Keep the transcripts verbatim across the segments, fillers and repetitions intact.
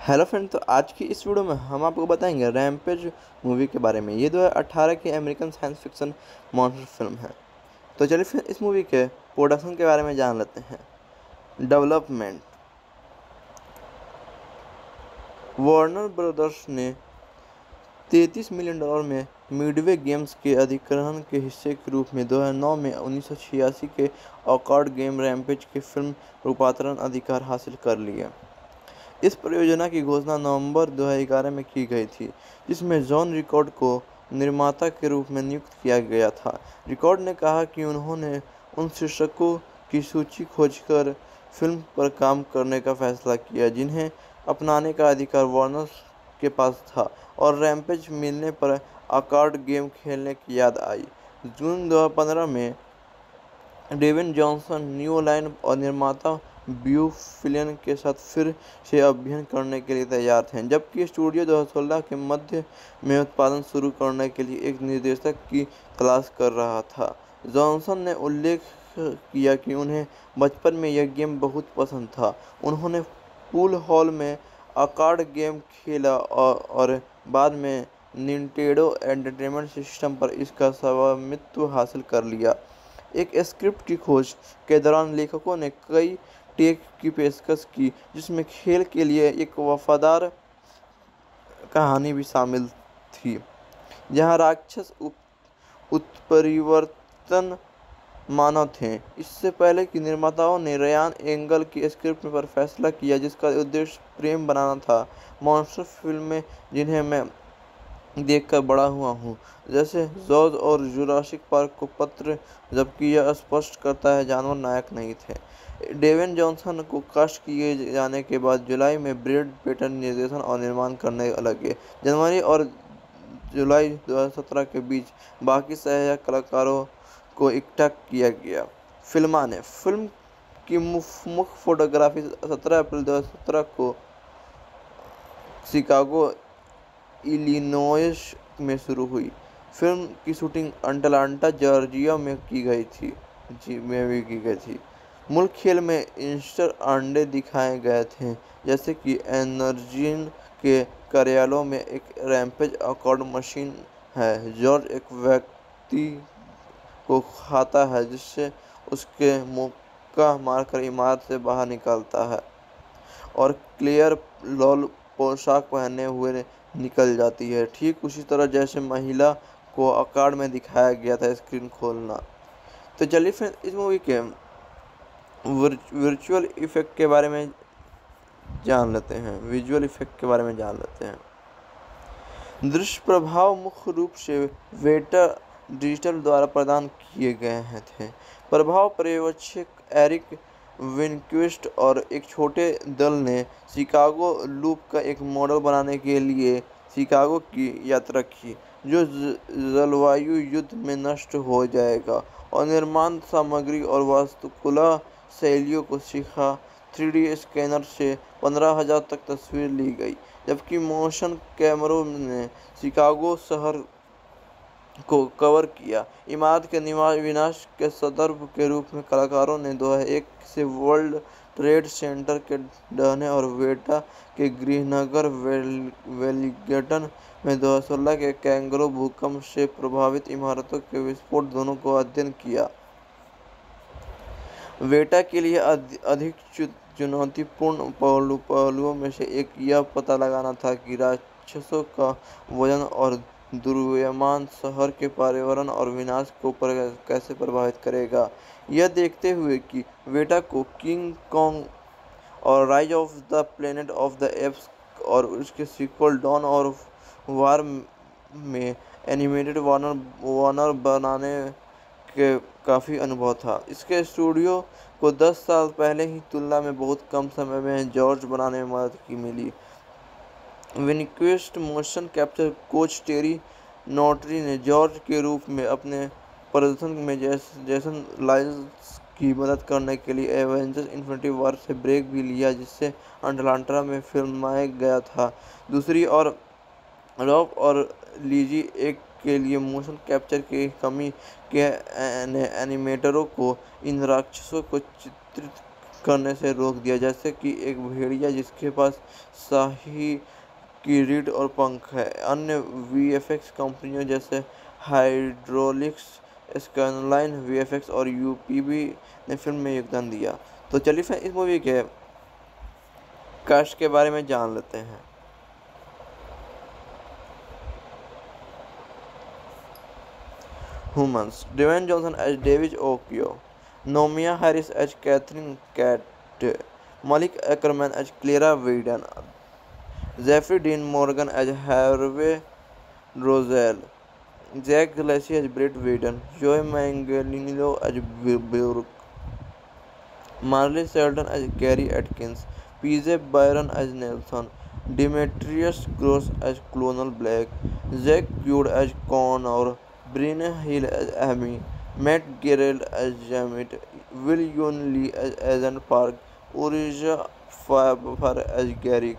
Hello friend, तो आज की इस वीडियो में हम आपको बताएंगे रैम्पेज मूवी के बारे में। ये दो हज़ार अठारह की American science fiction monster film है। तो चलिए फिर इस मूवी के प्रोडक्शन के बारे में जान लेते हैं। डेवलपमेंट, वार्नर ब्रदर्स ने तैंतीस मिलियन डॉलर में मिडवे गेम्स के अधिग्रहण के हिस्से के रूप में दो हज़ार नौ में उन्नीस सौ छियासी के ऑकवर्ड गेम रैम्पेज के फिल्म रूपांतरण अधिकार हासिल कर लिया। इस परियोजना की घोषणा नवंबर दो हज़ार ग्यारह में की गई थी, जिसमें जॉन रिकॉर्ड को निर्माता के रूप में नियुक्त किया गया था। रिकॉर्ड ने कहा कि उन्होंने उन शीर्षकों की सूची खोजकर फिल्म पर काम करने का फैसला किया जिन्हें अपनाने का अधिकार वार्नर के पास था, और रैम्पेज मिलने पर ऑकवर्ड गेम खेलने की याद आई। जून दो हज़ार पंद्रह में डेविन जॉनसन न्यू लाइन और निर्माता ब्यू फिलिन के साथ फिर से अभिनय करने के लिए तैयार थे, जबकि स्टूडियो दो हज़ार सोलह के मध्य में उत्पादन शुरू करने के लिए एक निर्देशक की तलाश कर रहा था। जॉनसन ने उल्लेख किया कि उन्हें बचपन में यह गेम बहुत पसंद था। उन्होंने पूल हॉल में ऑकवर्ड गेम खेला और, और बाद में निंटेंडो एंटरटेनमेंट सिस्टम पर इसका स्वामित्व हासिल कर लिया। एक स्क्रिप्ट की खोज के दौरान लेखकों ने कई टेक की पेशकश की, जिसमें खेल के लिए एक वफादार कहानी भी शामिल थी, जहां राक्षस उत्परिवर्तन मानव थे। इससे पहले कि निर्माताओं ने रयान एंगल की स्क्रिप्ट पर फैसला किया, जिसका उद्देश्य प्रेम बनाना था। मॉन्स्टर फिल्में जिन्हें मैं देखकर बड़ा हुआ हूँ, जैसे जॉर्ज और जुरासिक पार्क को पत्र, जबकि यह स्पष्ट करता है जानवर नायक नहीं थे। डेविन जॉनसन को कास्ट किए जाने के बाद जुलाई में ब्रैड पिट निर्देशन और निर्माण करने लगे। जनवरी और जुलाई दो हज़ार सत्रह के बीच बाकी सहायक कलाकारों को इकट्ठा किया गया। फिल्माने फिल्म की मुख्य फोटोग्राफी सत्रह अप्रैल दो हज़ार सत्रह को शिकागो इलिनोइस में शुरू हुई। फिल्म की शूटिंग अटलांटा जॉर्जिया में की गई थी जी में भी की गई थी। मूल खेल में ईस्टर अंडे दिखाए गए थे, जैसे कि एनर्जीन के कार्यालयों में एक रैम्पेज ऑकवर्ड मशीन है। जॉर्ज एक व्यक्ति को खाता है, जिससे उसके मुक्का मारकर इमारत से बाहर निकलता है, और क्लेयर लॉल पोशाक पहने हुए निकल जाती है, ठीक उसी तरह जैसे महिला को ऑकवर्ड में दिखाया गया था। स्क्रीन खोलना। तो चलिए फिर इस मूवी के वर्चुअल इफेक्ट के बारे में जान लेते हैं विजुअल इफेक्ट के बारे में जान लेते हैं। दृश्य प्रभाव मुख्य रूप से वेटा डिजिटल द्वारा प्रदान किए गए थे। प्रभाव पर्यवेक्षक एरिक विनक्विस्ट और एक छोटे दल ने शिकागो लूप का एक मॉडल बनाने के लिए शिकागो की यात्रा की, जो जलवायु युद्ध में नष्ट हो जाएगा, और निर्माण सामग्री और वास्तुकला शैलियों को सीखा। थ्री डी स्कैनर से पंद्रह हज़ार तक तस्वीर ली गई, जबकि मोशन कैमरों ने शिकागो शहर को कवर किया। इमारत के विनाश के संदर्भ के रूप में कलाकारों ने दो हज़ार एक से वर्ल्ड ट्रेड सेंटर के ढहने और वेटा के गृहनगर वेलिंगटन में दो हज़ार सोलह के कैंगरो भूकंप से प्रभावित इमारतों के विस्फोट दोनों को अध्ययन किया। वेटा के लिए अधिक चुनौतीपूर्ण पहलू पहलुओं में से एक यह पता लगाना था कि राक्षसों का वजन और दुर्व्यमान शहर के पर्यावरण और विनाश को पर कैसे प्रभावित करेगा। यह देखते हुए कि वेटा को किंग कॉन्ग और Rise of the Planet of the Apes और उसके सीक्वल डॉन और वार में एनिमेटेड वार्नर वार्नर बनाने के काफ़ी अनुभव था। इसके स्टूडियो को दस साल पहले ही तुलना में बहुत कम समय में जॉर्ज बनाने में मदद की मिली। Winquist motion capture coach Terry Notary ने जॉर्ज के रूप में अपने प्रदर्शन में जेसन लाइल्स की मदद करने के लिए एवेंजर्स इन्फिनिटी वॉर से ब्रेक भी लिया, जिससे अटलांटा में फिल्माया गया था। दूसरी ओर रॉब और लीजी एक के लिए मोशन कैप्चर की कमी के एनिमेटरों को इन राक्षसों को चित्रित करने से रोक दिया, जैसे कि एक भेड़िया जिसके पास शाही की रीढ़ और पंख है। अन्य वीएफएक्स कंपनियों जैसे हाइड्रोलिक्स, स्काईलाइन वीएफएक्स और यूपीबी ने फिल्म में योगदान दिया। तो चलिए फिर इस मूवी के कास्ट के बारे में जान लेते हैं। Humans: Dwayne Johnson as David Okoye, Naomi Harris as Catherine Tate, Malik Ackerman as Clara Wheaton, Jeffrey Dean Morgan as Harvey Roselle, Jack Gillespie as Brett Wheaton, Joey Manganiello as Burke, Marley Shelton as Gary Atkins, P J Byron as Nelson, Demetrius Gross as Colonel Black, Jack Quaid as Connor, Brenna Hill as Amy, Matt Gerald as Jamet, Will Yun Lee as Agent Park, Urija Faber as Garrick,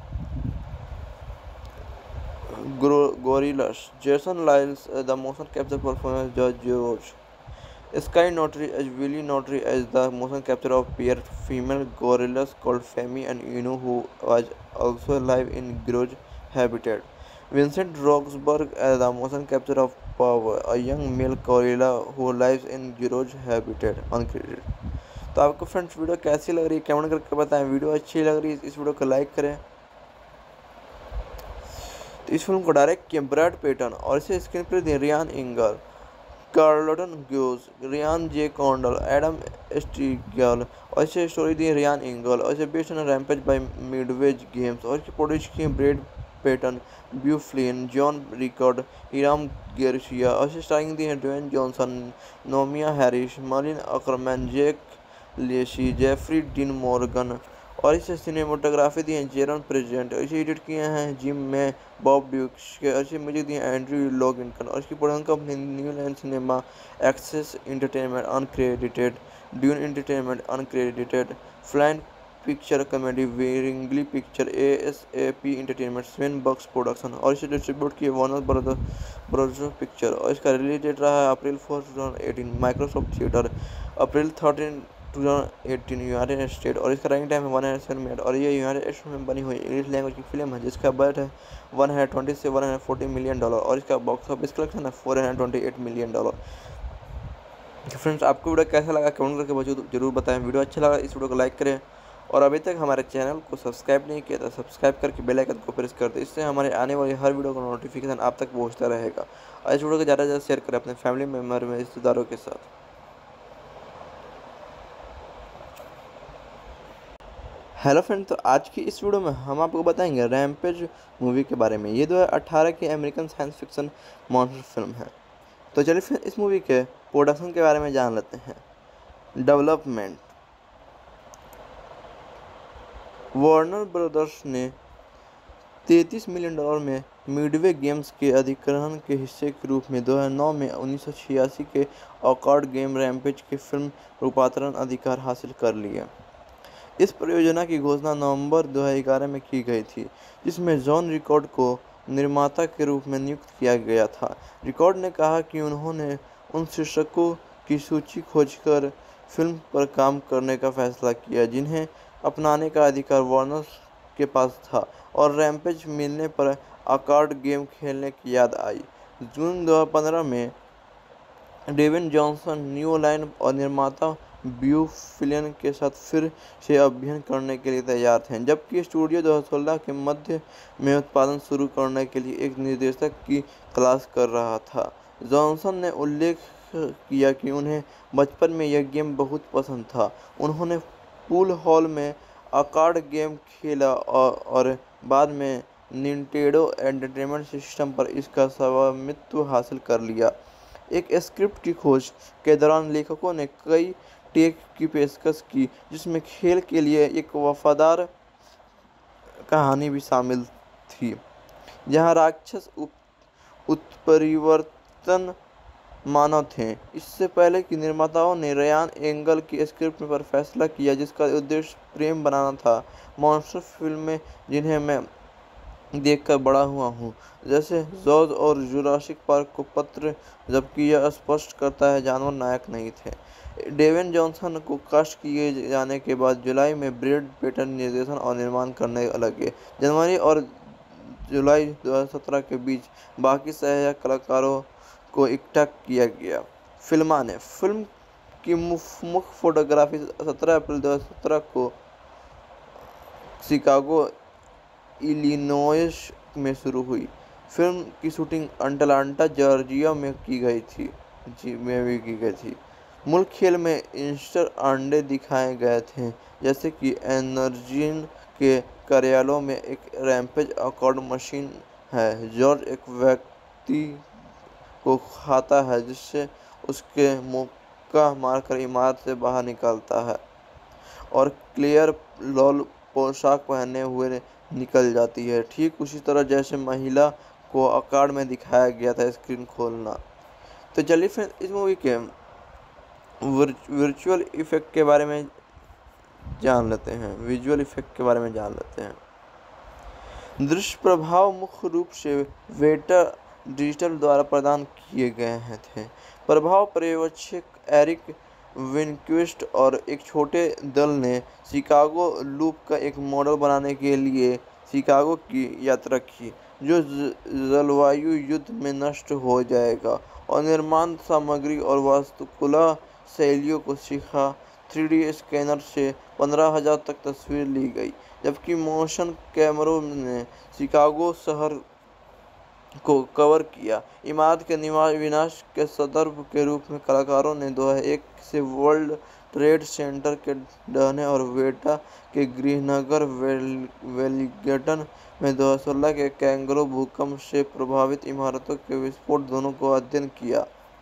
Gorillas, Jason Lyles as the motion capture performer George George, Sky Notary as Willie Notary as the motion capture of pair female gorillas called Femi and Inu, who was also alive in Grudge habitat. Vincent Roxburgh as the motion capture of Power, a young male gorilla who lives in Grudge habitat. Uncredited. तो आपको friends video कैसी लग रही है comment करके बताएं। Video अच्छी लग रही है इस वीडियो को लाइक करें। तो इस फिल्म को डायरेक्ट किया ब्रैड पेटन और इसे स्क्रीन प्ले दिए Ryan Inger, Carlton Cuse, Ryan J Condal, Adam Sztykiel और इसे स्टोरी दी रियान इंगल और इसे based on Rampage by Midway Games और इसकी प्रोड्यूस की Brad Peyton, Beau Flynn, John Rickard, Hiram Garcia और इसे स्टारिंग दी है Dwayne Johnson, Naomie Harris, Malin Akerman, Jake Lacy, Jeffrey Dean Morgan और इसे सिनेमाटोग्राफी दी है जेरन प्रेजेंट और इसे एडिट किए हैं जिम में बॉब ड्यूक्स के और इसे म्यूजिक दिए एंड्रयू लॉगिनकन और इसकी production company New Line Cinema, Access Entertainment uncredited, Dune Entertainment uncredited, Flynn Picture comedy, Wrigley Picture, ASAP Entertainment, Seven Bucks production और इसे डिस्ट्रीब्यूट किए वार्नर ब्रदर्स ब्रदर्स पिक्चर और इसका रिलीज डेट रहा है April four two thousand eighteen, Microsoft theatre April thirteen two thousand eighteen United State और इसका running time है वन हंड्रेड सेवन मिनट और ये यूनाइटेड स्टेट में बनी हुई इंग्लिश लैंग्वेज की फिल्म है जिसका बजट है वन हंड्रेड ट्वेंटी से one hundred forty million dollar और इसका बॉक्स ऑफिस कलेक्शन है four hundred twenty eight million dollar. Friends आपको वीडियो कैसा लगा कमेंट करके जरूर बताएं। वीडियो अच्छा लगा इस वीडियो को लाइक करें और अभी तक हमारे चैनल को सब्सक्राइब नहीं किया तो सब्सक्राइब करके बेल आइकन को प्रेस कर दें, इससे हमारे आने वाली हर वीडियो का नोटिफिकेशन आप तक पहुंचता रहेगा। और इस वीडियो को ज़्यादा से ज़्यादा शेयर करें अपने फैमिली मेम्बर में रिश्तेदारों के साथ। हेलो फ्रेंड, तो आज की इस वीडियो में हम आपको बताएंगे रैम्पेज मूवी के बारे में। ये दो हज़ार अठारह की American science fiction monster film है। तो चलिए फिर इस मूवी के प्रोडक्शन के बारे में जान लेते हैं। डेवलपमेंट: वार्नर ब्रदर्स ने तैंतीस मिलियन डॉलर में मिडवे गेम्स के अधिग्रहण के हिस्से के रूप में दो हज़ार नौ में उन्नीस सौ छियासी के ऑकवर्ड गेम रैम्पेज के फिल्म रूपांतरण अधिकार हासिल कर लिया। इस परियोजना की घोषणा नवंबर दो हज़ार ग्यारह में की गई थी, जिसमें जॉन रिकॉर्ड को निर्माता के रूप में नियुक्त किया गया था। रिकॉर्ड ने कहा कि उन्होंने उन शीर्षकों की सूची खोजकर फिल्म पर काम करने का फैसला किया जिन्हें अपनाने का अधिकार वार्नर के पास था और रैम्पेज मिलने पर ऑकवर्ड गेम खेलने की याद आई। जून दो हज़ार पंद्रह में ड्वेन जॉनसन न्यू लाइन और निर्माता ब्यू फ्लिन के साथ फिर से अभिनय करने के लिए तैयार थे, जबकि स्टूडियो दो हज़ार सोलह के मध्य में उत्पादन शुरू करने के लिए एक निर्देशक की तलाश कर रहा था। जॉनसन ने उल्लेख किया कि उन्हें बचपन में यह गेम बहुत पसंद था। उन्होंने पूल हॉल में ऑकवर्ड गेम खेला और, और बाद में निंटेंडो एंटरटेनमेंट सिस्टम पर इसका स्वामित्व हासिल कर लिया। एक स्क्रिप्ट की खोज के दौरान लेखकों ने कई टेक की पेशकश की, जिसमें खेल के लिए एक वफादार कहानी भी शामिल थी, जहां राक्षस उत्परिवर्तन मानव थे। इससे पहले कि निर्माताओं ने रयान एंगल की स्क्रिप्ट पर फैसला किया, जिसका उद्देश्य प्रेम बनाना था। मॉन्स्टर फिल्में जिन्हें मैं देखकर बड़ा हुआ हूँ, जैसे जॉर्ज और जुरासिक पार्क को पत्र, जबकि यह स्पष्ट करता है जानवर नायक नहीं थे। डेवेन जॉनसन को कास्ट किए जाने के बाद जुलाई में ब्रैड पिट निर्देशन और निर्माण करने लगे। जनवरी और जुलाई दो हज़ार सत्रह के बीच बाकी सहायक कलाकारों को इकट्ठा किया गया। फिल्माने फिल्म की मुख्य फोटोग्राफी सत्रह अप्रैल दो हज़ार सत्रह को शिकागो, इलिनॉइस में शुरू हुई। फिल्म की शूटिंग अटलांटा, जॉर्जिया में की गई थी जी में भी की गई थी। मूल खेल में ईस्टर अंडे दिखाए गए थे, जैसे कि एनर्जीन के कार्यालयों में एक रैम्पेज अकॉर्ड मशीन है। जॉर्ज एक व्यक्ति को खाता है, जिससे उसके मुक्का मारकर इमारत से बाहर निकलता है और क्लेयर लॉल पोशाक पहने हुए निकल जाती है, ठीक उसी तरह जैसे महिला को अकार्ड में दिखाया गया था। स्क्रीन खोलना। तो चलिए फिर इस मूवी के वर्चुअल इफेक्ट के बारे में जान लेते हैं विजुअल इफेक्ट के बारे में जान लेते हैं। दृश्य प्रभाव मुख्य रूप से वेटा डिजिटल द्वारा प्रदान किए गए थे। प्रभाव पर्यवेक्षक एरिक विनक्विस्ट और एक छोटे दल ने शिकागो लूप का एक मॉडल बनाने के लिए शिकागो की यात्रा की, जो जलवायु युद्ध में नष्ट हो जाएगा, और निर्माण सामग्री और वास्तुकला शैलियों को सीखा। थ्री डी स्कैनर से पंद्रह हज़ार तक तस्वीर ली गई, जबकि मोशन कैमरों ने शिकागो शहर को कवर किया। इमारत के विनाश के संदर्भ के रूप में कलाकारों ने दो हज़ार एक से वर्ल्ड ट्रेड सेंटर के ढहने और वेटा के गृहनगर वेलिंगटन में दो हज़ार सोलह के कैंगरो भूकंप से प्रभावित इमारतों के विस्फोट दोनों को अध्ययन किया।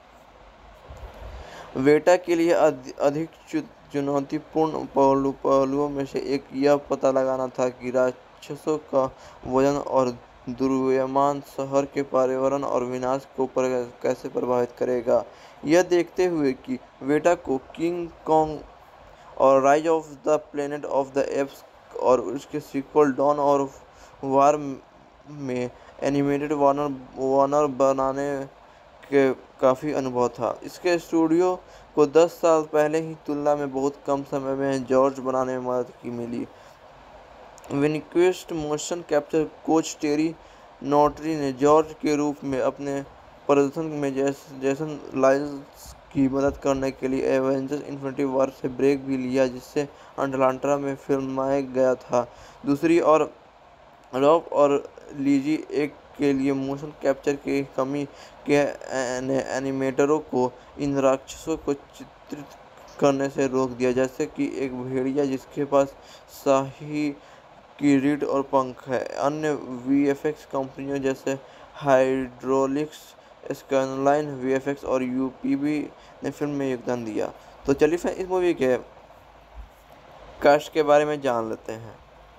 वेटा के लिए अधिक चुनौतीपूर्ण पहलू पहलुओं में से एक यह पता लगाना था कि राक्षसों का वजन और द्रव्यमान शहर के पर्यावरण और विनाश को पर कैसे प्रभावित करेगा। यह देखते हुए कि वेटा को किंग कॉन्ग और Rise of the Planet of the Apes और उसके सीक्वल डॉन और वार में एनिमेटेड वार्नर वार्नर बनाने के काफ़ी अनुभव था। इसके स्टूडियो को दस साल पहले ही तुलना में बहुत कम समय में जॉर्ज बनाने में मदद की मिली। Winquist motion capture coach Terry Notary ने जॉर्ज के रूप में अपने प्रदर्शन में जेसन लाइल्स की मदद करने के लिए एवेंजर्स इन्फिनिटी वॉर से ब्रेक भी लिया, जिससे अटलांटा में फिल्माया गया था। दूसरी ओर रॉब और लीजी एक के लिए मोशन कैप्चर की कमी के एनिमेटरों को इन राक्षसों को चित्रित करने से रोक दिया, जैसे कि एक भेड़िया जिसके पास शाही की रीढ़ और पंख है। अन्य वीएफएक्स कंपनियों जैसे हाइड्रोलिक्स, स्काईलाइन वीएफएक्स और यूपीबी ने फिल्म में योगदान दिया। तो चलिए फिर इस मूवी के कास्ट के बारे में जान लेते हैं।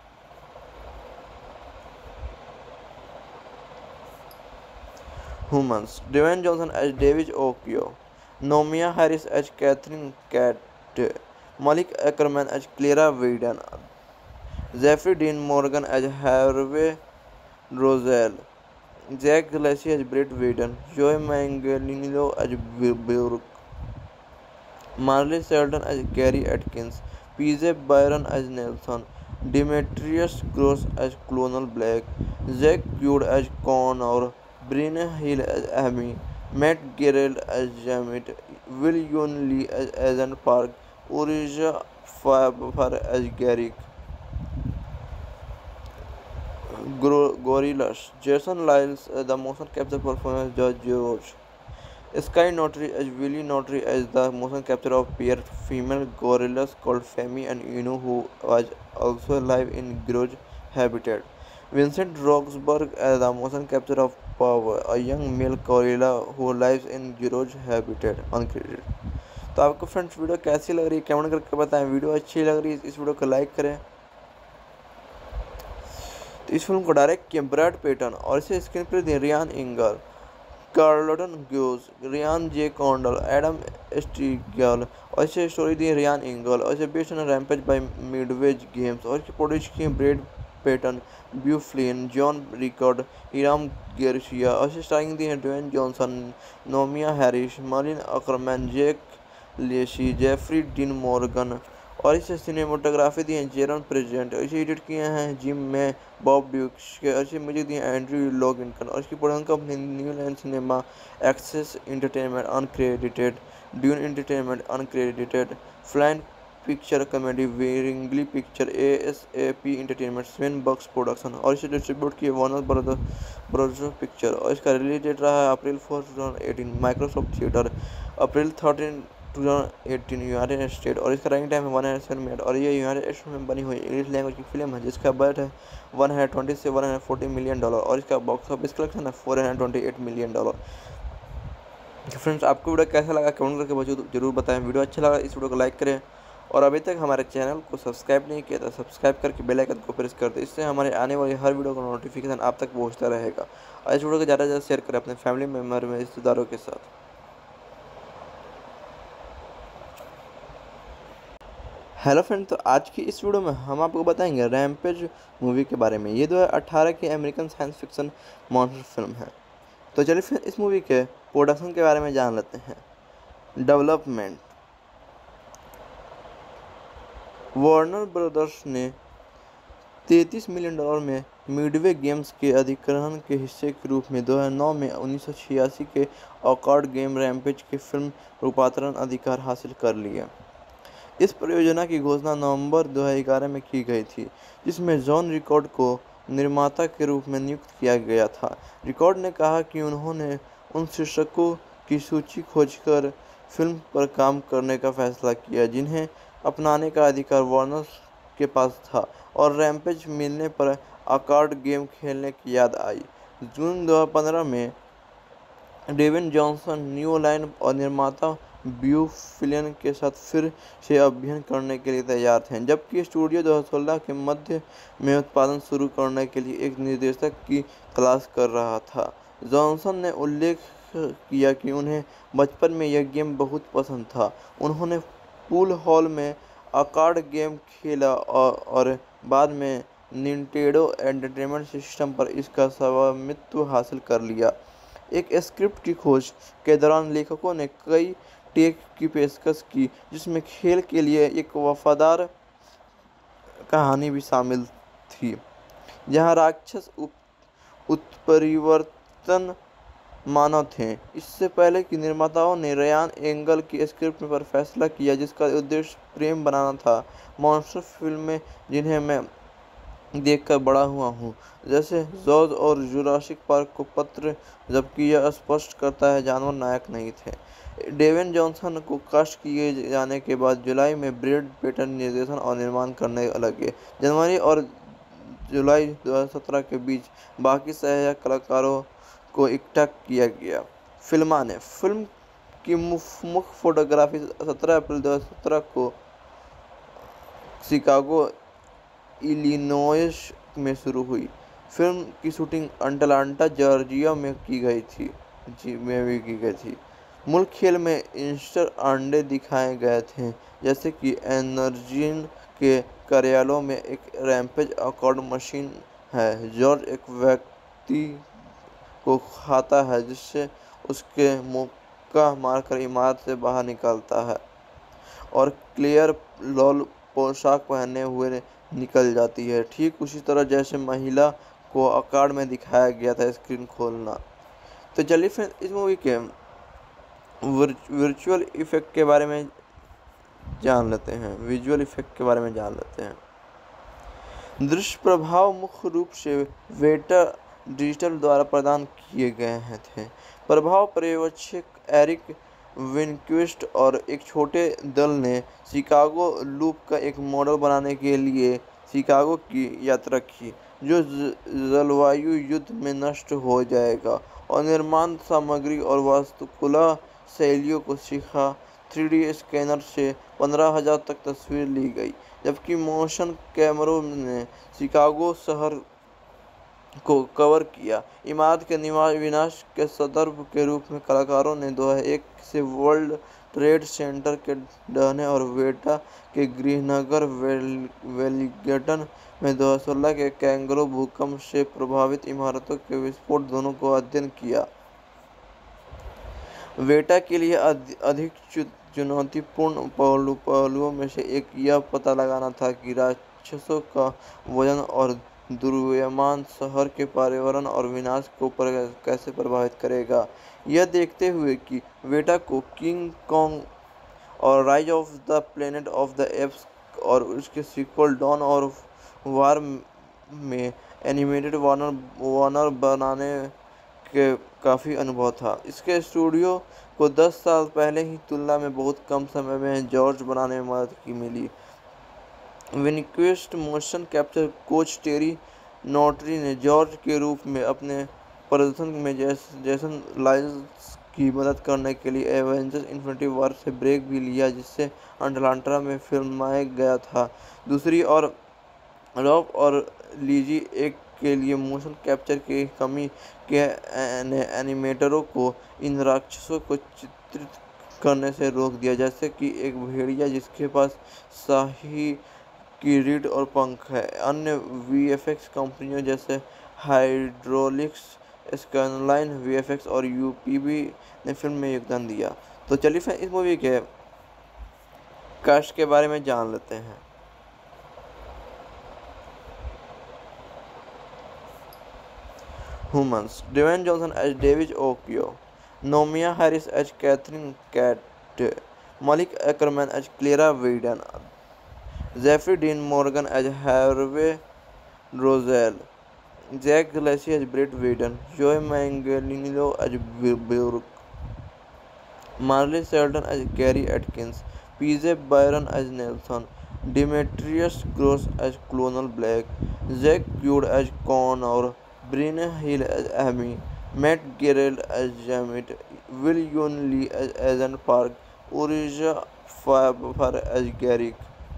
Humans: Dwayne Johnson as David Okoye, Naomi Harris as Catherine Cat, Malik Ackerman as Clara Wheaton, Jeffrey Dean Morgan as Harvey Roselle, Jack Gillespie as Brett Wheaton, Joey Manganiello as Burke, Marley Shelton as Gary Atkins, P J Byron as Nelson, Demetrius Gross as Colonel Black, Jack Quaid as Connor, Brenna Hill as Amy, Matt Garrett as Jamet, Will Yun Lee as Agent Park, Uriah Faber as Garrick. Gorillaz: Jason Liles as the motion capture performer George George, Sky Notary as Willie Notary as the motion capture of pair female gorillas called Femi and Inu, who was also alive in Garage Habitat. Vincent Roxburgh as the motion capture of Power, a young male gorilla who lives in Garage Habitat. Uncredited. तो आपको friends video कैसी लग रही है comment करके बताएं। Video अच्छी लग रही है इस वीडियो को लाइक करें। तो इस फिल्म को डायरेक्ट किया ब्रैड पिट और इसे स्क्रीन प्ले दिए Ryan Inger, Carlton Cuse, Ryan J Condal, Adam Sztykiel और इसे स्टोरी दी रियान इंगल और इसे based on Rampage by Midway Games और इसे प्रोड्यूस किए Brad Pitt, Beau Flynn, John Rickard, Hiram Garcia और इसे स्टारिंग दी है Dwayne Johnson, Naomie Harris, Malin Akerman, Jake Lacy, Jeffrey Dean Morgan और इसे सिनेमेटोग्राफी दी है जेरन प्रेजेंट। इसे एडिट किए हैं जिम में बॉब ड्यूक्स के और इसे म्यूजिक दिए एंड्रयू लॉगिनकन और इसकी production company New Line Cinema, Access Entertainment uncredited, Dune Entertainment uncredited, Flynn Picture comedy, Wrigley Picture, ASAP Entertainment, Seven Bucks production और इसे डिस्ट्रीब्यूट किए वार्नर ब्रदर्स ब्रदर्स पिक्चर और इसका रिलीज डेट रहा है April four two thousand eighteen. Microsoft theatre April thirteen two thousand eighteen United State और इसका running time है वन हंड्रेड सेवन मिनट और ये यूनाइटेड स्टेट्स में बनी हुई इंग्लिश लैंग्वेज की फिल्म है जिसका बजट है वन हंड्रेड ट्वेंटी से one hundred forty million dollar और इसका बॉक्स ऑफिस कलेक्शन है four hundred twenty eight million dollar. Friends, आपको वीडियो कैसा लगा कमेंट करके मुझे जरूर बताएं। वीडियो अच्छा लगा इस वीडियो को लाइक करें और अभी तक हमारे चैनल को सब्सक्राइब नहीं किया तो सब्सक्राइब करके बेल आइकन को प्रेस कर दें। इससे हमारे आने वाली हर वीडियो का नोटिफिकेशन आप तक पहुंचता रहेगा। और इस वीडियो को ज़्यादा से ज़्यादा शेयर करें अपने फैमिली मेम्बर में रिश्तेदारों के साथ। हेलो फ्रेंड, तो आज की इस वीडियो में हम आपको बताएंगे रैम्पेज मूवी के बारे में। ये दो हज़ार अठारह की American science fiction monster film है। तो चलिए फिर इस मूवी के प्रोडक्शन के बारे में जान लेते हैं। डेवलपमेंट वार्नर ब्रदर्स ने तैंतीस मिलियन डॉलर में मिडवे गेम्स के अधिग्रहण के हिस्से के रूप में दो हज़ार नौ में उन्नीस सौ छियासी के ऑकवर्ड गेम रैम्पेज के फिल्म रूपांतरण अधिकार हासिल कर लिया। इस परियोजना की घोषणा नवंबर दो हज़ार ग्यारह में की गई थी, जिसमें जॉन रिकॉर्ड को निर्माता के रूप में नियुक्त किया गया था। रिकॉर्ड ने कहा कि उन्होंने उन शीर्षकों की सूची खोजकर फिल्म पर काम करने का फैसला किया जिन्हें अपनाने का अधिकार वार्नर के पास था और रैम्पेज मिलने पर ऑकवर्ड गेम खेलने की याद आई। जून दो हज़ार पंद्रह में डेविन जॉनसन न्यू लाइन और निर्माता ब्यू फिलिन के साथ फिर से अभियान करने के लिए तैयार थे, जबकि स्टूडियो दो हज़ार सोलह के मध्य में उत्पादन शुरू करने के लिए एक निर्देशक की तलाश कर रहा था। जॉनसन ने उल्लेख किया कि उन्हें बचपन में यह गेम बहुत पसंद था। उन्होंने पूल हॉल में ऑकवर्ड गेम खेला और, और बाद में निंटेंडो एंटरटेनमेंट सिस्टम पर इसका स्वामित्व हासिल कर लिया। एक स्क्रिप्ट की खोज के दौरान लेखकों ने कई टेक की पेशकश की, जिसमें खेल के लिए एक वफादार कहानी भी शामिल थी, जहां राक्षस उत्परिवर्तन मानव थे। इससे पहले कि निर्माताओं ने रयान एंगल की स्क्रिप्ट पर फैसला किया, जिसका उद्देश्य प्रेम बनाना था। मॉन्स्टर फिल्में जिन्हें मैं देखकर बड़ा हुआ हूँ, जैसे जॉर्ज और जुरासिक पार्क को पत्र, जबकि यह स्पष्ट करता है जानवर नायक नहीं थे। डेविन जॉनसन को कास्ट किए जाने के बाद जुलाई में ब्रैड पिट निर्देशन और निर्माण करने लगे। जनवरी और जुलाई दो हज़ार सत्रह के बीच बाकी सहायक कलाकारों को इकट्ठा किया गया। फिल्माने फिल्म की मुख्य फोटोग्राफी सत्रह अप्रैल दो हज़ार सत्रह को शिकागो इलिनॉइस में शुरू हुई। फिल्म की शूटिंग अटलांटा जॉर्जिया में की गई थी जी में भी की गई थी। मूल खेल में ईस्टर अंडे दिखाए गए थे, जैसे कि एनर्जिन के कार्यालयों में एक रैम्पेज ऑकवर्ड मशीन है। जॉर्ज एक व्यक्ति को खाता है जिससे उसके मुक्का मारकर इमारत से बाहर निकलता है और क्लेयर लॉल पोशाक पहने हुए निकल जाती है, ठीक उसी तरह जैसे महिला को ऑकवर्ड में दिखाया गया था। स्क्रीन खोलना। तो चलिए फिर इस मूवी के वर्चुअल इफेक्ट के बारे में जान लेते हैं विजुअल इफेक्ट के बारे में जान लेते हैं। दृश्य प्रभाव मुख्य रूप से वेटा डिजिटल द्वारा प्रदान किए गए थे। प्रभाव पर्यवेक्षक एरिक विनक्विस्ट और एक छोटे दल ने शिकागो लूप का एक मॉडल बनाने के लिए शिकागो की यात्रा की, जो जलवायु युद्ध में नष्ट हो जाएगा, और निर्माण सामग्री और वास्तुकला शैलियों को सीखा। थ्री डी स्कैनर से पंद्रह हज़ार तक तस्वीर ली गई, जबकि मोशन कैमरों ने शिकागो शहर को कवर किया। इमारत के विनाश के संदर्भ के रूप में कलाकारों ने दो हज़ार एक से वर्ल्ड ट्रेड सेंटर के ढहने और वेटा के गृहनगर वेलिंगटन में दो हज़ार सोलह के कैंगरो भूकंप से प्रभावित इमारतों के विस्फोट दोनों को अध्ययन किया। वेटा के लिए अधिक चुनौतीपूर्ण पहलू पहलुओं में से एक यह पता लगाना था कि राक्षसों का वजन और दुर्व्यमान शहर के पर्यावरण और विनाश को पर कैसे प्रभावित करेगा। यह देखते हुए कि वेटा को किंग कॉन्ग और Rise of the Planet of the Apes और उसके सीक्वल डॉन ऑफ वार में एनिमेटेड वार्नर वार्नर बनाने के काफ़ी अनुभव था। इसके स्टूडियो को दस साल पहले ही तुलना में बहुत कम समय में जॉर्ज बनाने में मदद की मिली। Winquist motion capture coach Terry Notary ने जॉर्ज के रूप में अपने प्रदर्शन में जेसन लाइल्स की मदद करने के लिए एवेंजर्स इन्फिनिटी वॉर से ब्रेक भी लिया, जिससे अटलांटा में फिल्माया गया था। दूसरी ओर रॉब और लीजी एक के लिए मोशन कैप्चर की कमी के एनिमेटरों को इन राक्षसों को चित्रित करने से रोक दिया, जैसे कि एक भेड़िया जिसके पास शाही की रीढ़ और पंख है। अन्य वीएफएक्स कंपनियों जैसे हाइड्रोलिक्स, स्काईलाइन वीएफएक्स और यूपीबी ने फिल्म में योगदान दिया। तो चलिए फिर इस मूवी के कास्ट के बारे में जान लेते हैं। Humans: Dwayne Johnson as David Okoye, Naomi Harris as Catherine Cat, Malik Ackerman as Clara Wheaton, Jeffrey Dean Morgan as Harvey Rosell, Jack Gillespie as Brett Wheaton, Joey Manganiello as Burke, Marley Shelton as Gary Atkins, P J Byron as Nelson, Demetrius Gross as Colonel Black, Jack Quaid as Connor, Brenna Hill as Amy, Matt Garrett as Jamit, Will Yun Lee as Agent Park, Orija Faber as Garrick,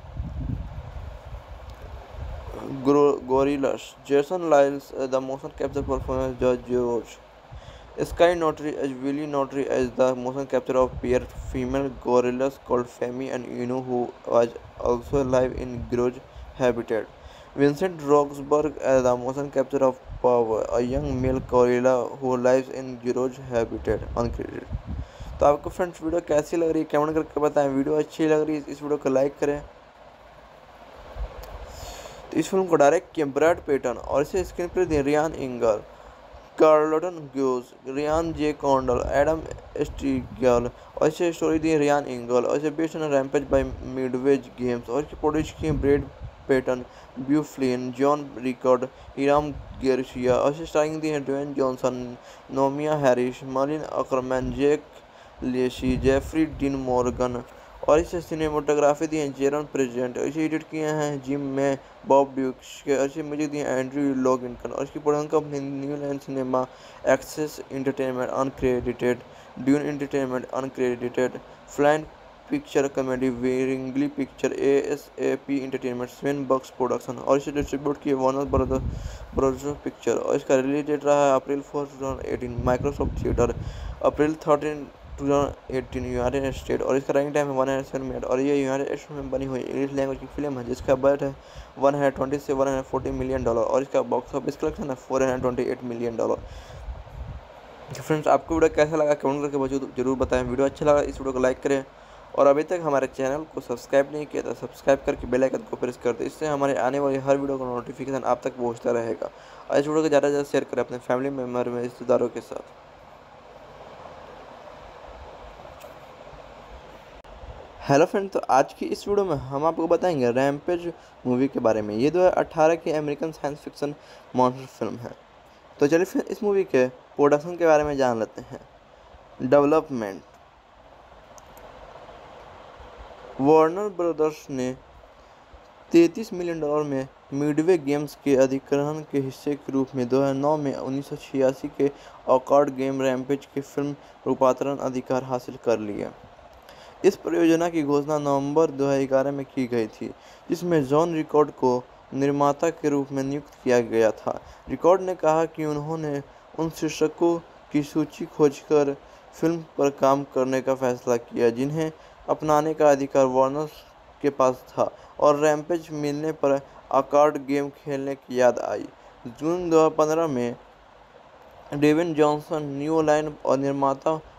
Gorillaz, Jason Lyles as the motion capture performer George George, Sky Notary as Willie Notary as the motion capture of pair female gorillas called Femi and Inu, who was also alive in Grudge habitat. Vincent Roxburgh as the motion capture of Power, a young male gorilla who lives in Grudge habitat, uncredited. तो आपको friends video कैसी लग रही है comment करके बताएं। Video अच्छी लग रही है इस वीडियो को लाइक करें। तो इस फिल्म को डायरेक्ट किया ब्रैड पेटन और इसे स्क्रीन प्ले दिए Ryan Inger, Carlton Cuse, Ryan J Condal, Adam Sztykiel और इसे स्टोरी दी रियान इंगल और इसे based on Rampage by मिडवेज Games और इसकी प्रोड्यूस की Brad Peyton, Beau Flynn, John Rickard, Hiram Garcia और इसे स्टारिंग दी है Dwayne Johnson, Naomie Harris, Malin Akerman, Jake Lacy, Jeffrey Dean Morgan और इसे सिनेमाटोग्राफी दी है जेरन प्रेजेंट और इसे एडिट किए हैं जिम में बॉब ड्यूक्स के और इसे म्यूजिक दिए एंड्रयू लॉगिनटन और इसकी production company New Line Cinema, Access Entertainment uncredited, Dune Entertainment uncredited, Flynn Picture comedy, Wrigley Picture, ASAP Entertainment, Seven Bucks production और इसे डिस्ट्रीब्यूट किए वार्नर ब्रदर्स ब्रदर्स पिक्चर और इसका रिलीज डेट रहा है April four two thousand eighteen, Microsoft theatre April thirteen two thousand eighteen United State और इसका running time है वन हंड्रेड सेवन मिनट और ये यूनाइटेड स्टेट में बनी हुई इंग्लिश लैंग्वेज की फिल्म है जिसका बजट है वन हंड्रेड ट्वेंटी से one hundred forty million dollar और इसका बॉक्स ऑफिस कलेक्शन है four hundred twenty eight million dollar. Friends आपको वीडियो कैसा लगा कमेंट करके जरूर बताएं। वीडियो अच्छा लगा इस वीडियो को लाइक करें और अभी तक हमारे चैनल को सब्सक्राइब नहीं किया तो सब्सक्राइब करके बेल आइकन को प्रेस कर दें, इससे हमारे आने वाली हर वीडियो का नोटिफिकेशन आप तक पहुंचता रहेगा। और इस वीडियो को ज़्यादा से ज़्यादा शेयर करें अपने फैमिली मेम्बर में रिश्तेदारों के साथ। हेलो फ्रेंड, तो आज की इस वीडियो में हम आपको बताएंगे रैम्पेज मूवी के बारे में। ये दो हज़ार अठारह की American science fiction monster film है। तो चलिए फिर इस मूवी के प्रोडक्शन के बारे में जान लेते हैं। डेवलपमेंट: वार्नर ब्रदर्स ने तैंतीस मिलियन डॉलर में मिडवे गेम्स के अधिग्रहण के हिस्से के रूप में दो हज़ार नौ में उन्नीस सौ छियासी के ऑकवर्ड गेम रैम्पेज के फिल्म रूपांतरण अधिकार हासिल कर लिया। इस परियोजना की घोषणा नवंबर दो हज़ार ग्यारह में की गई थी, जिसमें जॉन रिकॉर्ड को निर्माता के रूप में नियुक्त किया गया था। रिकॉर्ड ने कहा कि उन्होंने उन शीर्षकों की सूची खोजकर फिल्म पर काम करने का फैसला किया जिन्हें अपनाने का अधिकार वार्नर के पास था और रैम्पेज मिलने पर ऑकवर्ड गेम खेलने की याद आई। जून दो हज़ार पंद्रह में डेविन जॉनसन न्यू लाइन और निर्माता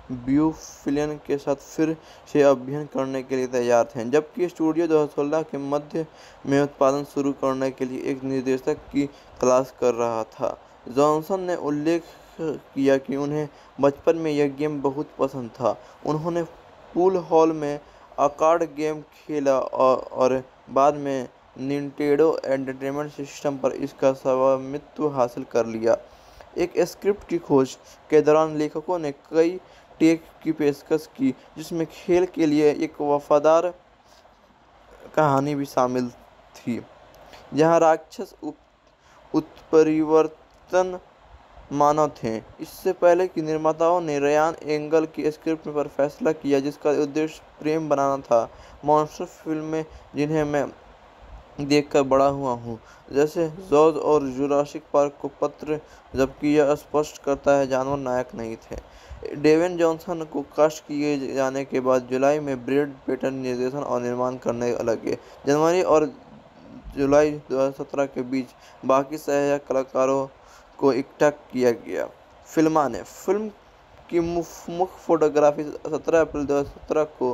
ब्यूफिलिन के साथ फिर से अभियान करने के लिए तैयार थे, जबकि स्टूडियो दो हज़ार सोलह के मध्य में उत्पादन शुरू करने के लिए एक निर्देशक की तलाश कर रहा था। जॉनसन ने उल्लेख किया कि उन्हें बचपन में यह गेम बहुत पसंद था। उन्होंने पूल हॉल में आर्काड गेम खेला और, और बाद में निंटेंडो एंटरटेनमेंट सिस्टम पर इसका स्वामित्व हासिल कर लिया। एक स्क्रिप्ट की खोज के दौरान लेखकों ने कई टेक की पेशकश की, जिसमें खेल के लिए एक वफादार कहानी भी शामिल थी, जहां राक्षस उत्परिवर्तन मानव थे। इससे पहले कि निर्माताओं ने रयान एंगल की स्क्रिप्ट पर फैसला किया, जिसका उद्देश्य प्रेम बनाना था। मॉन्स्टर फिल्में जिन्हें मैं देखकर बड़ा हुआ हूँ, जैसे जॉर्ज और जुरासिक पार्क को पत्र, जबकि यह स्पष्ट करता है जानवर नायक नहीं थे। डेवेन जॉनसन को कास्ट किए जाने के बाद जुलाई में ब्रैड पिट निर्देशन और निर्माण करने लगे। जनवरी और जुलाई दो हज़ार सत्रह के बीच बाकी सहायक कलाकारों को इकट्ठा किया गया। फिल्माने फिल्म की मुख्य फोटोग्राफी सत्रह अप्रैल दो हज़ार सत्रह को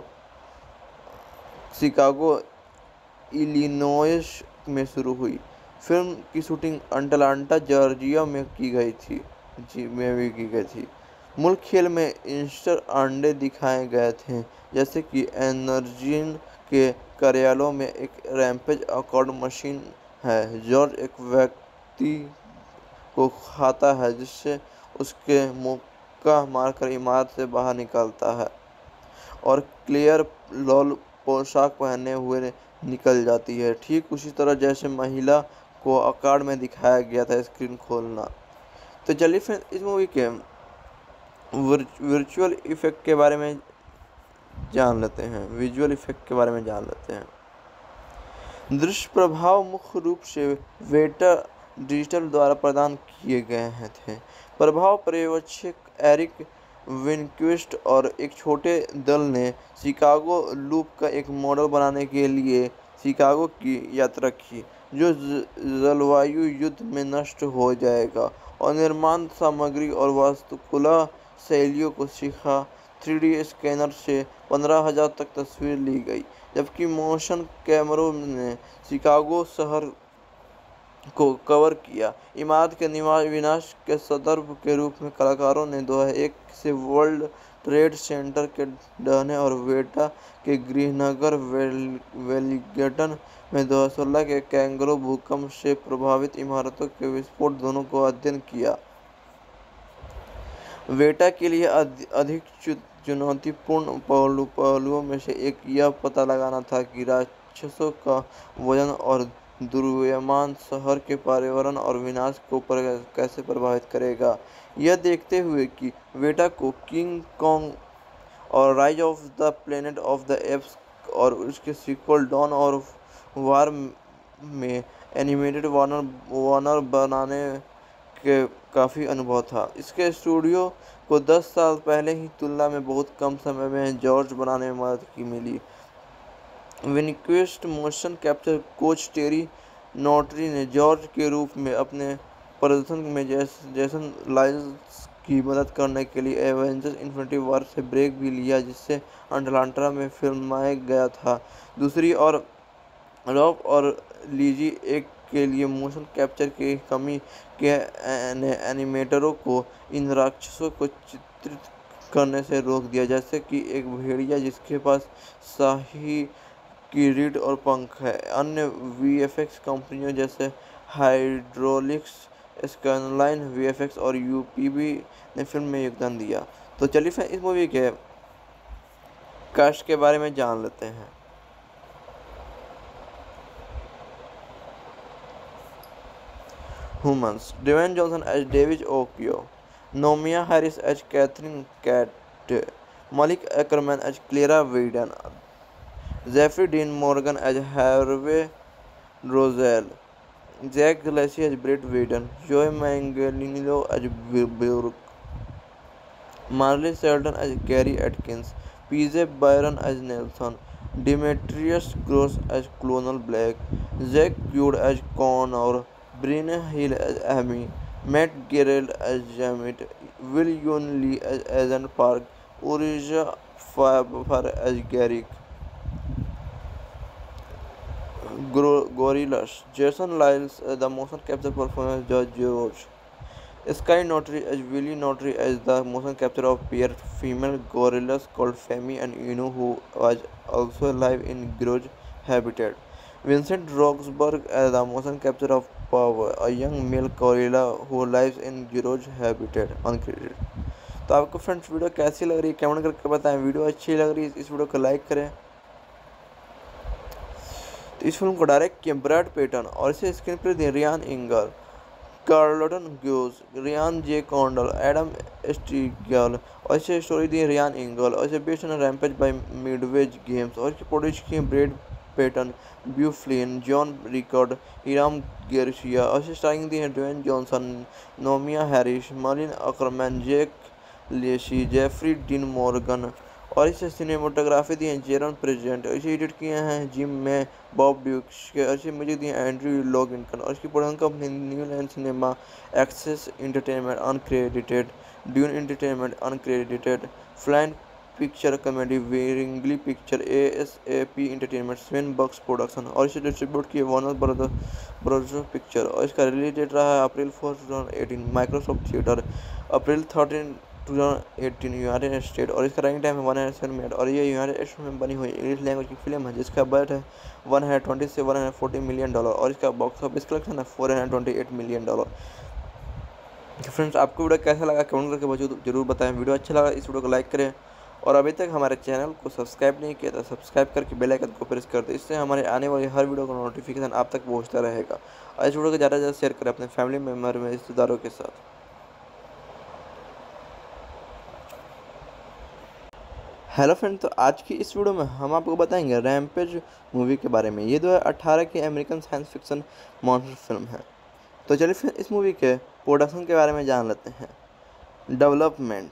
शिकागो, इलिनोइस में शुरू हुई। फिल्म की शूटिंग अटलांटा, जॉर्जिया में की गई थी जी में भी की गई थी। मूल खेल में ईस्टर अंडे दिखाए गए थे, जैसे कि एनर्जीन के कार्यालयों में एक रैम्पेज आर्काड मशीन है। जॉर्ज एक व्यक्ति को खाता है, जिससे उसके मुक्का मारकर इमारत से बाहर निकलता है, और क्लेयर लॉल पोशाक पहने हुए निकल जाती है, ठीक उसी तरह जैसे महिला को आर्काड में दिखाया गया था। स्क्रीन खोलना। तो चलिए फिर इस मूवी के वर्चुअल इफेक्ट के बारे में जान लेते हैं विजुअल इफेक्ट के बारे में जान लेते हैं। दृश्य प्रभाव मुख्य रूप से वेटा डिजिटल द्वारा प्रदान किए गए हैं थे। प्रभाव पर्यवेक्षक एरिक विनक्विस्ट और एक छोटे दल ने शिकागो लूप का एक मॉडल बनाने के लिए शिकागो की यात्रा की, जो जलवायु युद्ध में नष्ट हो जाएगा, और निर्माण सामग्री और वास्तुकला शैलियों को सीखा। थ्री डी स्कैनर से पंद्रह हज़ार तक तस्वीर ली गई, जबकि मोशन कैमरों ने शिकागो शहर को कवर किया। इमारत के विनाश के संदर्भ के रूप में कलाकारों ने दो हज़ार एक से वर्ल्ड ट्रेड सेंटर के ढहने और वेटा के गृहनगर वेलिंगटन में दो हज़ार सोलह के कैंगरो भूकंप से प्रभावित इमारतों के विस्फोट दोनों को अध्ययन किया। वेटा के लिए अधिक चुनौतीपूर्ण पहलू पहलुओं में से एक यह पता लगाना था कि राक्षसों का वजन और दुर्व्यमान शहर के पर्यावरण और विनाश को पर कैसे प्रभावित करेगा। यह देखते हुए कि वेटा को किंग कॉन्ग और Rise of the Planet of the Apes और उसके सीक्वल डॉन और वार में एनिमेटेड वार्नर वार्नर बनाने के काफ़ी अनुभव था। इसके स्टूडियो को दस साल पहले ही तुलना में बहुत कम समय में जॉर्ज बनाने में मदद की मिली। Winquist motion capture coach Terry Notary ने जॉर्ज के रूप में अपने प्रदर्शन में जेसन लाइल्स की मदद करने के लिए एवेंजर्स इन्फिनिटी वॉर से ब्रेक भी लिया, जिससे अटलांटा में फिल्माया गया था। दूसरी ओर रॉब और लीजी एक के लिए मोशन कैप्चर की कमी के एनिमेटरों को इन राक्षसों को चित्रित करने से रोक दिया, जैसे कि एक भेड़िया जिसके पास शाही की रीढ़ और पंख है। अन्य वीएफएक्स कंपनियों जैसे हाइड्रोलिक्स, स्काईलाइन वीएफएक्स और यूपीबी ने फिल्म में योगदान दिया। तो चलिए फिर इस मूवी के कास्ट के बारे में जान लेते हैं। Humans: Dwayne Johnson as David Okoye, Naomia Harris as Catherine Cat, Malik Ackerman as Clara Wheaton, Jeffrey Dean Morgan as Harvey Roselle, Jack Gillespie as Brett Wheaton, Joey Manganiello as Burke, Marley Shelton as Gary Atkins, P J Byron as Nelson, Demetrius Gross as Colonel Black, Jack Quaid as Connor, Brenna Hill as Amy, Matt Gerald as Jamet, Will Yoon Lee as Agent Park, Orija Faber as Garrick, Gorillaz, Jason Lyles as the motion capture performer George George, Sky Notary as Willie Notary as the motion capture of pair female gorillas called Femi and Inu, who was also alive in Grudge habitat. Vincent Roxburgh as the motion capture of Power, a young male gorilla who lives in Grudge habitat, uncredited. तो आपको friends video कैसी लग रही है comment करके बताएं। Video अच्छी लग रही है इस वीडियो को लाइक करें। तो इस फिल्म को डायरेक्ट किया ब्रैड पेटन और इसे स्क्रीन प्ले दिए Ryan Inger, Carlton Cuse, Ryan J Condal, Adam Sztykiel और इसे स्टोरी दी रियान इंगल और इसे based on Rampage by मिडवेज Games और इसकी प्रोड्यूस की Brad Peyton, Beau Flynn, John Rickard, Hiram Garcia और इसे स्टारिंग दी है Dwayne Johnson, Naomie Harris, Malin Akerman, Jake Lacy, Jeffrey Dean Morgan और इसे सिनेमाटोग्राफी दी है जेरन प्रेजेंट और इसे एडिट किए हैं जिम में बॉब ड्यूक्स के और इसे म्यूजिक दिए एंड्रयू लॉगिनकन और इसकी production company New Line Cinema, Access Entertainment uncredited, Dune Entertainment uncredited, Flynn Picture comedy, Wrigley Picture, A S A P Entertainment, Seven Bucks production और इसे डिस्ट्रीब्यूट किए वार्नर ब्रदर ब्रदर्स पिक्चर और इसका release date रहा है April four two thousand eighteen, Microsoft theatre April thirteen two thousand eighteen United State और इसका running time है वन हंड्रेड सेवन मिनट और ये यूनाइटेड स्टेट में बनी हुई इंग्लिश लैंग्वेज की फिल्म है जिसका बजट है वन हंड्रेड ट्वेंटी से one hundred forty million dollar और इसका बॉक्स ऑफिस कलेक्शन है four hundred twenty eight million dollar. Friends आपको वीडियो कैसा लगा कमेंट करके बच्चों जरूर बताएं। वीडियो अच्छा लगा इस वीडियो को लाइक करें और अभी तक हमारे चैनल को सब्सक्राइब नहीं किया तो सब्सक्राइब करके बेल आइकन को प्रेस कर दें, इससे हमारे आने वाली हर वीडियो का नोटिफिकेशन आप तक पहुंचता रहेगा और इस वीडियो को ज़्यादा से ज़्यादा शेयर करें अपने फैमिली मेम्बर में रिश्तेदारों के साथ। हेलो फ्रेंड, तो आज की इस वीडियो में हम आपको बताएंगे रैम्पेज मूवी के बारे में। ये दो हज़ार अठारह की American science fiction monster film है। तो चलिए फिर इस मूवी के प्रोडक्शन के बारे में जान लेते हैं। डेवलपमेंट,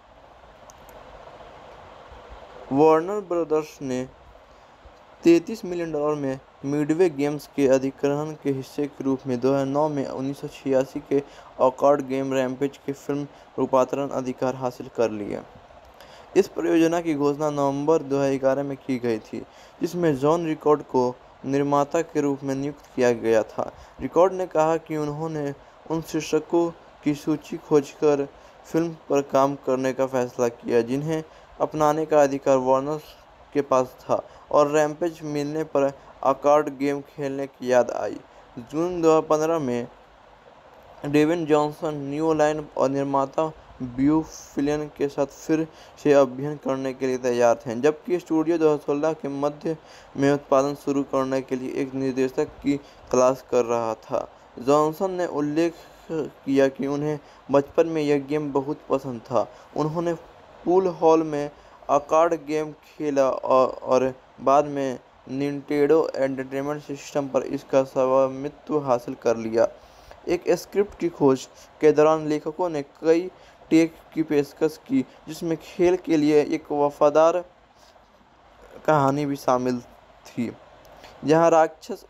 वार्नर ब्रदर्स ने तैंतीस मिलियन डॉलर में मिडवे गेम्स के अधिग्रहण के हिस्से के रूप में दो हज़ार नौ में उन्नीस सौ छियासी के ऑकवर्ड गेम रैम्पेज के फिल्म रूपांतरण अधिकार हासिल कर लिया। इस परियोजना की घोषणा नवंबर दो हज़ार ग्यारह में की गई थी, जिसमें जॉन रिकॉर्ड को निर्माता के रूप में नियुक्त किया गया था। रिकॉर्ड ने कहा कि उन्होंने उन शीर्षकों की सूची खोजकर फिल्म पर काम करने का फैसला किया जिन्हें अपनाने का अधिकार वार्नर के पास था और रैम्पेज मिलने पर ऑकवर्ड गेम खेलने की याद आई। जून दो हज़ार पंद्रह में डेविन जॉनसन न्यू लाइन और निर्माता ब्यू फ्लिन के साथ फिर से अभिनय करने के लिए तैयार थे, जबकि स्टूडियो दो हज़ार सोलह के मध्य में उत्पादन शुरू करने के लिए एक निर्देशक की तलाश कर रहा था। जॉनसन ने उल्लेख किया कि उन्हें बचपन में यह गेम बहुत पसंद था। उन्होंने पूल हॉल में ऑकवर्ड गेम खेला और, और बाद में निंटेंडो एंटरटेनमेंट सिस्टम पर इसका स्वामित्व हासिल कर लिया। एक स्क्रिप्ट की खोज के दौरान लेखकों ने कई टेक की पेशकश की, जिसमें खेल के लिए एक वफादार कहानी भी शामिल थी, जहां राक्षस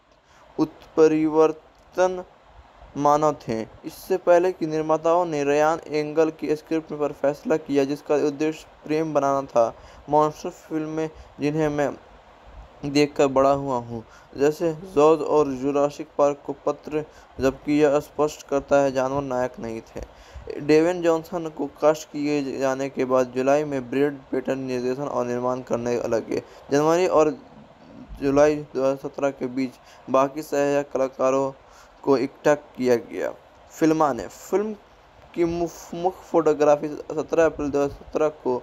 उत्परिवर्तन मानव थे। इससे पहले कि निर्माताओं ने रयान एंगल की स्क्रिप्ट पर फैसला किया, जिसका उद्देश्य प्रेम बनाना था। मॉन्स्टर फिल्में जिन्हें मैं देखकर बड़ा हुआ हूँ, जैसे जॉज और जुरासिक पार्क को पत्र, जबकि यह स्पष्ट करता है जानवर नायक नहीं थे। डेविन जॉनसन को कास्ट किए जाने के बाद जुलाई में ब्रैड पेटन निर्देशन और निर्माण करने लगे। जनवरी और जुलाई दो हज़ार सत्रह के बीच बाकी सहायक कलाकारों को इकट्ठा किया गया। फिल्माने फिल्म की मुख्य फोटोग्राफी सत्रह अप्रैल दो हज़ार सत्रह को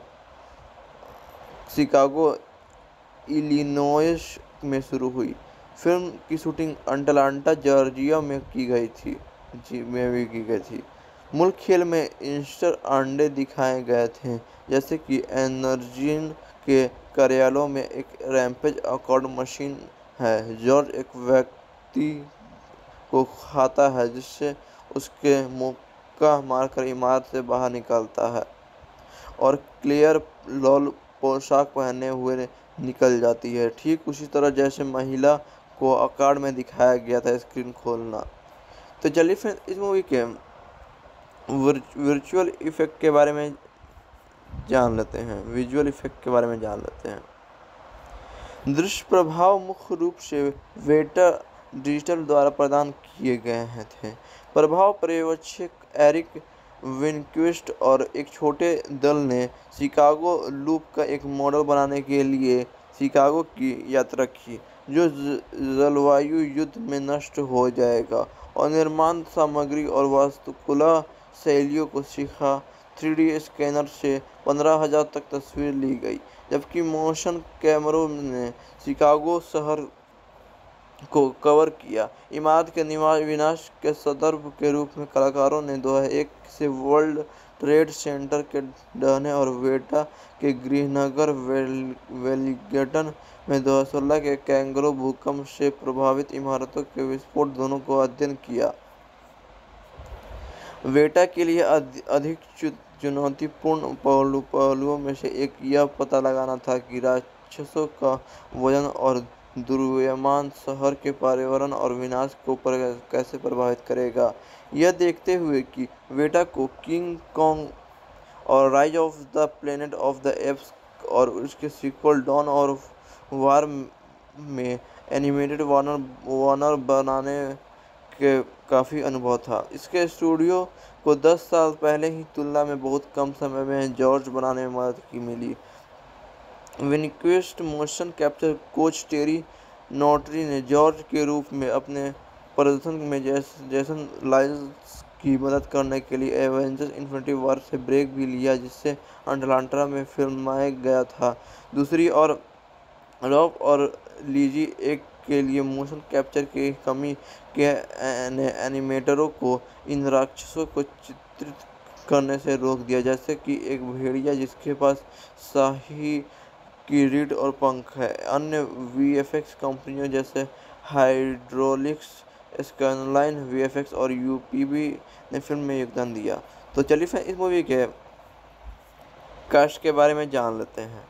शिकागो इलिनोइस में शुरू हुई। फिल्म की शूटिंग अटलांटा जॉर्जिया में की गई थी जी में भी की गई थी। मूल खेल में ईस्टर अंडे दिखाए गए थे, जैसे कि एनर्जिन के कार्यालयों में एक रैम्पेज ऑकवर्ड मशीन है। जॉर्ज एक व्यक्ति को खाता है जिससे उसके मुक्का मारकर इमारत से बाहर निकलता है और क्लेयर लॉल पोशाक पहने हुए निकल जाती है, ठीक उसी तरह जैसे महिला को ऑकवर्ड में दिखाया गया था। स्क्रीन खोलना। तो चलिए फिर इस मूवी के वर्चुअल इफेक्ट के बारे में जान लेते हैं विजुअल इफेक्ट के बारे में जान लेते हैं। दृश्य प्रभाव मुख्य रूप से वेटा डिजिटल द्वारा प्रदान किए गए हैं थे। प्रभाव पर्यवेक्षक एरिक विनक्विस्ट और एक छोटे दल ने शिकागो लूप का एक मॉडल बनाने के लिए शिकागो की यात्रा की, जो जलवायु युद्ध में नष्ट हो जाएगा, और निर्माण सामग्री और वास्तुकला शैलियों को सीखा। थ्री डी स्कैनर से पंद्रह हज़ार तक तस्वीर ली गई, जबकि मोशन कैमरों ने शिकागो शहर को कवर किया। इमारत के विनाश के संदर्भ के रूप में कलाकारों ने दो हज़ार एक से वर्ल्ड ट्रेड सेंटर के ढहने और वेटा के गृहनगर वेलिंगटन में दो हज़ार सोलह के कैंगरो भूकंप से प्रभावित इमारतों के विस्फोट दोनों को अध्ययन किया। वेटा के लिए अधिक चुनौतीपूर्ण पहलू पहलुओं में से एक यह पता लगाना था कि राक्षसों का वजन और द्रव्यमान शहर के पर्यावरण और विनाश को पर कैसे प्रभावित करेगा। यह देखते हुए कि वेटा को किंग कॉन्ग और Rise of the Planet of the Apes और उसके सीक्वल डॉन ऑफ वार में एनिमेटेड वार्नर वार्नर बनाने के काफ़ी अनुभव था। इसके स्टूडियो को दस साल पहले ही तुलना में बहुत कम समय में जॉर्ज बनाने में मदद की मिली। Winquist motion capture coach Terry Notary ने जॉर्ज के रूप में अपने प्रदर्शन में जेसन लाइल्स की मदद करने के लिए एवेंजर्स इन्फिनिटी वॉर से ब्रेक भी लिया, जिससे अटलांटा में फिल्माया गया था। दूसरी ओर रॉब और लीजी एक के लिए मोशन कैप्चर की कमी के एनिमेटरों को इन राक्षसों को चित्रित करने से रोक दिया, जैसे कि एक भेड़िया जिसके पास शाही की रीढ़ और पंख है। अन्य वीएफएक्स कंपनियों जैसे हाइड्रोलिक्स, स्काईलाइन वीएफएक्स और यूपीबी ने फिल्म में योगदान दिया। तो चलिए इस मूवी के कास्ट के बारे में जान लेते हैं।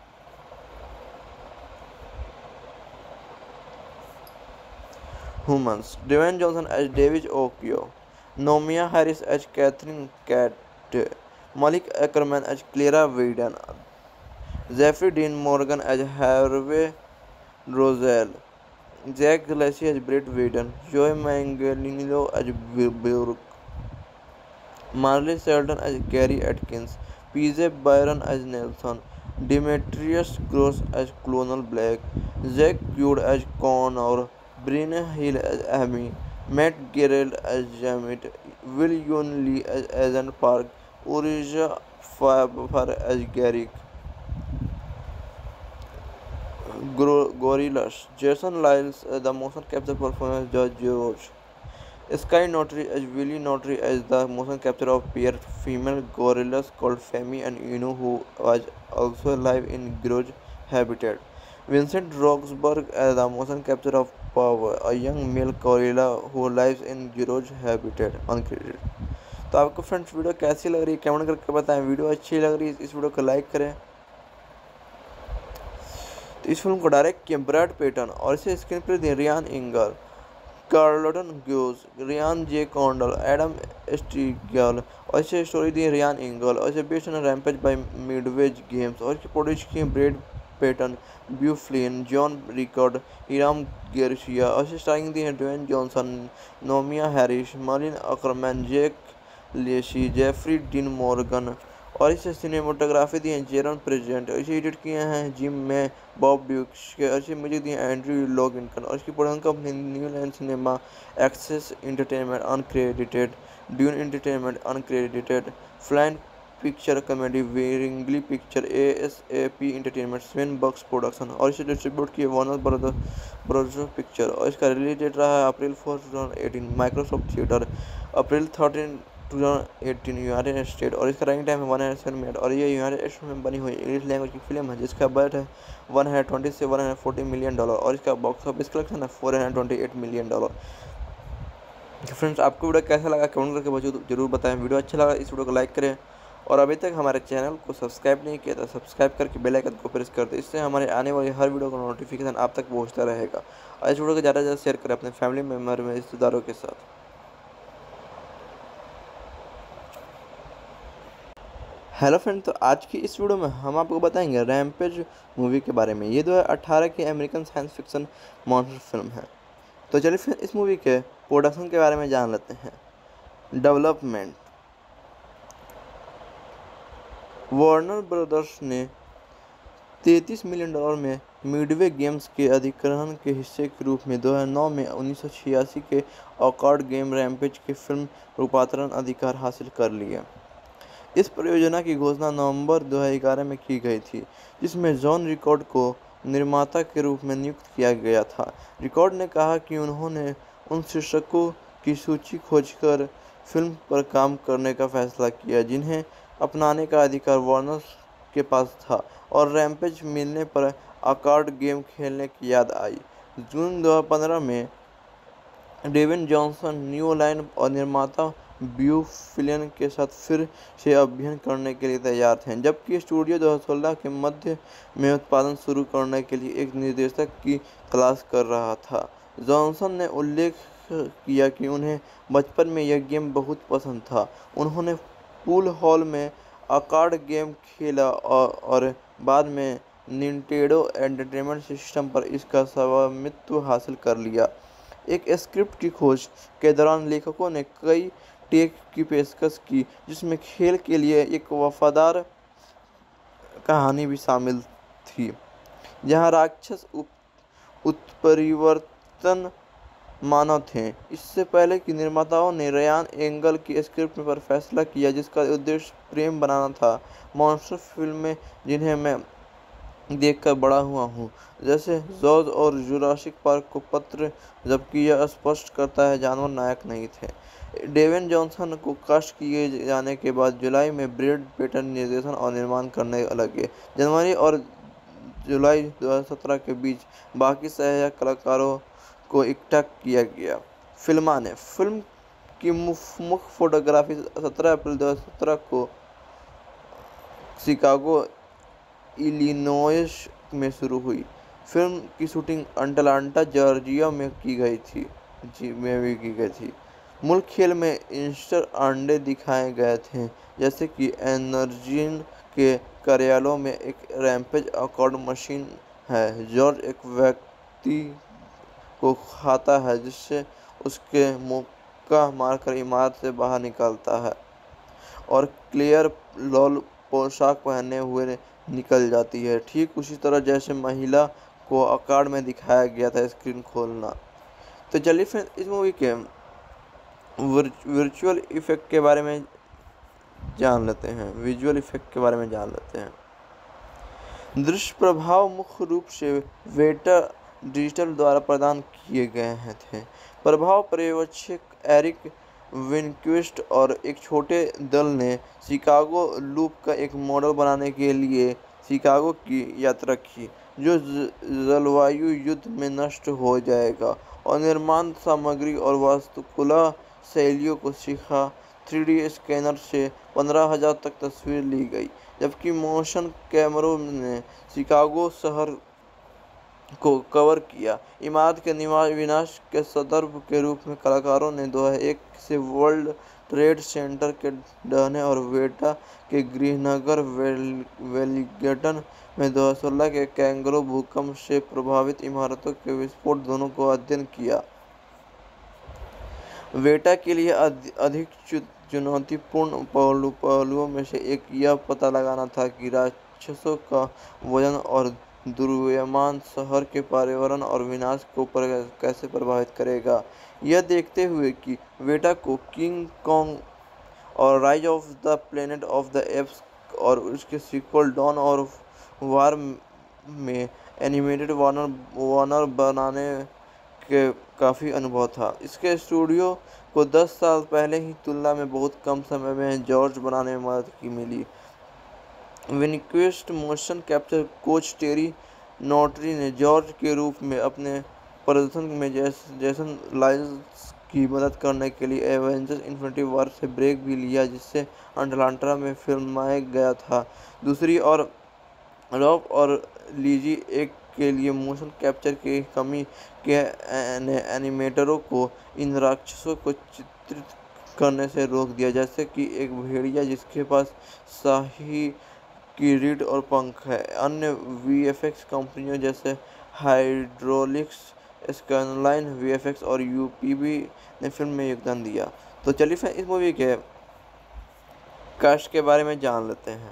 Humans: Dwayne Johnson as David Okoye, Naomi Harris as Catherine Tate, Malik Ackerman as Clara Weedon, Jeffrey Dean Morgan as Harvey Roselle, Jack Gillespie as Brett Weedon, Joey Manganiello as Burke, Marley Sheldon as Gary Atkins, P J Byron as Nelson, Demetrius Gross as Colonel Black, Jack Quaid as Connor, Brenna Hill as Amy, Matt Gerald as Jamit, Will Yun Lee as Agent Park, Urija Faber as Garrick, Gorillaz, Jason Lyles as the motion capture performer George George, Sky Notary as Willie Notary as the motion capture of pair female gorillas called Femi and Inu, who was also alive in Grudge habitat. Vincent Roxburgh as the motion capture of Power, a young male gorilla who lives in Grudge habitat, uncredited. तो आपको friends video कैसी लग रही है comment करके बताएं। Video अच्छी लग रही है इस वीडियो को लाइक करें। तो इस फिल्म को डायरेक्ट किया ब्रैड पेटन और इसे स्क्रीन प्ले दिए Ryan Inger, Carlton Cuse, Ryan J Condal, Adam Sztykiel और इसे स्टोरी दी रियान इंगल और इसे based on Rampage by Midway Games और इसकी प्रोड्यूस की Brad Peyton, Beau Flynn, John Rickard, Hiram Garcia और इसे स्टारिंग दी है Dwayne Johnson, Naomie Harris, Malin Akerman, Jake Lacy, Jeffrey Dean Morgan और इसे सिनेमाटोग्राफी दी है जेरन प्रेजेंट और इसे एडिट किए हैं जिम में बॉब ड्यूक्स के और इसे म्यूजिक दी है एंड्रयू लॉगिनकन और इसकी production company New Line Cinema, Access Entertainment uncredited, Dune Entertainment uncredited, Flynn Picture comedy, Wrigley Picture, ASAP Entertainment, Seven Bucks production और इसे डिस्ट्रीब्यूट किए वार्नर ब्रदर्स ब्रदर्स पिक्चर और इसका रिलीज डेट रहा है April four two thousand eighteen, Microsoft theatre April thirteen two thousand eighteen United State और इसका running time है वन हंड्रेड सेवन मिनट और ये यूनाइटेड स्टेट में बनी हुई इंग्लिश लैंग्वेज की फिल्म है जिसका बजट है वन हंड्रेड ट्वेंटी से one hundred forty million dollar और इसका बॉक्स ऑफिस कलेक्शन है four hundred twenty eight million dollar. Friends आपको वीडियो कैसा लगा कमेंट करके जरूर बताएं। वीडियो अच्छा लगा इस वीडियो को लाइक करें और अभी तक हमारे चैनल को सब्सक्राइब नहीं किया तो सब्सक्राइब करके बेल आइकन को प्रेस कर दें, इससे हमारे आने वाली हर वीडियो का नोटिफिकेशन आप तक पहुंचता रहेगा। और इस वीडियो को ज़्यादा से ज़्यादा शेयर करें अपने फैमिली मेम्बर में रिश्तेदारों के साथ। हेलो फ्रेंड, तो आज की इस वीडियो में हम आपको बताएंगे रैम्पेज मूवी के बारे में। ये दो हज़ार अठारह की American science fiction monster film है। तो चलिए फिर इस मूवी के प्रोडक्शन के बारे में जान लेते हैं। डेवलपमेंट, वार्नर ब्रदर्स ने तैंतीस मिलियन डॉलर में मिडवे गेम्स के अधिग्रहण के हिस्से के रूप में दो हज़ार नौ में उन्नीस सौ छियासी के ऑकवर्ड गेम रैम्पेज के फिल्म रूपांतरण अधिकार हासिल कर लिया। इस परियोजना की घोषणा नवंबर दो हज़ार ग्यारह में की गई थी, जिसमें जॉन रिकॉर्ड को निर्माता के रूप में नियुक्त किया गया था। रिकॉर्ड ने कहा कि उन्होंने उन शीर्षकों की सूची खोजकर फिल्म पर काम करने का फैसला किया जिन्हें अपनाने का अधिकार वार्नर के पास था, और रैम्पेज मिलने पर ऑकवर्ड गेम खेलने की याद आई। जून दो हज़ार पंद्रह में डेविन जॉनसन न्यू लाइन और निर्माता ब्यू फिलिन के साथ फिर से अभिनय करने के लिए तैयार थे, जबकि स्टूडियो दो हज़ार सोलह के मध्य में उत्पादन शुरू करने के लिए एक निर्देशक की तलाश कर रहा था। जॉनसन ने उल्लेख किया कि उन्हें बचपन में यह गेम बहुत पसंद था। उन्होंने पूल हॉल में ऑकवर्ड गेम खेला और, और बाद में निंटेंडो एंटरटेनमेंट सिस्टम पर इसका स्वामित्व हासिल कर लिया। एक स्क्रिप्ट की खोज के दौरान लेखकों ने कई टेक की पेशकश की, जिसमें खेल के लिए एक वफादार कहानी भी शामिल थी, जहां राक्षस उत्परिवर्तन मानव थे। इससे पहले कि निर्माताओं ने रयान एंगल की स्क्रिप्ट पर फैसला किया, जिसका उद्देश्य प्रेम बनाना था। मॉन्स्टर फिल्में जिन्हें मैं देखकर बड़ा हुआ हूँ, जैसे जॉज और जुरासिक पार्क को पत्र, जबकि यह स्पष्ट करता है जानवर नायक नहीं थे। डेविन जॉनसन को कास्ट किए जाने के बाद जुलाई में ब्रैड पिट निर्देशन और निर्माण करने लगे। जनवरी और जुलाई दो हज़ार सत्रह के बीच बाकी सहायक कलाकारों को इकट्ठा किया गया। फिल्म ने फिल्म की मुख्य फोटोग्राफी सत्रह अप्रैल दो हज़ार सत्रह को शिकागो इलिनोइस में शुरू हुई। फिल्म की शूटिंग अटलांटा जॉर्जिया में की गई थी जी में भी की गई थी। मूल खेल में ईस्टर अंडे दिखाए गए थे, जैसे कि एनर्जीन के कार्यालयों में एक रैम्पेज ऑकवर्ड मशीन है। जॉर्ज एक व्यक्ति को खाता है, जिससे उसके मुक्का मारकर इमारत से बाहर निकलता है, और क्लेयर लॉल पोशाक पहने हुए निकल जाती है, ठीक उसी तरह जैसे महिला को ऑकवर्ड में दिखाया गया था। स्क्रीन खोलना। तो चलिए फिर इस मूवी के वर्चुअल इफेक्ट के बारे में जान लेते हैं विजुअल इफेक्ट के बारे में जान लेते हैं। दृश्य प्रभाव मुख्य रूप से वेटा डिजिटल द्वारा प्रदान किए गए थे। प्रभाव पर्यवेक्षक एरिक विनक्विस्ट और एक छोटे दल ने शिकागो लूप का एक मॉडल बनाने के लिए शिकागो की यात्रा की, जो जलवायु युद्ध में नष्ट हो जाएगा, और निर्माण सामग्री और वास्तुकला शैलियों को सीखा। थ्री डी स्कैनर से पंद्रह हज़ार तक तस्वीर ली गई, जबकि मोशन कैमरों ने शिकागो शहर को कवर किया। इमारत के विनाश के संदर्भ के रूप में कलाकारों ने दो हज़ार एक से वर्ल्ड ट्रेड सेंटर के ढहने और वेटा के गृहनगर वेलिंगटन में दो हज़ार सोलह के कैंगरो भूकंप से प्रभावित इमारतों के विस्फोट दोनों को अध्ययन किया। वेटा के लिए अधिक चुनौतीपूर्ण पहलू पहलुओं में से एक यह पता लगाना था कि राक्षसों का वजन और दुर्व्यमान शहर के पर्यावरण और विनाश को पर कैसे प्रभावित करेगा। यह देखते हुए कि वेटा को किंग कॉन्ग और Rise of the Planet of the Apes और उसके सीक्वल डॉन ऑफ वार में एनिमेटेड वार्नर वार्नर बनाने के काफ़ी अनुभव था। इसके स्टूडियो को दस साल पहले ही तुलना में बहुत कम समय में जॉर्ज बनाने में मदद की मिली। Winquist motion capture coach Terry Notary ने जॉर्ज के रूप में अपने प्रदर्शन में जेसन लाइल्स की मदद करने के लिए एवेंजर्स इन्फिनिटी वॉर से ब्रेक भी लिया, जिससे अटलांटा में फिल्माया गया था। दूसरी ओर रॉब और लीजी एक के लिए मोशन कैप्चर की कमी के एनिमेटरों को इन राक्षसों को चित्रित करने से रोक दिया, जैसे कि एक भेड़िया जिसके पास शाही की रीढ़ और पंख है। अन्य वीएफएक्स कंपनियों जैसे हाइड्रोलिक्स, स्काईलाइन वीएफएक्स और यूपीबी ने फिल्म में योगदान दिया। तो चलिए फिर इस मूवी के कास्ट के बारे में जान लेते हैं।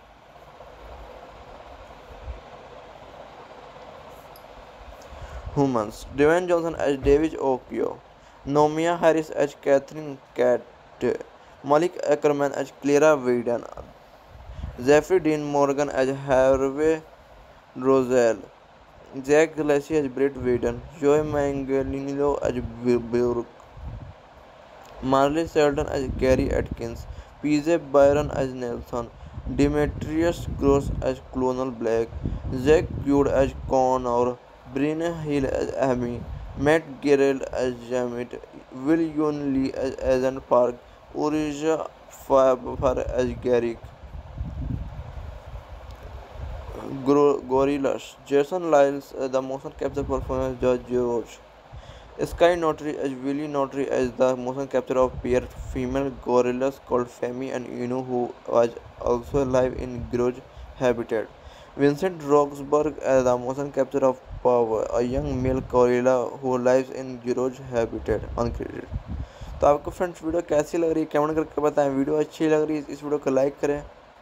Humans: Dwayne Johnson as David Okoye, Naomi Harris as Catherine Tate, Malik Ackerman as Clara Wheaton, Jeffrey Dean Morgan as Harvey Roselle, Jack Gillespie as Brett Wheaton, Joey Manganiello as Burke, Marley Shelton as Gary Atkins, P J Byron as Nelson, Demetrius Gross as Colonel Black, Jack Quaid as Connor, Brenna Hill as Amy, Matt Gerald as Jamet, Will Yun Lee as Agent Park, Urija Faber as Garrick, Gorillaz, Jason Lyles as the motion capture performer George George, Sky Notary as Willie Notary as the motion capture of pair female gorillas called Femi and Inu, who was also alive in Garage habitat. Vincent Roxburgh as the motion capture of Power, a young male gorilla who lives in Garage habitat, uncredited. तो आपको friends video कैसी लग रही है comment करके बताएं। Video अच्छी लग रही है इस वीडियो को लाइक करें।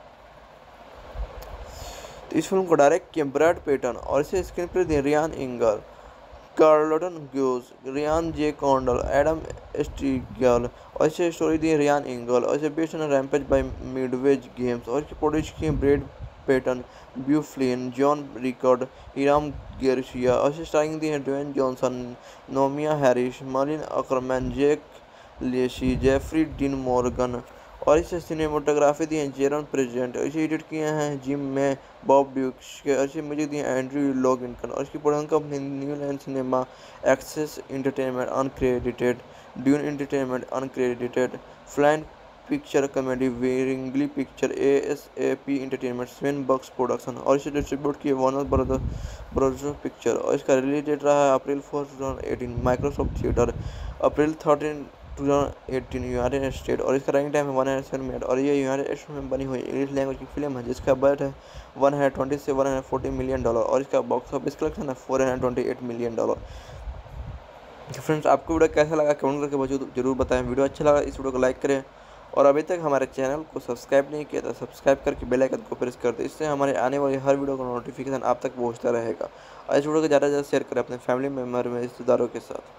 तो इस फिल्म को डायरेक्ट किया ब्रैड पेटन और इसे स्क्रीन प्ले दिए Ryan Inger, Carlton Cuse, Ryan J Condal, Adam Sztykiel और इसे स्टोरी दी रियान इंगल और इसे based on Rampage by Midway Games और इसकी प्रोड्यूस की Brad Peyton, Beau Flynn, John Rickard, Hiram Garcia और इसे स्टारिंग दी है Dwayne Johnson, Naomie Harris, Malin Akerman, Jake Lacy, Jeffrey Dean Morgan और इसे सिनेमाटोग्राफी दी है जेरन प्रेजेंट और इसे एडिट किए हैं जिम में बॉब ड्यूक्स के और इसे म्यूजिक दिए एंड्रयू लॉगिनकन और इसकी production company New Line Cinema, Access Entertainment uncredited, Dune Entertainment uncredited, Flynn Picture comedy, Wrigley Picture, ASAP Entertainment, Seven Bucks production और इसे डिस्ट्रीब्यूट किए वार्नर ब्रदर्स ब्रदर्स पिक्चर और इसका रिलीज डेट रहा है April four two thousand eighteen, Microsoft theatre April thirteen two thousand eighteen United State और इसका running time है वन हंड्रेड सेवन मिनट और ये यूनाइटेड स्टेट में बनी हुई इंग्लिश लैंग्वेज की फिल्म है जिसका बजट है वन हंड्रेड ट्वेंटी से one hundred forty million dollar और इसका बॉक्स ऑफिस कलेक्शन है four hundred twenty eight million dollar. Friends आपको वीडियो कैसा लगा कमेंट करके बच्चों जरूर बताएं। वीडियो अच्छा लगा इस वीडियो को लाइक करें और अभी तक हमारे चैनल को सब्सक्राइब नहीं किया तो सब्सक्राइब करके बेल आइकन को प्रेस कर दें, इससे हमारे आने वाली हर वीडियो का नोटिफिकेशन आप तक पहुँचता रहेगा। और इस वीडियो को ज़्यादा से ज़्यादा शेयर करें अपने फैमिली मेम्बर में रिश्तेदारों के साथ।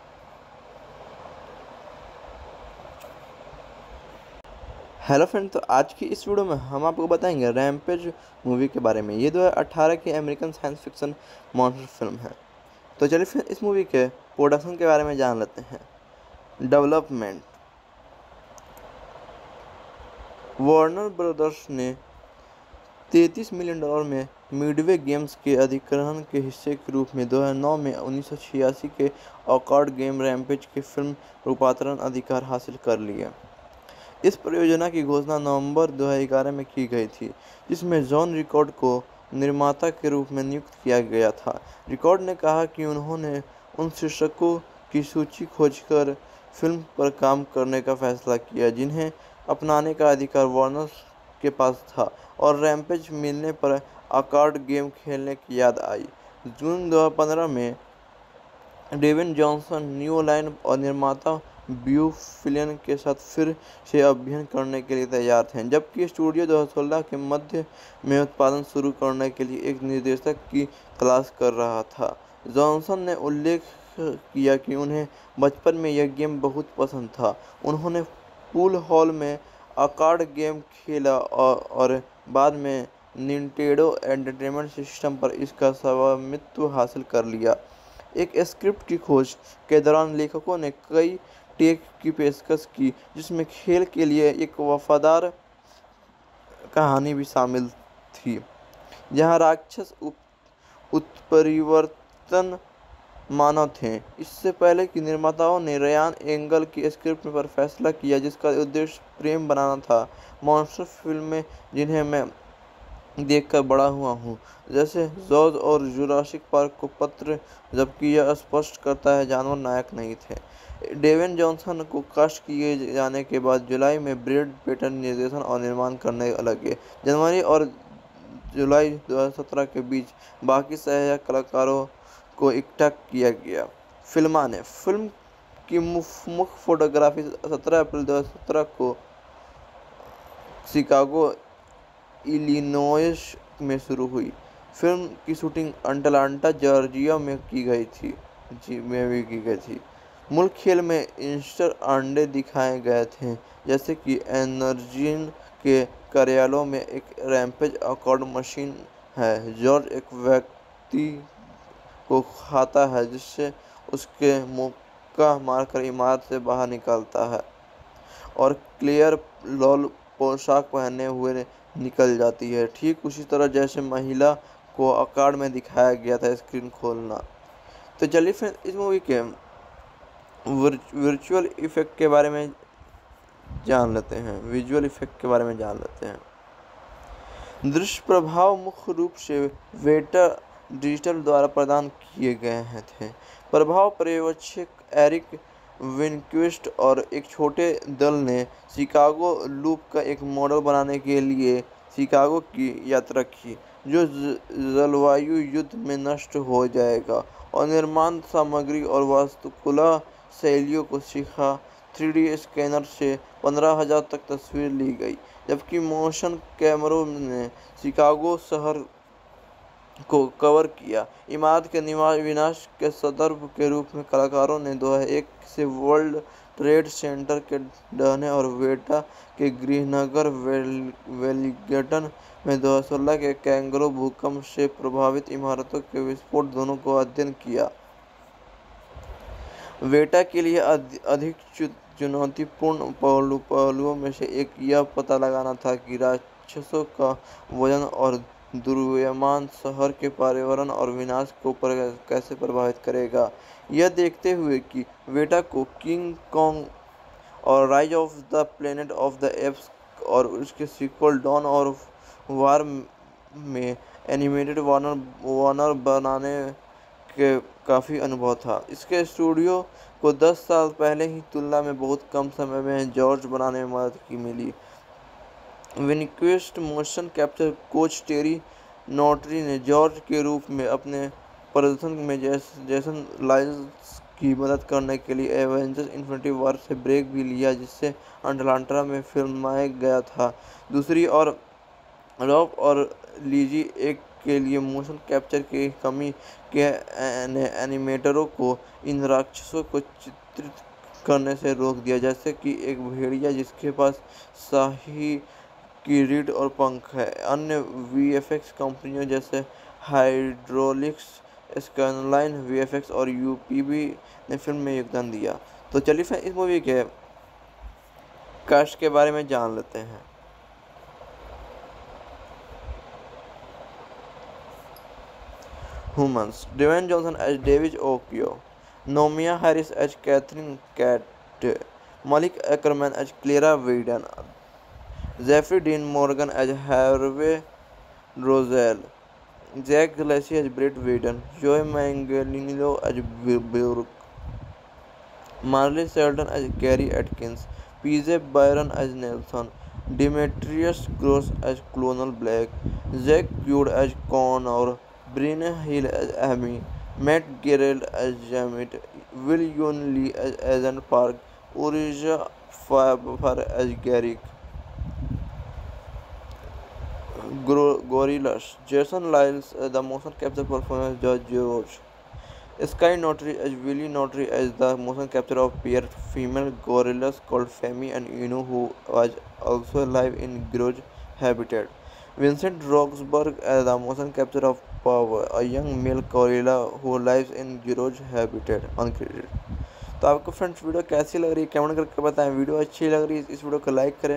हेलो फ्रेंड, तो आज की इस वीडियो में हम आपको बताएंगे रैम्पेज मूवी के बारे में। ये दो हज़ार अठारह की American science fiction monster film है। तो चलिए फिर इस मूवी के प्रोडक्शन के बारे में जान लेते हैं। डेवलपमेंट: वार्नर ब्रदर्स ने तैंतीस मिलियन डॉलर में मिडवे गेम्स के अधिग्रहण के हिस्से के रूप में दो हज़ार नौ में उन्नीस सौ छियासी के ऑकवर्ड गेम रैम्पेज के फिल्म रूपांतरण अधिकार हासिल कर लिया। इस परियोजना की घोषणा नवंबर दो हज़ार ग्यारह में की गई थी, जिसमें जॉन रिकॉर्ड को निर्माता के रूप में नियुक्त किया गया था। रिकॉर्ड ने कहा कि उन्होंने उन शीर्षकों की सूची खोजकर फिल्म पर काम करने का फैसला किया जिन्हें अपनाने का अधिकार वार्नर के पास था और रैम्पेज मिलने पर ऑकवर्ड गेम खेलने की याद आई। जून दो हज़ार पंद्रह में ड्वेन जॉनसन न्यू लाइन और निर्माता ब्यू फ्लिन के साथ फिर से अभिनय करने के लिए तैयार थे, जबकि स्टूडियो दो हज़ार सोलह के मध्य में उत्पादन शुरू करने के लिए एक निर्देशक की तलाश कर रहा था। जॉनसन ने उल्लेख किया कि उन्हें बचपन में यह गेम बहुत पसंद था। उन्होंने पूल हॉल में ऑकवर्ड गेम खेला और, और बाद में निंटेंडो एंटरटेनमेंट सिस्टम पर इसका स्वामित्व हासिल कर लिया। एक स्क्रिप्ट की खोज के दौरान लेखकों ने कई टेक की पेशकश की, जिसमें खेल के लिए एक वफादार कहानी भी शामिल थी, जहां राक्षस उत्परिवर्तन मानव थे। इससे पहले कि निर्माताओं ने रयान एंगल की स्क्रिप्ट पर फैसला किया, जिसका उद्देश्य प्रेम बनाना था। मॉन्स्टर फिल्में जिन्हें मैं देखकर बड़ा हुआ हूँ, जैसे जॉर्ज और जुरासिक पार्क को पत्र, जबकि यह स्पष्ट करता है जानवर नायक नहीं थे। डेवेन जॉनसन को कास्ट किए जाने के बाद जुलाई में ब्रैड पिट निर्देशन और निर्माण करने लगे। जनवरी और जुलाई दो हज़ार सत्रह के बीच बाकी सहायक कलाकारों को इकट्ठा किया गया। फिल्माने फिल्म की मुख्य फोटोग्राफी सत्रह अप्रैल दो हज़ार सत्रह को शिकागो, इलिनोइस में शुरू हुई। फिल्म की शूटिंग अटलांटा, जॉर्जिया में की गई थी जी में भी की गई थी। मूल खेल में ईस्टर अंडे दिखाए गए थे, जैसे कि एनर्जीन के कार्यालयों में एक रैम्पेज अकॉर्ड मशीन है। जॉर्ज एक व्यक्ति को खाता है, जिससे उसके मुक्का मारकर इमारत से बाहर निकलता है, और क्लेयर लॉल पोशाक पहने हुए निकल जाती है, ठीक उसी तरह जैसे महिला को आकार में दिखाया गया था। स्क्रीन खोलना। तो चलिए फिर इस मूवी के वर्चुअल इफेक्ट के बारे में जान लेते हैं विजुअल इफेक्ट के बारे में जान लेते हैं। दृश्य प्रभाव मुख्य रूप से वेटा डिजिटल द्वारा प्रदान किए गए थे। प्रभाव पर्यवेक्षक एरिक विनक्विस्ट और एक छोटे दल ने शिकागो लूप का एक मॉडल बनाने के लिए शिकागो की यात्रा की, जो जलवायु युद्ध में नष्ट हो जाएगा, और निर्माण सामग्री और वास्तुकला शैलियों को सीखा। थ्री डी स्कैनर से पंद्रह हज़ार तक तस्वीर ली गई, जबकि मोशन कैमरों ने शिकागो शहर को कवर किया। इमारत के विनाश के संदर्भ के रूप में कलाकारों ने दो हज़ार एक से वर्ल्ड ट्रेड सेंटर के ढहने और वेटा के गृहनगर वेलिंगटन में दो हज़ार सोलह के कैंगरो भूकंप से प्रभावित इमारतों के विस्फोट दोनों को अध्ययन किया। वेटा के लिए अधिक चुनौतीपूर्ण पहलू पहलुओं में से एक यह पता लगाना था कि राक्षसों का वजन और दुर्व्यमान शहर के पर्यावरण और विनाश को पर कैसे प्रभावित करेगा। यह देखते हुए कि वेटा को किंग कॉन्ग और Rise of the Planet of the Apes और उसके सीक्वल डॉन और वार में एनिमेटेड वार्नर वार्नर बनाने के काफ़ी अनुभव था। इसके स्टूडियो को दस साल पहले ही तुलना में बहुत कम समय में जॉर्ज बनाने में मदद की मिली। Winquist motion capture coach Terry Notary ने जॉर्ज के रूप में अपने प्रदर्शन में जेसन लाइल्स की मदद करने के लिए एवेंजर्स इन्फिनिटी वॉर से ब्रेक भी लिया, जिससे अटलांटा में फिल्माया गया था। दूसरी ओर रॉब और लीजी एक के लिए मोशन कैप्चर की कमी के एनिमेटरों को इन राक्षसों को चित्रित करने से रोक दिया, जैसे कि एक भेड़िया जिसके पास शाही की रीढ़ और पंख है। अन्य वीएफएक्स कंपनियों जैसे हाइड्रोलिक्स, स्काईलाइन वीएफएक्स और यूपीबी ने फिल्म में योगदान दिया। तो चलिए फिर इस मूवी के कास्ट के बारे में जान लेते हैं। Humans: Dwayne Johnson as David Okoye, Naomie Harris as Catherine Kate, Malin Akerman as Clara Wyden, Jeffrey Dean Morgan as Harvey Russell, Jake Lacy as Brett Wyden, Joe Manganiello as Burke, Marley Shelton as Kerry Atkins, P J Byrne as Nelson, Demetrius Grosse as Colonel Blake, Jack Quaid as Connor, Breanne Hill as Amy, Matt Gerald as Zammit, Will Yun Lee as Agent Park, Urijah Faber as गैरिक, Gorillaz, Jason Lyles as the motion capture performance George George, Sky Notary as Willie Notary as the motion capture of pair female gorillas called Femi and Inu, who was also alive in Grudge habitat, Vincent Roxburgh as the motion capture of Power, a young male gorilla who lives in Grudge habitat, uncredited। तो आपको friends video कैसी लग रही है comment करके बताएं। Video अच्छी लग रही है इस वीडियो को लाइक करें।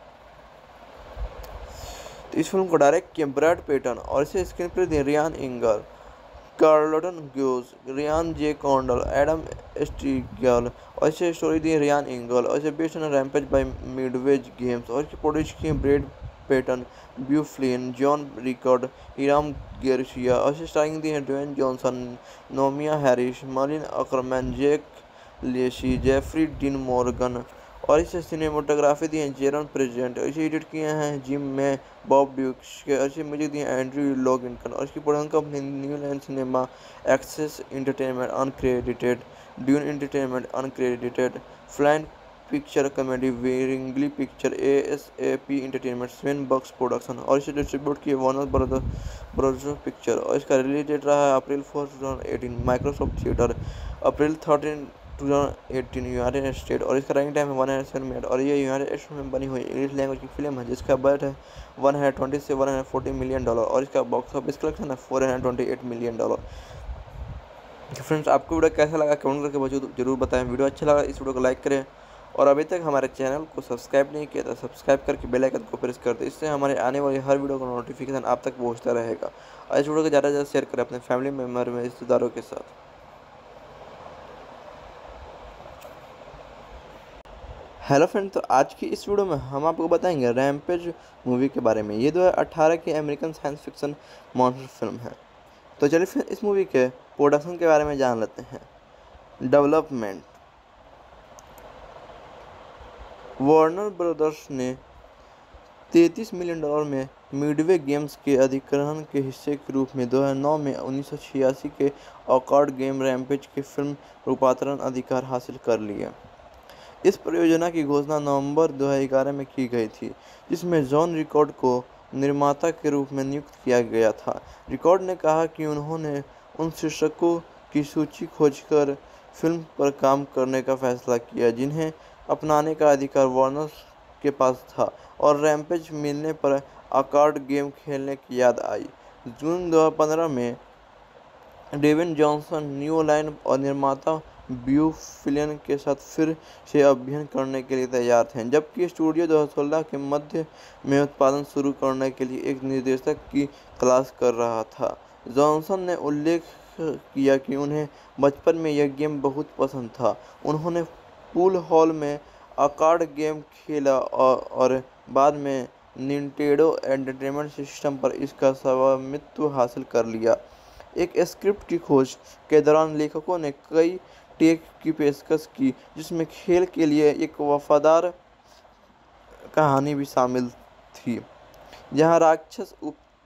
तो इस फिल्म को डायरेक्ट किया ब्रैड पिट और इसे स्क्रीन प्ले दिए Ryan Inger, Carlton Cuse, Ryan J Condal, Adam Sztykiel, और इसे स्टोरी दी रियान इंगल, और इसे based on Rampage by Midway Games, और इसकी प्रोड्यूस की Brad Peyton, Beau Flynn, John Rickard, Hiram Garcia और स्टारिंग दी हैं Dwayne Johnson, Naomie Harris, Malin Akerman, Jake Lacy, Jeffrey Dean Morgan और इसे सिनेमाटोग्राफी दी है जेरन प्रेजेंट और इसे एडिट किए हैं जिम में बॉब ड्यूक्स के और इसे म्यूजिक दिए एंड्रयू लॉगिनकन और इसकी production company New Line Cinema, Access Entertainment uncredited, Dune Entertainment uncredited, Flynn Picture comedy, Wrigley Picture, A S A P Entertainment, Seven Bucks production और इसे डिस्ट्रीब्यूट किए वार्नर ब्रदर्स पिक्चर और इसका release date रहा है April four two thousand eighteen, Microsoft theatre April thirteen two thousand eighteen United State और इसका running time है वन हंड्रेड सेवन मिनट और ये यूनाइटेड स्टेट में बनी हुई इंग्लिश लैंग्वेज की फिल्म है जिसका बजट है वन हंड्रेड ट्वेंटी से one hundred forty million dollar और इसका बॉक्स ऑफिस कलेक्शन है four hundred twenty eight million dollar. Friends, आपको वीडियो कैसा लगा कमेंट करके जरूर बताएं। वीडियो अच्छा लगा इस वीडियो को लाइक करें और अभी तक हमारे चैनल को सब्सक्राइब नहीं किया तो सब्सक्राइब करके बेल आइकन को प्रेस कर दें, इससे हमारे आने वाली हर वीडियो का नोटिफिकेशन आप तक पहुंचता रहेगा। और इस वीडियो को ज़्यादा से ज़्यादा शेयर करें अपने फैमिली मेम्बर में रिश्तेदारों के साथ। हेलो फ्रेंड, तो आज की इस वीडियो में हम आपको बताएंगे रैम्पेज मूवी के बारे में। ये दो हज़ार अठारह की American science fiction monster film है। तो चलिए फिर इस मूवी के प्रोडक्शन के बारे में जान लेते हैं। डेवलपमेंट, वार्नर ब्रदर्स ने तैंतीस मिलियन डॉलर में मिडवे गेम्स के अधिग्रहण के हिस्से के रूप में दो हज़ार नौ में उन्नीस सौ छियासी के ऑकवर्ड गेम रैम्पेज के फिल्म रूपांतरण अधिकार हासिल कर लिया। इस परियोजना की घोषणा नवंबर दो हज़ार ग्यारह में की गई थी, जिसमें जॉन रिकॉर्ड को निर्माता के रूप में नियुक्त किया गया था। रिकॉर्ड ने कहा कि उन्होंने उन शीर्षकों की सूची खोजकर फिल्म पर काम करने का फैसला किया जिन्हें अपनाने का अधिकार वार्नर के पास था और रैम्पेज मिलने पर ऑकवर्ड गेम खेलने की याद आई। जून दो हज़ार पंद्रह में डेविन जॉनसन न्यू लाइन और निर्माता ब्यू फ्लिन के साथ फिर से अभिनय करने के लिए तैयार थे, जबकि स्टूडियो दो हज़ार सोलह के मध्य में उत्पादन शुरू करने के लिए एक निर्देशक की तलाश कर रहा था। जॉनसन ने उल्लेख किया कि उन्हें बचपन में यह गेम बहुत पसंद था। उन्होंने पूल हॉल में ऑकवर्ड गेम खेला और, और बाद में निंटेंडो एंटरटेनमेंट सिस्टम पर इसका स्वामित्व हासिल कर लिया। एक स्क्रिप्ट की खोज के दौरान लेखकों ने कई टेक की पेशकश की, जिसमें खेल के लिए एक वफादार कहानी भी शामिल थी, जहां राक्षस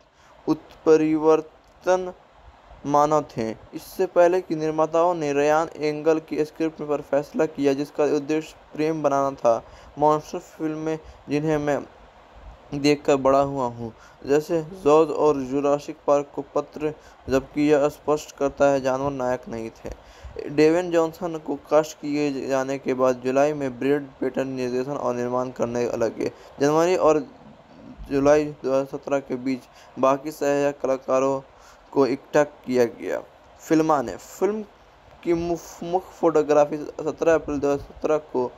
उत्परिवर्तन मानव थे। इससे पहले कि निर्माताओं ने रयान एंगल की स्क्रिप्ट पर फैसला किया, जिसका उद्देश्य प्रेम बनाना था। मॉन्स्टर फिल्में जिन्हें मैं देखकर बड़ा हुआ हूँ, जैसे जॉर्ज और जुरासिक पार्क को पत्र, जबकि यह स्पष्ट करता है जानवर नायक नहीं थे। डेविन जॉनसन को कास्ट किए जाने के बाद जुलाई में ब्रैड पेटन निर्देशन और निर्माण करने लगे। जनवरी और जुलाई दो हज़ार सत्रह के बीच बाकी सहायक कलाकारों को इकट्ठा किया गया। फिल्माने फिल्म की मुख्य फोटोग्राफी सत्रह अप्रैल दो हज़ार सत्रह को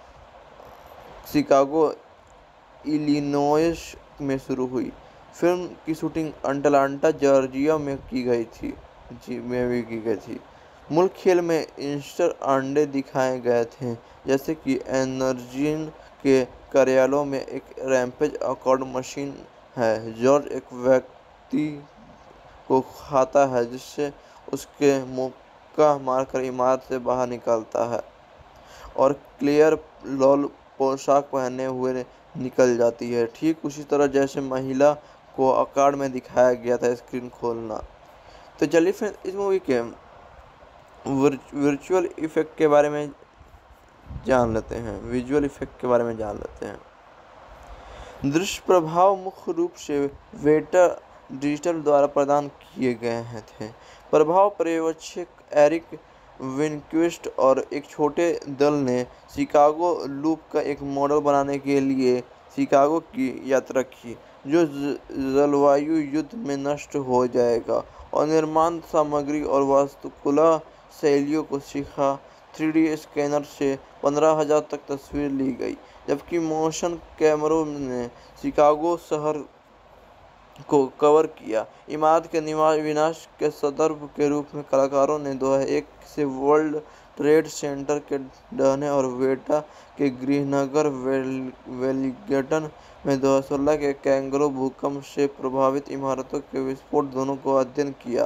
शिकागो इलिनॉइस में शुरू हुई। फिल्म की शूटिंग अटलांटा जॉर्जिया में की गई थी जी में भी की गई थी। मूल खेल में ईस्टर अंडे दिखाए गए थे, जैसे कि एनर्जीन के कार्यालयों में एक रैम्पेज ऑकवर्ड मशीन है। जॉर्ज एक व्यक्ति को खाता है जिससे उसके मुक्का मारकर इमारत से बाहर निकलता है और क्लेयर लॉल पोशाक पहने हुए निकल जाती है, ठीक उसी तरह जैसे महिला को ऑकवर्ड में दिखाया गया था। स्क्रीन खोलना। तो चलिए फिर इस मूवी के वर्चुअल इफेक्ट के बारे में जान लेते हैं विजुअल इफेक्ट के बारे में जान लेते हैं। दृश्य प्रभाव मुख्य रूप से वेटा डिजिटल द्वारा प्रदान किए गए थे। प्रभाव पर्यवेक्षक एरिक विनक्विस्ट और एक छोटे दल ने शिकागो लूप का एक मॉडल बनाने के लिए शिकागो की यात्रा की, जो जलवायु युद्ध में नष्ट हो जाएगा, और निर्माण सामग्री और वास्तुकला शैलियों को सीखा। थ्री डी स्कैनर से पंद्रह हज़ार तक तस्वीर ली गई, जबकि मोशन कैमरों ने शिकागो शहर को कवर किया। इमारत के विनाश के संदर्भ के रूप में कलाकारों ने दो हज़ार एक से वर्ल्ड ट्रेड सेंटर के डहने और वेटा के गृहनगर वेलिंगटन में दो हज़ार सोलह के कैंगरो भूकंप से प्रभावित इमारतों के विस्फोट दोनों को अध्ययन किया।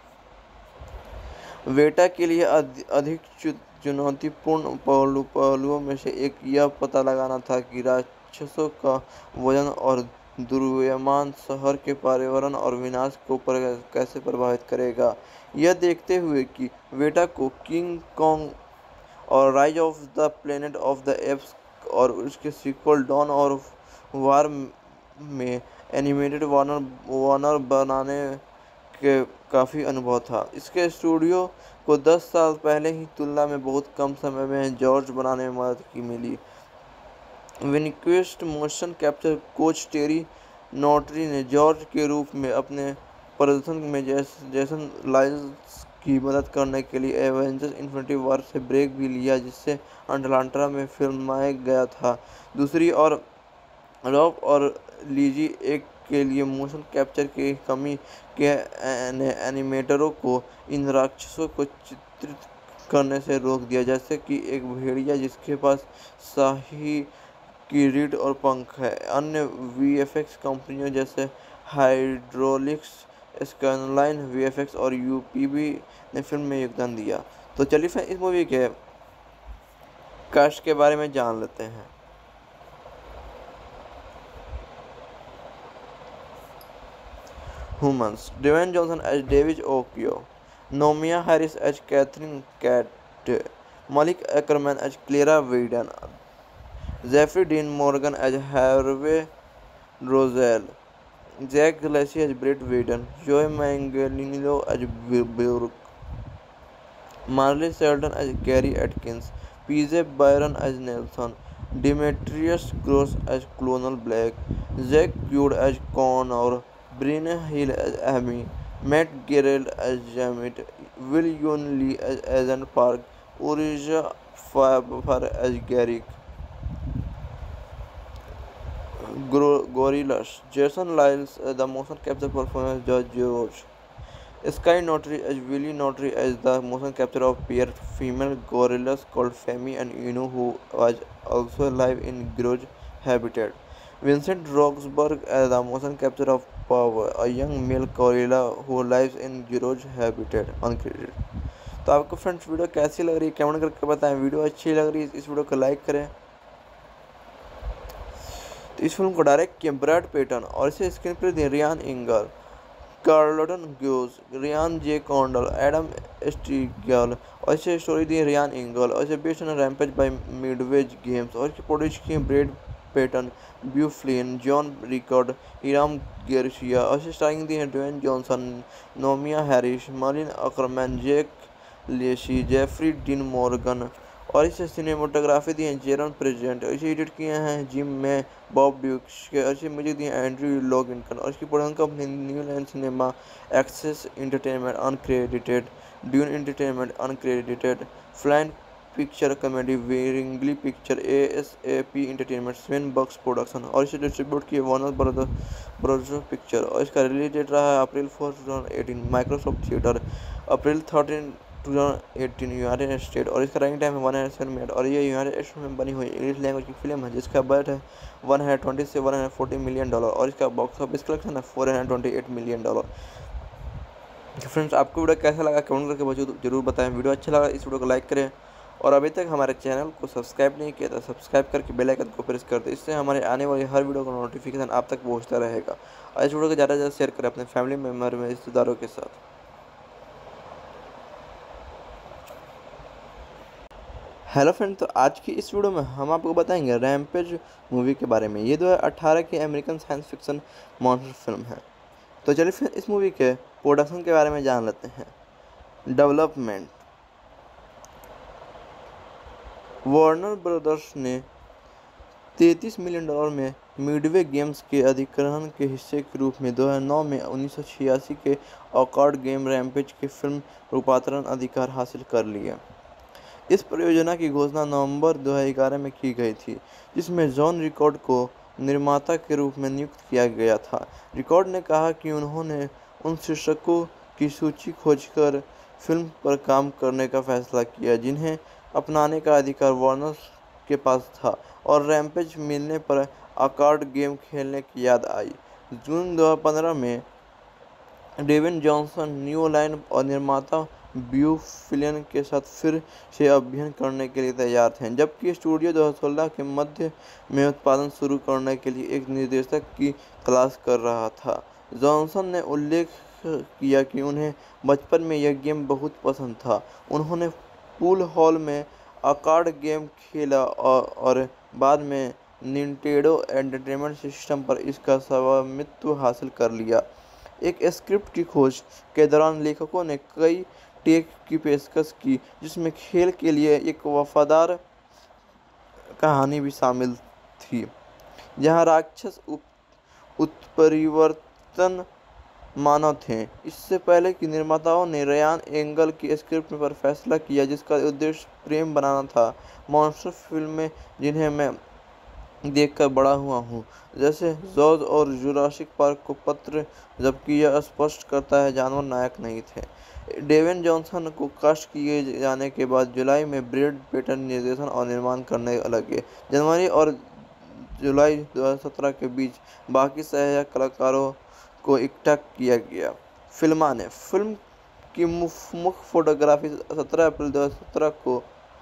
वेटा के लिए अधिक चुनौतीपूर्ण पहलू पहलुओं में से एक यह पता लगाना था कि राक्षसों का वजन और द्रव्यमान शहर के पर्यावरण और विनाश को पर कैसे प्रभावित करेगा। यह देखते हुए कि वेटा को किंग कॉन्ग और Rise of the Planet of the Apes और उसके सीक्वल डॉन ऑफ वार में एनिमेटेड वार्नर वार्नर बनाने के काफ़ी अनुभव था। इसके स्टूडियो को दस साल पहले ही तुलना में बहुत कम समय में जॉर्ज बनाने में मदद की मिली। Winquist motion capture coach Terry Notary ने जॉर्ज के रूप में अपने प्रदर्शन में जेसन लाइल्स की मदद करने के लिए एवेंजर्स इन्फिनिटी वॉर से ब्रेक भी लिया, जिससे अटलांटा में फिल्माया गया था। दूसरी ओर रॉब और लीजी एक के लिए मोशन कैप्चर की कमी के एनिमेटरों को इन राक्षसों को चित्रित करने से रोक दिया, जैसे कि एक भेड़िया जिसके पास शाही की रीढ़ और पंख है। अन्य वीएफएक्स कंपनियों जैसे हाइड्रोलिक्स, स्काईलाइन वीएफएक्स और यूपीबी ने फिल्म में योगदान दिया। तो चलिए फिर इस मूवी के कास्ट के बारे में जान लेते हैं। Humans: Dwayne Johnson as David Okoye, Naomi Harris as Catherine Tate, Malik Ackerman as Clara Wheaton, Jeffrey Dean Morgan as Harvey Roselle, Jack Gillespie as Brett Wheaton, Joey Manganiello as Burke, Marley Shelton as Gary Atkins, P J Byron as Nelson, Demetrius Gross as Colonel Black, Jack Quaid as Connor, Brenna Hill as Amy, Matt Garrett as Jamet, Will Yun Lee as Agent Park, Urija Faber as Garrick. Gorillas: Jason Lyles as the motion capture performer George George, Sky Notary as Willie Notary as the motion capture of pair female gorillas called Femi and Inu, who was also alive in Garage Habitat. Vincent Roxburgh as the motion capture of Power, a young male gorilla who lives in Garage Habitat, uncredited. तो आपको friends video कैसी लग रही है comment करके बताएं। Video अच्छी लग रही है इस वीडियो को लाइक करें। तो इस फिल्म को डायरेक्ट किया ब्रैड पेटन और इसे स्क्रीन प्ले दिए Ryan Inger, Carlton Cuse, Ryan J Condal, Adam Sztykiel और इसे स्टोरी दी रियान इंगल और इसे based on Rampage by Midway Games और इसकी प्रोड्यूस की Brad Peyton, Beau Flynn, John Rickard, Hiram Garcia और इसे स्टारिंग दी है Dwayne Johnson, Naomie Harris, Malin Akerman, Jake Lacy, Jeffrey Dean Morgan और इसे सिनेमाटोग्राफी दी है जेरन प्रेजेंट और इसे एडिट किए हैं जिम में बॉब ड्यूक्स के और इसे म्यूजिक दिए एंड्रयू लॉगिनटन और इसकी production company New Line Cinema, Access Entertainment uncredited, Dune Entertainment uncredited, Flynn Picture comedy, Wrigley Picture, ASAP Entertainment, Seven Bucks production और इसे डिस्ट्रीब्यूट किए वार्नर ब्रदर्स ब्रदर्स पिक्चर और इसका रिलीज डेट रहा है April four two thousand eighteen, Microsoft theatre April thirteen two thousand eighteen United State और इसका running time है वन हंड्रेड सेवन मिनट और ये यूनाइटेड स्टेट में बनी हुई इंग्लिश लैंग्वेज की फिल्म है जिसका बजट है वन हंड्रेड ट्वेंटी से one hundred forty million dollar और इसका बॉक्स ऑफिस कलेक्शन है four hundred twenty eight million dollar. Friends आपको वीडियो कैसा लगा कमेंट करके जरूर बताएं। वीडियो अच्छा लगा इस वीडियो को लाइक करें और अभी तक हमारे चैनल को सब्सक्राइब नहीं किया तो सब्सक्राइब करके बेल आइकन को प्रेस कर दें, इससे हमारे आने वाली हर वीडियो का नोटिफिकेशन आप तक पहुंचता रहेगा। और इस वीडियो को ज़्यादा से ज़्यादा शेयर करें अपने फैमिली मेम्बर में रिश्तेदारों के साथ। हेलो फ्रेंड, तो आज की इस वीडियो में हम आपको बताएंगे रैम्पेज मूवी के बारे में। ये दो हज़ार अठारह की American science fiction monster film है। तो चलिए फिर इस मूवी के प्रोडक्शन के बारे में जान लेते हैं। डेवलपमेंट: वार्नर ब्रदर्स ने तैंतीस मिलियन डॉलर में मिडवे गेम्स के अधिग्रहण के हिस्से के रूप में दो हज़ार नौ में उन्नीस सौ छियासी के ऑकवर्ड गेम रैम्पेज के फिल्म रूपांतरण अधिकार हासिल कर लिया। इस परियोजना की घोषणा नवंबर दो हज़ार ग्यारह में की गई थी, जिसमें जॉन रिकॉर्ड को निर्माता के रूप में नियुक्त किया गया था। रिकॉर्ड ने कहा कि उन्होंने उन शीर्षकों की सूची खोजकर फिल्म पर काम करने का फैसला किया, जिन्हें अपनाने का अधिकार वार्नर के पास था, और रैम्पेज मिलने पर आर्काड गेम खेलने की याद आई। जून दो हज़ार पंद्रह में डेविन जॉनसन न्यू लाइन और निर्माता ब्यू फिलिन के साथ फिर से अभिनय करने के लिए तैयार थे, जबकि स्टूडियो दो हज़ार सोलह के मध्य में उत्पादन शुरू करने के लिए एक निर्देशक की तलाश कर रहा था। जॉनसन ने उल्लेख किया कि उन्हें बचपन में यह गेम बहुत पसंद था। उन्होंने पूल हॉल में आर्काड गेम खेला और, और बाद में निंटेंडो एंटरटेनमेंट सिस्टम पर इसका स्वामित्व हासिल कर लिया। एक स्क्रिप्ट की खोज के दौरान लेखकों ने कई टेक की पेशकश की, जिसमें खेल के लिए एक वफादार कहानी भी शामिल थी, जहां राक्षस उत्परिवर्तन मानव थे। इससे पहले कि निर्माताओं ने रयान एंगल की स्क्रिप्ट पर फैसला किया, जिसका उद्देश्य प्रेम बनाना था, मॉन्स्टर फिल्में जिन्हें मैं देखकर बड़ा हुआ हूँ, जैसे जॉर्ज और जुरासिक पार्क को पत्र, जबकि यह स्पष्ट करता है जानवर नायक नहीं थे। डेविन जॉनसन को कास्ट किए जाने के बाद जुलाई में ब्रैड पिट निर्देशन और निर्माण करने लगे। जनवरी और जुलाई दो हज़ार सत्रह के बीच बाकी सहायक कलाकारों को इकट्ठा किया गया। फिल्माने फिल्म की मुख्य फोटोग्राफी सत्रह अप्रैल दो हज़ार सत्रह को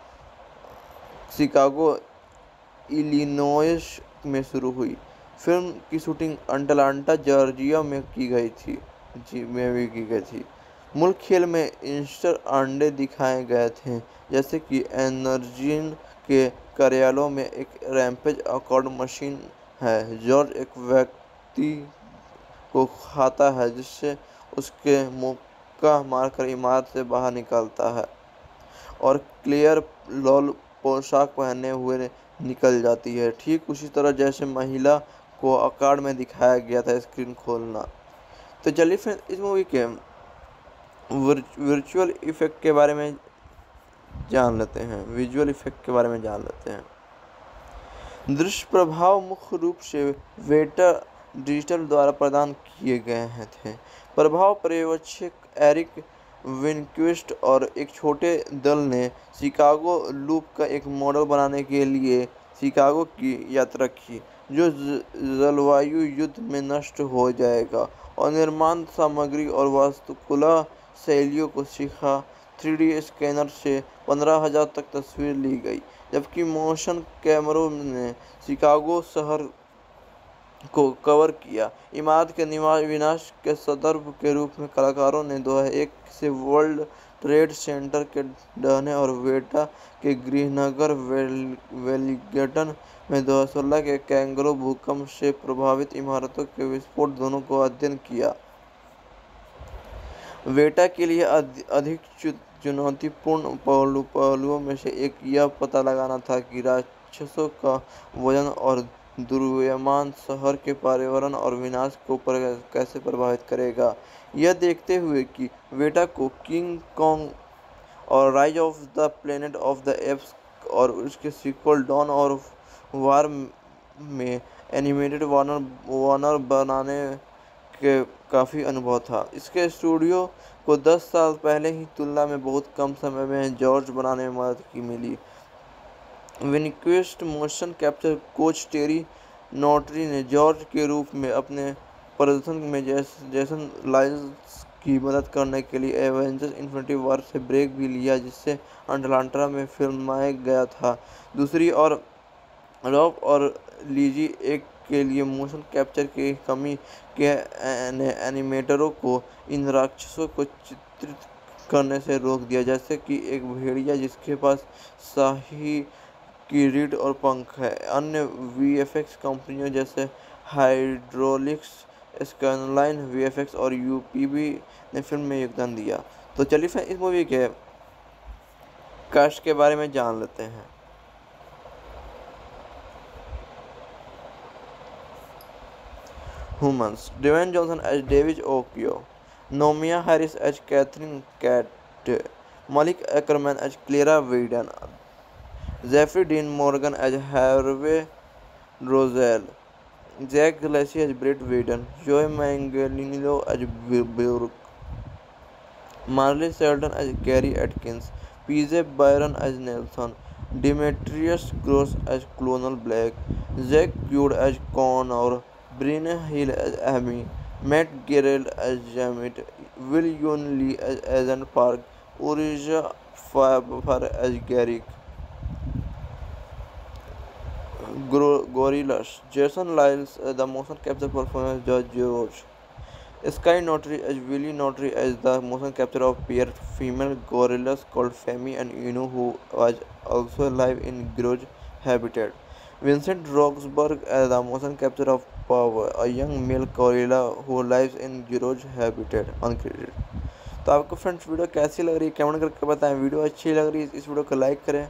शिकागो, इलिनोइस में शुरू हुई। फिल्म की शूटिंग अटलांटा, जॉर्जिया में की गई थी जी में भी की गई थी। मूल खेल में ईस्टर अंडे दिखाए गए थे, जैसे कि एनर्जिन के कार्यालयों में एक रैम्पेज आर्काड मशीन है। जॉर्ज एक व्यक्ति को खाता है, जिससे उसके मुक्का मारकर इमारत से बाहर निकलता है, और क्लेयर लॉल पोशाक पहने हुए निकल जाती है, ठीक उसी तरह जैसे महिला को आर्काड में दिखाया गया था। स्क्रीन खोलना। तो चलिए फिर इस मूवी के वर्चुअल इफेक्ट के बारे में जान लेते हैं विजुअल इफेक्ट के बारे में जान लेते हैं। दृश्य प्रभाव मुख्य रूप से वेटा डिजिटल द्वारा प्रदान किए गए थे। प्रभाव पर्यवेक्षक एरिक विनक्विस्ट और एक छोटे दल ने शिकागो लूप का एक मॉडल बनाने के लिए शिकागो की यात्रा की, जो जलवायु युद्ध में नष्ट हो जाएगा, और निर्माण सामग्री और वास्तुकला शैलियों को सीखा। थ्री डी स्कैनर से पंद्रह हज़ार तक तस्वीर ली गई, जबकि मोशन कैमरों ने शिकागो शहर को कवर किया। इमारत के विनाश के संदर्भ के रूप में कलाकारों ने दो हज़ार एक से वर्ल्ड ट्रेड सेंटर के ढहने और वेटा के गृहनगर वेलिंगटन में दो हज़ार सोलह के कैंगरो भूकंप से प्रभावित इमारतों के विस्फोट दोनों को अध्ययन किया। वेटा के लिए अधिक चुनौतीपूर्ण पहलू पहलुओं में से एक यह पता लगाना था कि राक्षसों का वजन और दुर्व्यमान शहर के पर्यावरण और विनाश को पर कैसे प्रभावित करेगा। यह देखते हुए कि वेटा को किंग कॉन्ग और Rise of the Planet of the Apes और उसके सीक्वल डॉन ऑफ वार में एनिमेटेड वार्नर वार्नर बनाने के काफ़ी अनुभव था। इसके स्टूडियो को दस साल पहले ही तुलना में बहुत कम समय में जॉर्ज बनाने में मदद की मिली। Winquist motion capture coach Terry Notary ने जॉर्ज के रूप में अपने प्रदर्शन में जेसन लाइल्स की मदद करने के लिए एवेंजर्स इन्फिनिटी वॉर से ब्रेक भी लिया, जिससे अटलांटा में फिल्माया गया था। दूसरी ओर रॉब और लीजी एक के लिए मोशन कैप्चर की कमी के एनिमेटरों को इन राक्षसों को चित्रित करने से रोक दिया, जैसे कि एक भेड़िया जिसके पास शाही की रीढ़ और पंख है। अन्य वीएफएक्स कंपनियों जैसे हाइड्रोलिक्स, स्काईलाइन वीएफएक्स और यूपीबी ने फिल्म में योगदान दिया। तो चलिए फिर इस मूवी के कास्ट के बारे में जान लेते हैं। Humans: Dwayne Johnson as David Okoye, Naomie Harris as Catherine Kate, Malin Akerman as Clara Wyden, Jeffrey Dean Morgan as Harvey Russell, Jake Lacy as Brett Wyden, Joe Manganiello as Burke, Marley Sheldon as Gary Atkins, P J Byron as Nelson, Demetrius Gross as Colonel Black, Zack Cure as Connor, Brenna Hill as Amy, Matt Gerald as Jamit, Will Yun Lee as Agent Park, Orija Faber as Garrick, Gorillaz, Jason Lyles as the motion capture performer George George. Sky Notary as Willie Notary as the motion capture of pair female gorillas called Femi and Inu, who was also alive in Grudge habitat. Vincent Roxburgh as the motion capture of Power, a young male gorilla who lives in Grudge habitat, uncredited. तो आपको friends video कैसी लग रही है comment करके बताएं। Video अच्छी लग रही है इस वीडियो को लाइक करें।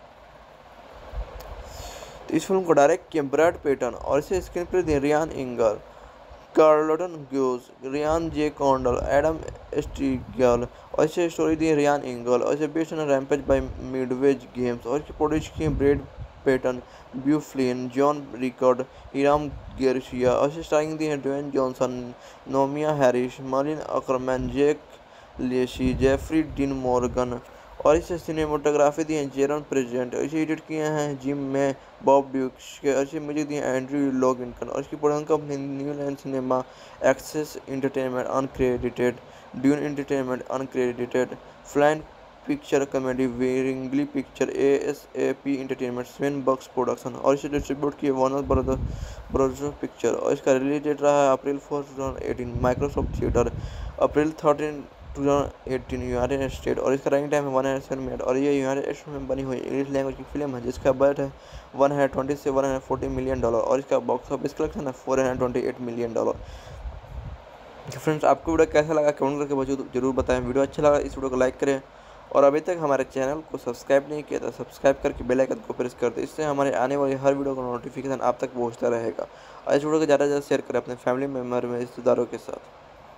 तो इस फिल्म को डायरेक्ट किया ब्रैड पेटन और इसे स्क्रीन प्ले दिए Ryan Inger, Carlton Cuse, Ryan J Condal, Adam Sztykiel और इसे स्टोरी दी रियान इंगल और इसे based on Rampage by मिडवेज Games और इसकी प्रोड्यूस की Brad Peyton, Beau Flynn, John Rickard, Hiram Garcia और इसे स्टारिंग दी है Dwayne Johnson, Naomie Harris, Malin Akerman, Jake Lacy, Jeffrey Dean Morgan और इसे सिनेमाटोग्राफी दी है जेरन प्रेजेंट और इसे एडिट किए हैं जिम में बॉब ड्यूक्स के और इसे म्यूजिक दिए एंड्रयू लॉगिनटन और इसकी production company New Line Cinema, Access Entertainment uncredited, Dune Entertainment uncredited, Flynn Picture comedy, Wrigley Picture, A S A P Entertainment, Seven Bucks production और इसे डिस्ट्रीब्यूट किए वार्नर ब्रदर्स ब्रदर्स पिक्चर और इसका release date रहा है April four two thousand eighteen, Microsoft theatre April thirteen two thousand eighteen United State और इसका running time है वन हंड्रेड सेवन मिनट और ये यूनाइटेड स्टेट में बनी हुई इंग्लिश लैंग्वेज की फिल्म है जिसका बजट है वन हंड्रेड ट्वेंटी से one hundred forty million dollar और इसका बॉक्स ऑफिस कलेक्शन है four hundred twenty eight million dollar. Friends आपको वीडियो कैसा लगा कमेंट करके बच्चों जरूर बताएं। वीडियो अच्छा लगा इस वीडियो को लाइक करें और अभी तक हमारे चैनल को सब्सक्राइब नहीं किया तो सब्सक्राइब करके बेल आइकन को प्रेस कर दें, इससे हमारे आने वाली हर वीडियो का नोटिफिकेशन आप तक पहुंचता रहेगा और इस वीडियो को ज़्यादा से ज़्यादा शेयर करें अपने फैमिली मेम्बर में रिश्तेदारों के साथ।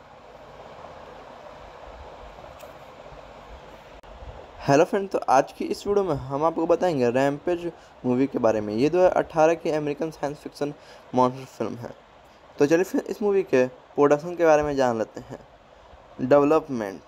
हेलो फ्रेंड, तो आज की इस वीडियो में हम आपको बताएंगे रैम्पेज मूवी के बारे में। ये दो हज़ार अठारह की American science fiction monster film है। तो चलिए फिर इस मूवी के प्रोडक्शन के बारे में जान लेते हैं। डेवलपमेंट,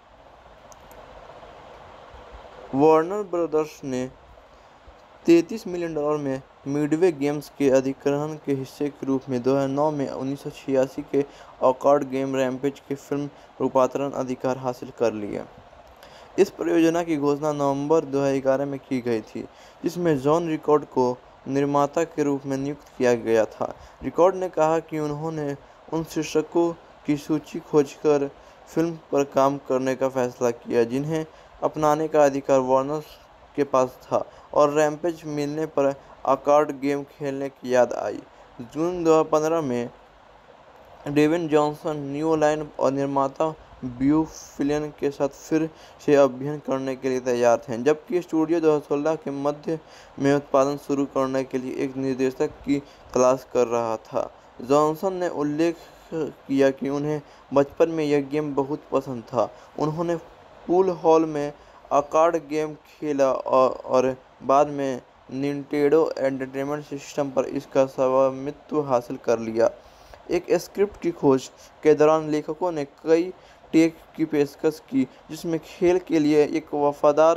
वार्नर ब्रदर्स ने तैंतीस मिलियन डॉलर में मिडवे गेम्स के अधिग्रहण के हिस्से के रूप में दो हज़ार नौ में उन्नीस सौ छियासी के ऑकवर्ड गेम रैम्पेज के फिल्म रूपांतरण अधिकार हासिल कर लिया। इस परियोजना की घोषणा नवंबर दो हज़ार ग्यारह में की गई थी, जिसमें जॉन रिकॉर्ड को निर्माता के रूप में नियुक्त किया गया था। रिकॉर्ड ने कहा कि उन्होंने उन शीर्षकों की सूची खोजकर फिल्म पर काम करने का फैसला किया जिन्हें अपनाने का अधिकार वार्नर के पास था और रैम्पेज मिलने पर ऑकवर्ड गेम खेलने की याद आई। जून दो हज़ार पंद्रह में डेविन जॉनसन न्यू लाइन और निर्माता ब्यू फिलिन के साथ फिर से अभियान करने के लिए तैयार थे, जबकि स्टूडियो दो हज़ार सोलह के मध्य में उत्पादन शुरू करने के लिए एक निर्देशक की तलाश कर रहा था। जॉनसन ने उल्लेख किया कि उन्हें बचपन में यह गेम बहुत पसंद था। उन्होंने पूल हॉल में ऑकवर्ड गेम खेला और, और बाद में निंटेंडो एंटरटेनमेंट सिस्टम पर इसका स्वामित्व हासिल कर लिया। एक स्क्रिप्ट की खोज के दौरान लेखकों ने कई टेक की पेशकश की, जिसमें खेल के लिए एक वफादार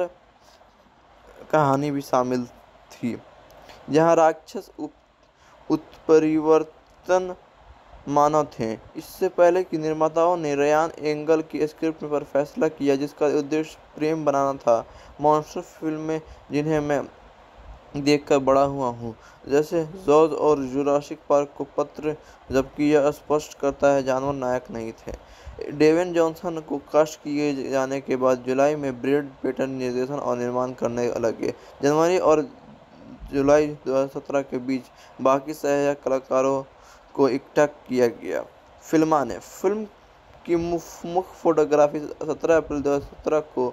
कहानी भी शामिल थी, जहां राक्षस उत्परिवर्तन मानव थे। इससे पहले कि निर्माताओं ने रियान एंगल की स्क्रिप्ट पर फैसला किया, जिसका उद्देश्य प्रेम बनाना था। मॉन्स्टर फिल्में जिन्हें मैं देखकर बड़ा हुआ हूँ, जैसे जॉर्ज और जुरासिक पार्क को पत्र, जबकि यह स्पष्ट करता है जानवर नायक नहीं थे। डेविन जॉनसन को कास्ट किए जाने के बाद जुलाई में ब्रैड पेटन निर्देशन और निर्माण करने लगे। जनवरी और जुलाई दो हज़ार सत्रह के बीच बाकी सहायक कलाकारों को इकट्ठा किया गया। फिल्माने फिल्म की मुख्य फोटोग्राफी सत्रह अप्रैल दो हज़ार सत्रह को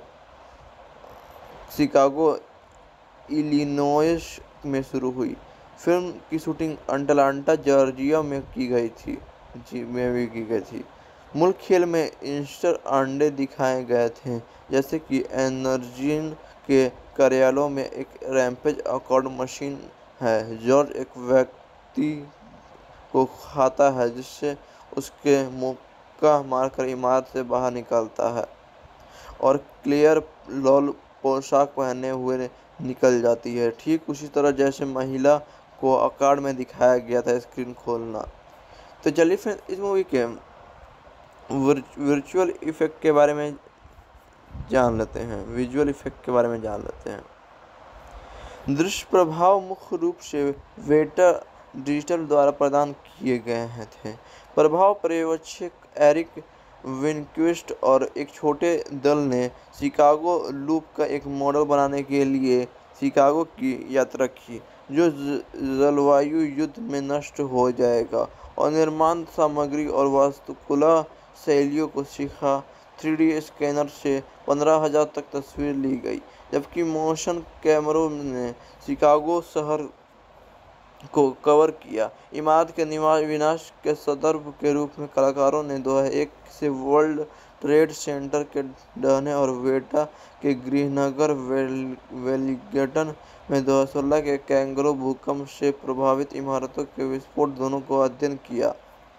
शिकागो इलिनोइस में शुरू हुई। फिल्म की शूटिंग अटलांटा जॉर्जिया में की गई थी जी में भी की गई थी। मूल खेल में ईस्टर अंडे दिखाए गए थे, जैसे कि एनर्जिन के कार्यालयों में एक रैम्पेज ऑकवर्ड मशीन है। जॉर्ज एक व्यक्ति को खाता है जिससे उसके मुक्का मारकर इमारत से बाहर निकलता है। और क्लेयर लॉल पोशाक पहने हुए निकल जाती है, ठीक उसी तरह जैसे महिला को आकार में दिखाया गया था। स्क्रीन खोलना। तो चलिए फिर इस मूवी के वर्चुअल इफेक्ट के बारे में जान लेते हैं विजुअल इफेक्ट के बारे में जान लेते हैं। दृश्य प्रभाव मुख्य रूप से वेटा डिजिटल द्वारा प्रदान किए गए हैं थे। प्रभाव पर्यवेक्षक एरिक विनक्विस्ट और एक छोटे दल ने शिकागो लूप का एक मॉडल बनाने के लिए शिकागो की यात्रा की, जो जलवायु युद्ध में नष्ट हो जाएगा, और निर्माण सामग्री और वास्तुकला शैलियों को सीखा। थ्री डी स्कैनर से पंद्रह हज़ार तक तस्वीर ली गई, जबकि मोशन कैमरों ने शिकागो शहर को कवर किया। इमारत के विनाश के संदर्भ के रूप में कलाकारों ने दो हज़ार एक से वर्ल्ड ट्रेड सेंटर के ढहने और वेटा के गृहनगर वेलिंगटन में दो हज़ार सोलह के कैंगरो भूकंप से प्रभावित इमारतों के विस्फोट दोनों को अध्ययन किया।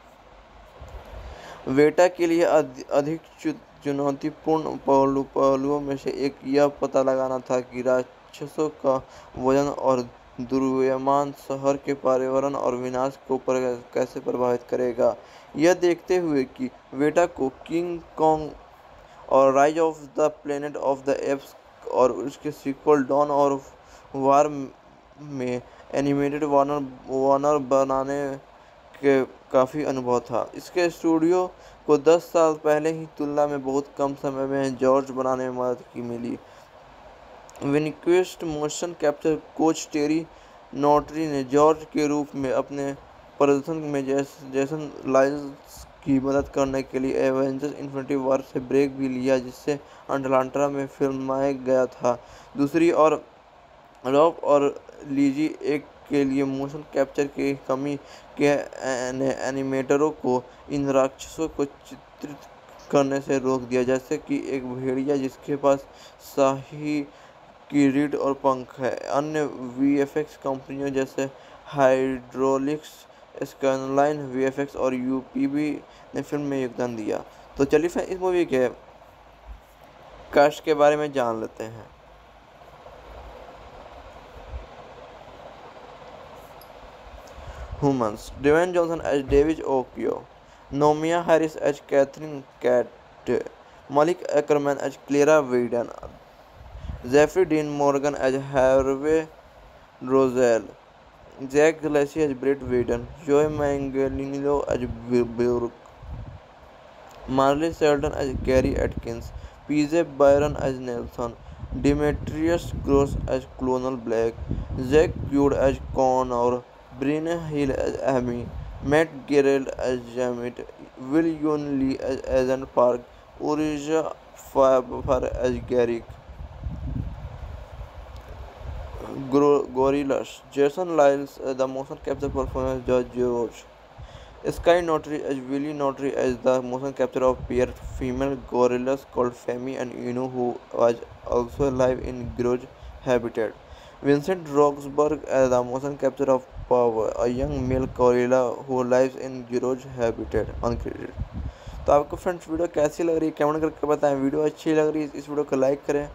वेटा के लिए अधिक चुनौतीपूर्ण पहलू पहलुओं में से एक यह पता लगाना था कि राक्षसों का वजन और दुर्व्यमान शहर के पर्यावरण और विनाश को पर कैसे प्रभावित करेगा। यह देखते हुए कि वेटा को किंग कॉन्ग और Rise of the Planet of the Apes और उसके सीक्वल डॉन और वार में एनिमेटेड वार्नर वार्नर बनाने के काफ़ी अनुभव था। इसके स्टूडियो को दस साल पहले ही तुलना में बहुत कम समय में जॉर्ज बनाने में मदद की मिली। Winquist motion capture coach Terry Notary ने जॉर्ज के रूप में अपने प्रदर्शन में जेसन लाइल्स की मदद करने के लिए एवेंजर्स इन्फिनिटी वॉर से ब्रेक भी लिया, जिससे अटलांटा में फिल्माया गया था। दूसरी ओर रॉब और लीजी एक के लिए मोशन कैप्चर की कमी के एनिमेटरों को इन राक्षसों को चित्रित करने से रोक दिया, जैसे कि एक भेड़िया जिसके पास शाही की रीढ़ और पंख है। अन्य वीएफएक्स कंपनियों जैसे हाइड्रोलिक्स, स्काईलाइन वीएफएक्स और यूपीबी ने फिल्म में योगदान दिया। तो चलिए फिर इस मूवी के कास्ट के बारे में जान लेते हैं। Humans: Dwayne Johnson as David Okoye, Naomi Harris as Catherine Cat, Malik Ackerman as Clara Wheaton, Jeffrey Dean Morgan as Harvey Roselle, Jack Gillespie as Brett Wheaton, Joey Manganiello as Burke, Marley Shelton as Gary Atkins, P J Byron as Nelson, Demetrius Gross as Colonel Black, Jack Quaid as Connor, Brenna Hill as Amy, Matt Gerald as Jamit, Will Yun Lee as Agent Park, Urija Faber as Garrick. Gorillas: Jason Lyles as the motion capture performance George George, Sky Notary as Willie Notary as the motion capture of pair female gorillas called Femi and Inu, who was also alive in George habitat. Vincent Roxburgh as the motion capture of Power, a young male gorilla who lives in George habitat, uncredited. तो आपको friends video कैसी लग रही है comment करके बताएं। Video अच्छी लग रही है इस वीडियो को लाइक करें।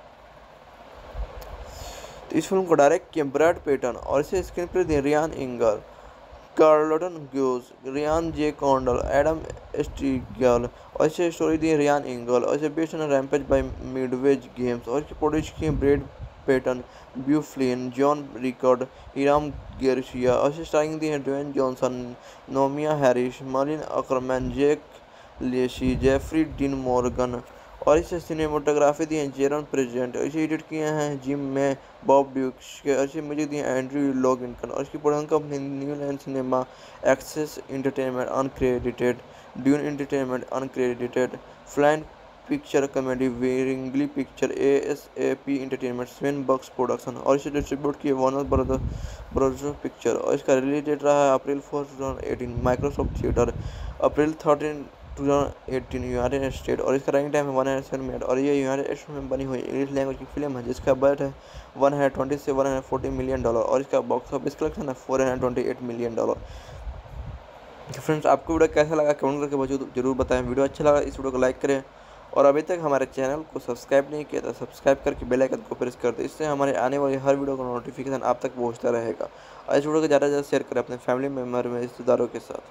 तो इस फिल्म को डायरेक्ट किया ब्रैड पेटन और इसे स्क्रीन प्ले दिए Ryan Inger, Carlton Cuse, Ryan J Condal, Adam Sztykiel और इसे स्टोरी दी रियान इंगल और इसे based on Rampage by मिडवेज Games और इसकी प्रोड्यूस की Brad Peyton, Beau Flynn, John Rickard, Hiram Garcia और इसे स्टारिंग दी है Dwayne Johnson, Naomie Harris, Malin Akerman, Jake Lacy, Jeffrey Dean Morgan और इसे सिनेमाटोग्राफी दी है जेरन प्रेजेंट और इसे एडिट किए हैं जिम में बॉब ड्यूक्स के और इसे म्यूजिक दी है एंड्रयू लॉगिनटन और इसकी production company New Line Cinema, Access Entertainment uncredited, Dune Entertainment uncredited, Flynn Picture comedy, Wrigley Picture, ASAP Entertainment, Seven Bucks production और इसे डिस्ट्रीब्यूट किए वार्नर ब्रदर ब्रदर्स पिक्चर और इसका रिलीज डेट रहा है April fourth two thousand eighteen, Microsoft theatre April thirteen two thousand eighteen United State और इसका running time है वन हंड्रेड सेवन मिनट और ये यूनाइटेड स्टेट में बनी हुई इंग्लिश लैंग्वेज की फिल्म है जिसका बजट है वन हंड्रेड ट्वेंटी से one hundred forty million dollar और इसका बॉक्स ऑफिस कलेक्शन है four hundred twenty eight million dollar. Friends आपको वीडियो कैसा लगा कमेंट करके जरूर बताएं। वीडियो अच्छा लगा इस वीडियो को लाइक करें और अभी तक हमारे चैनल को सब्सक्राइब नहीं किया तो सब्सक्राइब करके बेल आइकन को प्रेस कर दें। इससे हमारे आने वाली हर वीडियो का नोटिफिकेशन आप तक पहुंचता रहेगा। और इस वीडियो को ज़्यादा से ज़्यादा शेयर करें अपने फैमिली मेम्बर में रिश्तेदारों के साथ।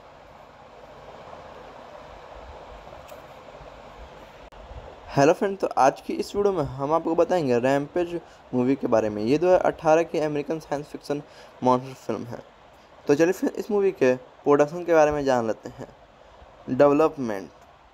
हेलो फ्रेंड, तो आज की इस वीडियो में हम आपको बताएंगे रैम्पेज मूवी के बारे में। ये दो हज़ार अठारह की American science fiction monster film है। तो चलिए फिर इस मूवी के प्रोडक्शन के बारे में जान लेते हैं। डेवलपमेंट,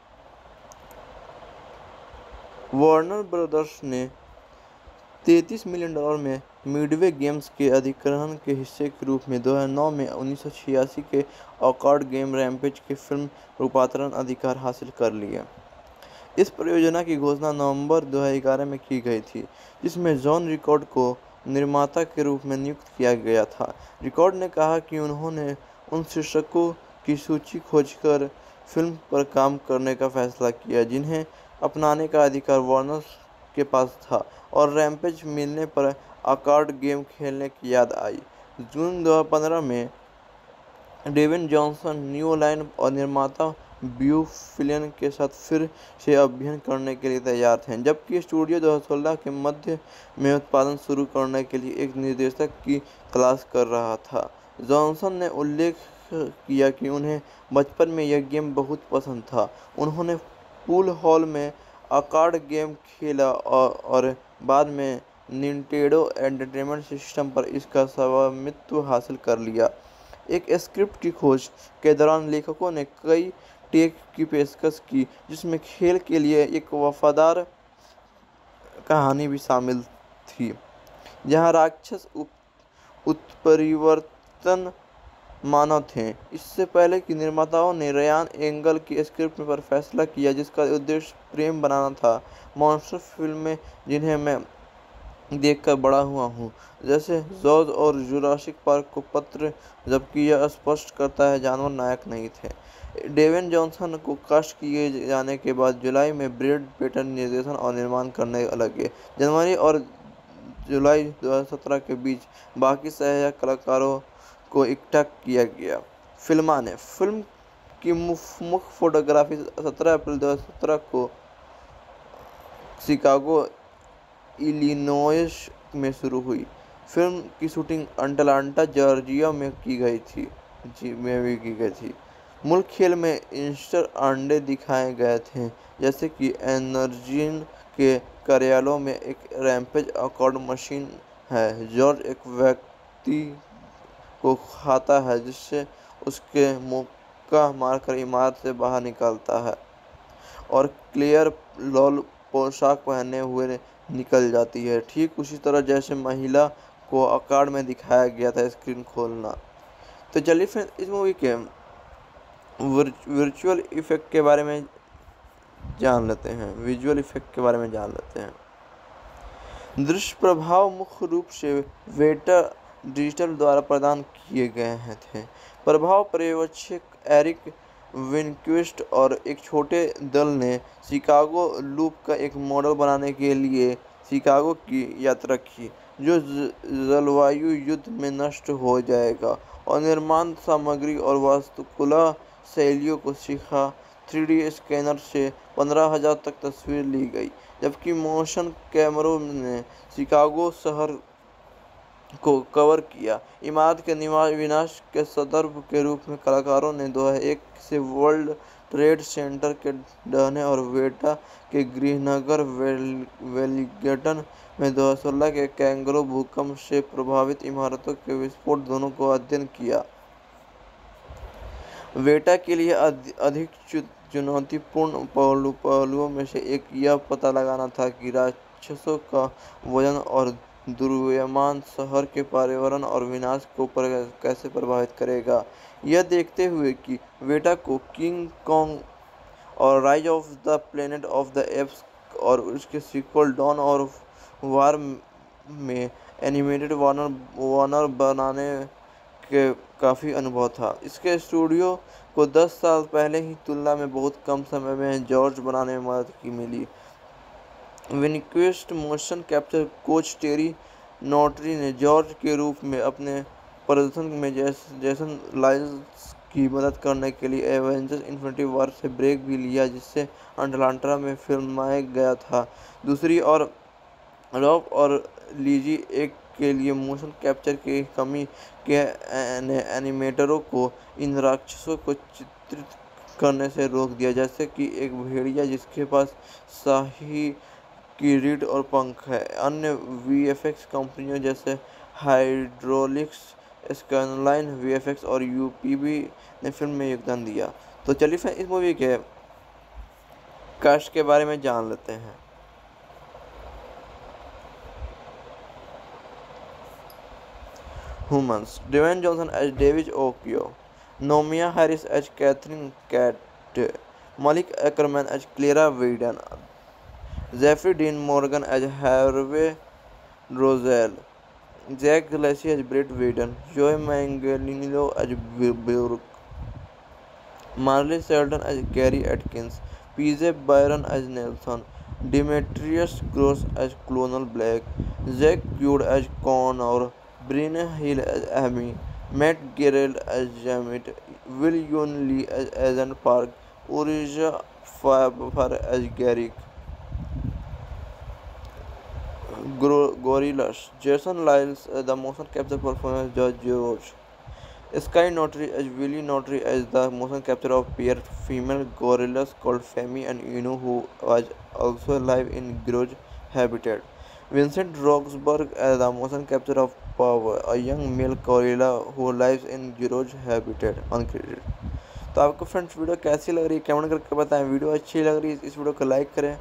वार्नर ब्रदर्स ने तैंतीस मिलियन डॉलर में मिडवे गेम्स के अधिग्रहण के हिस्से के रूप में दो हज़ार नौ में उन्नीस सौ छियासी के ऑकवर्ड गेम रैम्पेज के फिल्म रूपांतरण अधिकार हासिल कर लिया। इस परियोजना की घोषणा नवंबर दो हज़ार ग्यारह में की गई थी, जिसमें जॉन रिकॉर्ड को निर्माता के रूप में नियुक्त किया गया था। रिकॉर्ड ने कहा कि उन्होंने उन शीर्षकों की सूची खोजकर फिल्म पर काम करने का फैसला किया जिन्हें अपनाने का अधिकार वार्नर के पास था, और रैम्पेज मिलने पर ऑकवर्ड गेम खेलने की याद आई। जून दो हज़ार पंद्रह में डेविन जॉनसन न्यू लाइन और निर्माता ब्यू फिलिन के साथ फिर से अभिनय करने के लिए तैयार थे, जबकि स्टूडियो दो हज़ार सोलह के मध्य में उत्पादन शुरू करने के लिए एक निर्देशक की तलाश कर रहा था। जॉनसन ने उल्लेख किया कि उन्हें बचपन में यह गेम बहुत पसंद था। उन्होंने पूल हॉल में ऑकवर्ड गेम खेला और, और बाद में निंटेंडो एंटरटेनमेंट सिस्टम पर इसका स्वामित्व हासिल कर लिया। एक स्क्रिप्ट की खोज के दौरान लेखकों ने कई टेक की पेशकश की, जिसमें खेल के लिए एक वफादार कहानी भी शामिल थी, जहां राक्षस उत्परिवर्तन मानव थे। इससे पहले कि निर्माताओं ने रयान एंगल की स्क्रिप्ट पर फैसला किया, जिसका उद्देश्य प्रेम बनाना था। मॉन्स्टर फिल्में जिन्हें मैं देखकर बड़ा हुआ हूँ, जैसे जॉज और जुरासिक पार्क को पत्र, जबकि यह स्पष्ट करता है जानवर नायक नहीं थे। डेविन जॉनसन को कास्ट किए जाने के बाद जुलाई में ब्रैड पिट निर्देशन और निर्माण करने लगे। जनवरी और जुलाई दो हज़ार सत्रह के बीच बाकी सहायक कलाकारों को इकट्ठा किया गया। फिल्माने फिल्म की मुख्य फोटोग्राफी सत्रह अप्रैल दो हज़ार सत्रह को शिकागो इलिनोइस में शुरू हुई। फिल्म की शूटिंग अटलांटा जॉर्जिया में की गई थी जी में भी की गई थी। मूल खेल में ईस्टर अंडे दिखाए गए थे, जैसे कि एनर्जीन के कार्यालयों में एक रैम्पेज ऑकवर्ड मशीन है। जॉर्ज एक व्यक्ति को खाता है, जिससे उसके मुक्का मारकर इमारत से बाहर निकलता है, और क्लेयर लॉल पोशाक पहने हुए निकल जाती है, ठीक उसी तरह जैसे महिला को ऑकवर्ड में दिखाया गया था। स्क्रीन खोलना। तो चलिए फिर इस मूवी के वर्चुअल इफेक्ट के बारे में जान लेते हैं विजुअल इफेक्ट के बारे में जान लेते हैं। दृश्य प्रभाव मुख्य रूप से वेटा डिजिटल द्वारा प्रदान किए गए हैं थे। प्रभाव पर्यवेक्षक एरिक विनक्विस्ट और एक छोटे दल ने शिकागो लूप का एक मॉडल बनाने के लिए शिकागो की यात्रा की, जो जलवायु युद्ध में नष्ट हो जाएगा, और निर्माण सामग्री और वास्तुकला शैलियों को सीखा। थ्री डी स्कैनर से पंद्रह हज़ार तक तस्वीर ली गई, जबकि मोशन कैमरों ने शिकागो शहर को कवर किया। इमारत के विनाश के संदर्भ के रूप में कलाकारों ने दो हज़ार एक से वर्ल्ड ट्रेड सेंटर के ढहने और वेटा के गृहनगर वेलिंगटन में दो हज़ार सोलह के कैंगरो भूकंप से प्रभावित इमारतों के विस्फोट दोनों को अध्ययन किया। वेटा के लिए अधिक चुनौतीपूर्ण पहलू पहलुओं में से एक यह पता लगाना था कि राक्षसों का वजन और दुर्व्यमान शहर के पर्यावरण और विनाश को पर कैसे प्रभावित करेगा। यह देखते हुए कि वेटा को किंग कॉन्ग और Rise of the Planet of the Apes और उसके सीक्वल डॉन और वार में एनिमेटेड वार्नर वार्नर बनाने के काफ़ी अनुभव था। इसके स्टूडियो को दस साल पहले ही तुलना में बहुत कम समय में जॉर्ज बनाने में मदद की मिली। Winquist motion capture coach Terry Notary ने जॉर्ज के रूप में अपने प्रदर्शन में जैसन लाइल्स की मदद करने के लिए एवेंजर्स इन्फिनिटी वॉर से ब्रेक भी लिया, जिससे अटलांटा में फिल्माया गया था। दूसरी ओर रॉब और लीजी एक के लिए मोशन कैप्चर की कमी के एनिमेटरों को इन राक्षसों को चित्रित करने से रोक दिया, जैसे कि एक भेड़िया जिसके पास शाही की रीढ़ और पंख है। अन्य वीएफएक्स कंपनियों जैसे हाइड्रोलिक्स, स्काईलाइन वीएफएक्स और यूपीबी ने फिल्म में योगदान दिया। तो चलिए फिर इस मूवी के कास्ट के बारे में जान लेते हैं। Humans: Dwayne Johnson as David Okoye, Naomi Harris as Catherine Tate, Malik Ackerman as Clara Wheaton, Jeffrey Dean Morgan as Harvey Roselle, Jack Gillespie as Brett Wheaton, Joey Manganiello as Burke, Marley Sheldon as Gary Atkins, P J Byron as Nelson, Demetrius Gross as Colonel Black, Jack Quaid as Connor, Brenna Hill as Amy, Matt Gerald as Jamet, Will Yun Lee as Agent Park, Uriah Faber as Garrick, Gorillaz, Jason Lyles as the motion capture performer George George, Sky Notary as Willie Notary as the motion capture of pair female gorillas called Femi and Inu, who was also alive in Grudge habitat. Vincent Roxburgh as the motion capture of Power, a young male gorilla who lives in Grudge habitat. Uncredited. तो आपको friends video कैसी लग रही है comment करके बताएं। Video अच्छी लग रही है इस वीडियो को लाइक करें।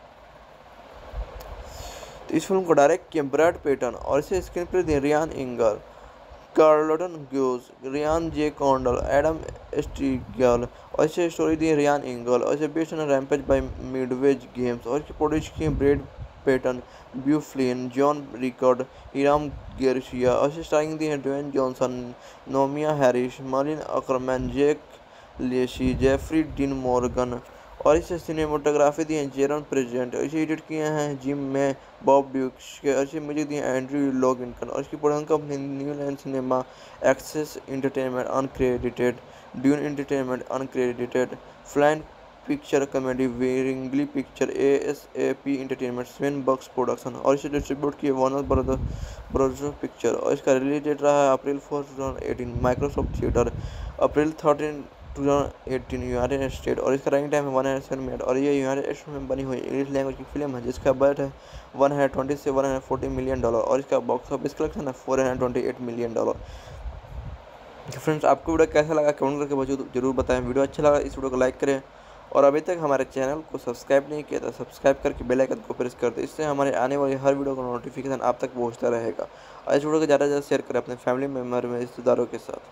तो इस फिल्म को डायरेक्ट किया ब्रैड पेटन और इसे स्क्रीन प्ले दिए Ryan Inger, Carlton Cuse, Ryan J Condal, Adam Sztykiel और इसे स्टोरी दी रियान इंगल और इसे based on Rampage by Midway Games और इसकी प्रोड्यूस की Brad Peyton, Beau Flynn, John Rickard, Hiram Garcia और इसे स्टारिंग दी है Dwayne Johnson, Naomie Harris, Malin Akerman, Jake Lacy, Jeffrey Dean Morgan और इसे सिनेमाटोग्राफी दी है जेरन प्रेजेंट और इसे एडिट किए हैं जिम में बॉब ड्यूक्स के और इसे म्यूजिक दिए एंड्रयू लॉगिनकन और इसकी production company New Line Cinema, Access Entertainment uncredited, Dune Entertainment uncredited, Flynn Picture comedy, Wrigley Picture, ASAP Entertainment, Seven Bucks production और इसे डिस्ट्रीब्यूट किए वार्नर ब्रदर्स ब्रदर्स पिक्चर और इसका रिलीज डेट रहा है April four two thousand eighteen, Microsoft theatre April thirteen two thousand eighteen United State और इसका running time है वन हंड्रेड सेवन मिनट और ये यूनाइटेड स्टेट में बनी हुई इंग्लिश लैंग्वेज की फिल्म है जिसका बजट है वन हंड्रेड ट्वेंटी से one hundred forty million dollar और इसका बॉक्स ऑफिस कलेक्शन है four hundred twenty eight million dollar. Friends आपको वीडियो कैसा लगा कमेंट करके जरूर बताएं। वीडियो अच्छा लगा इस वीडियो को लाइक करें और अभी तक हमारे चैनल को सब्सक्राइब नहीं किया तो सब्सक्राइब करके बेल आइकन को प्रेस कर दें, इससे हमारे आने वाली हर वीडियो का नोटिफिकेशन आप तक पहुंचता रहेगा। और इस वीडियो को ज़्यादा से ज़्यादा शेयर करें अपने फैमिली मेम्बर में रिश्तेदारों के साथ।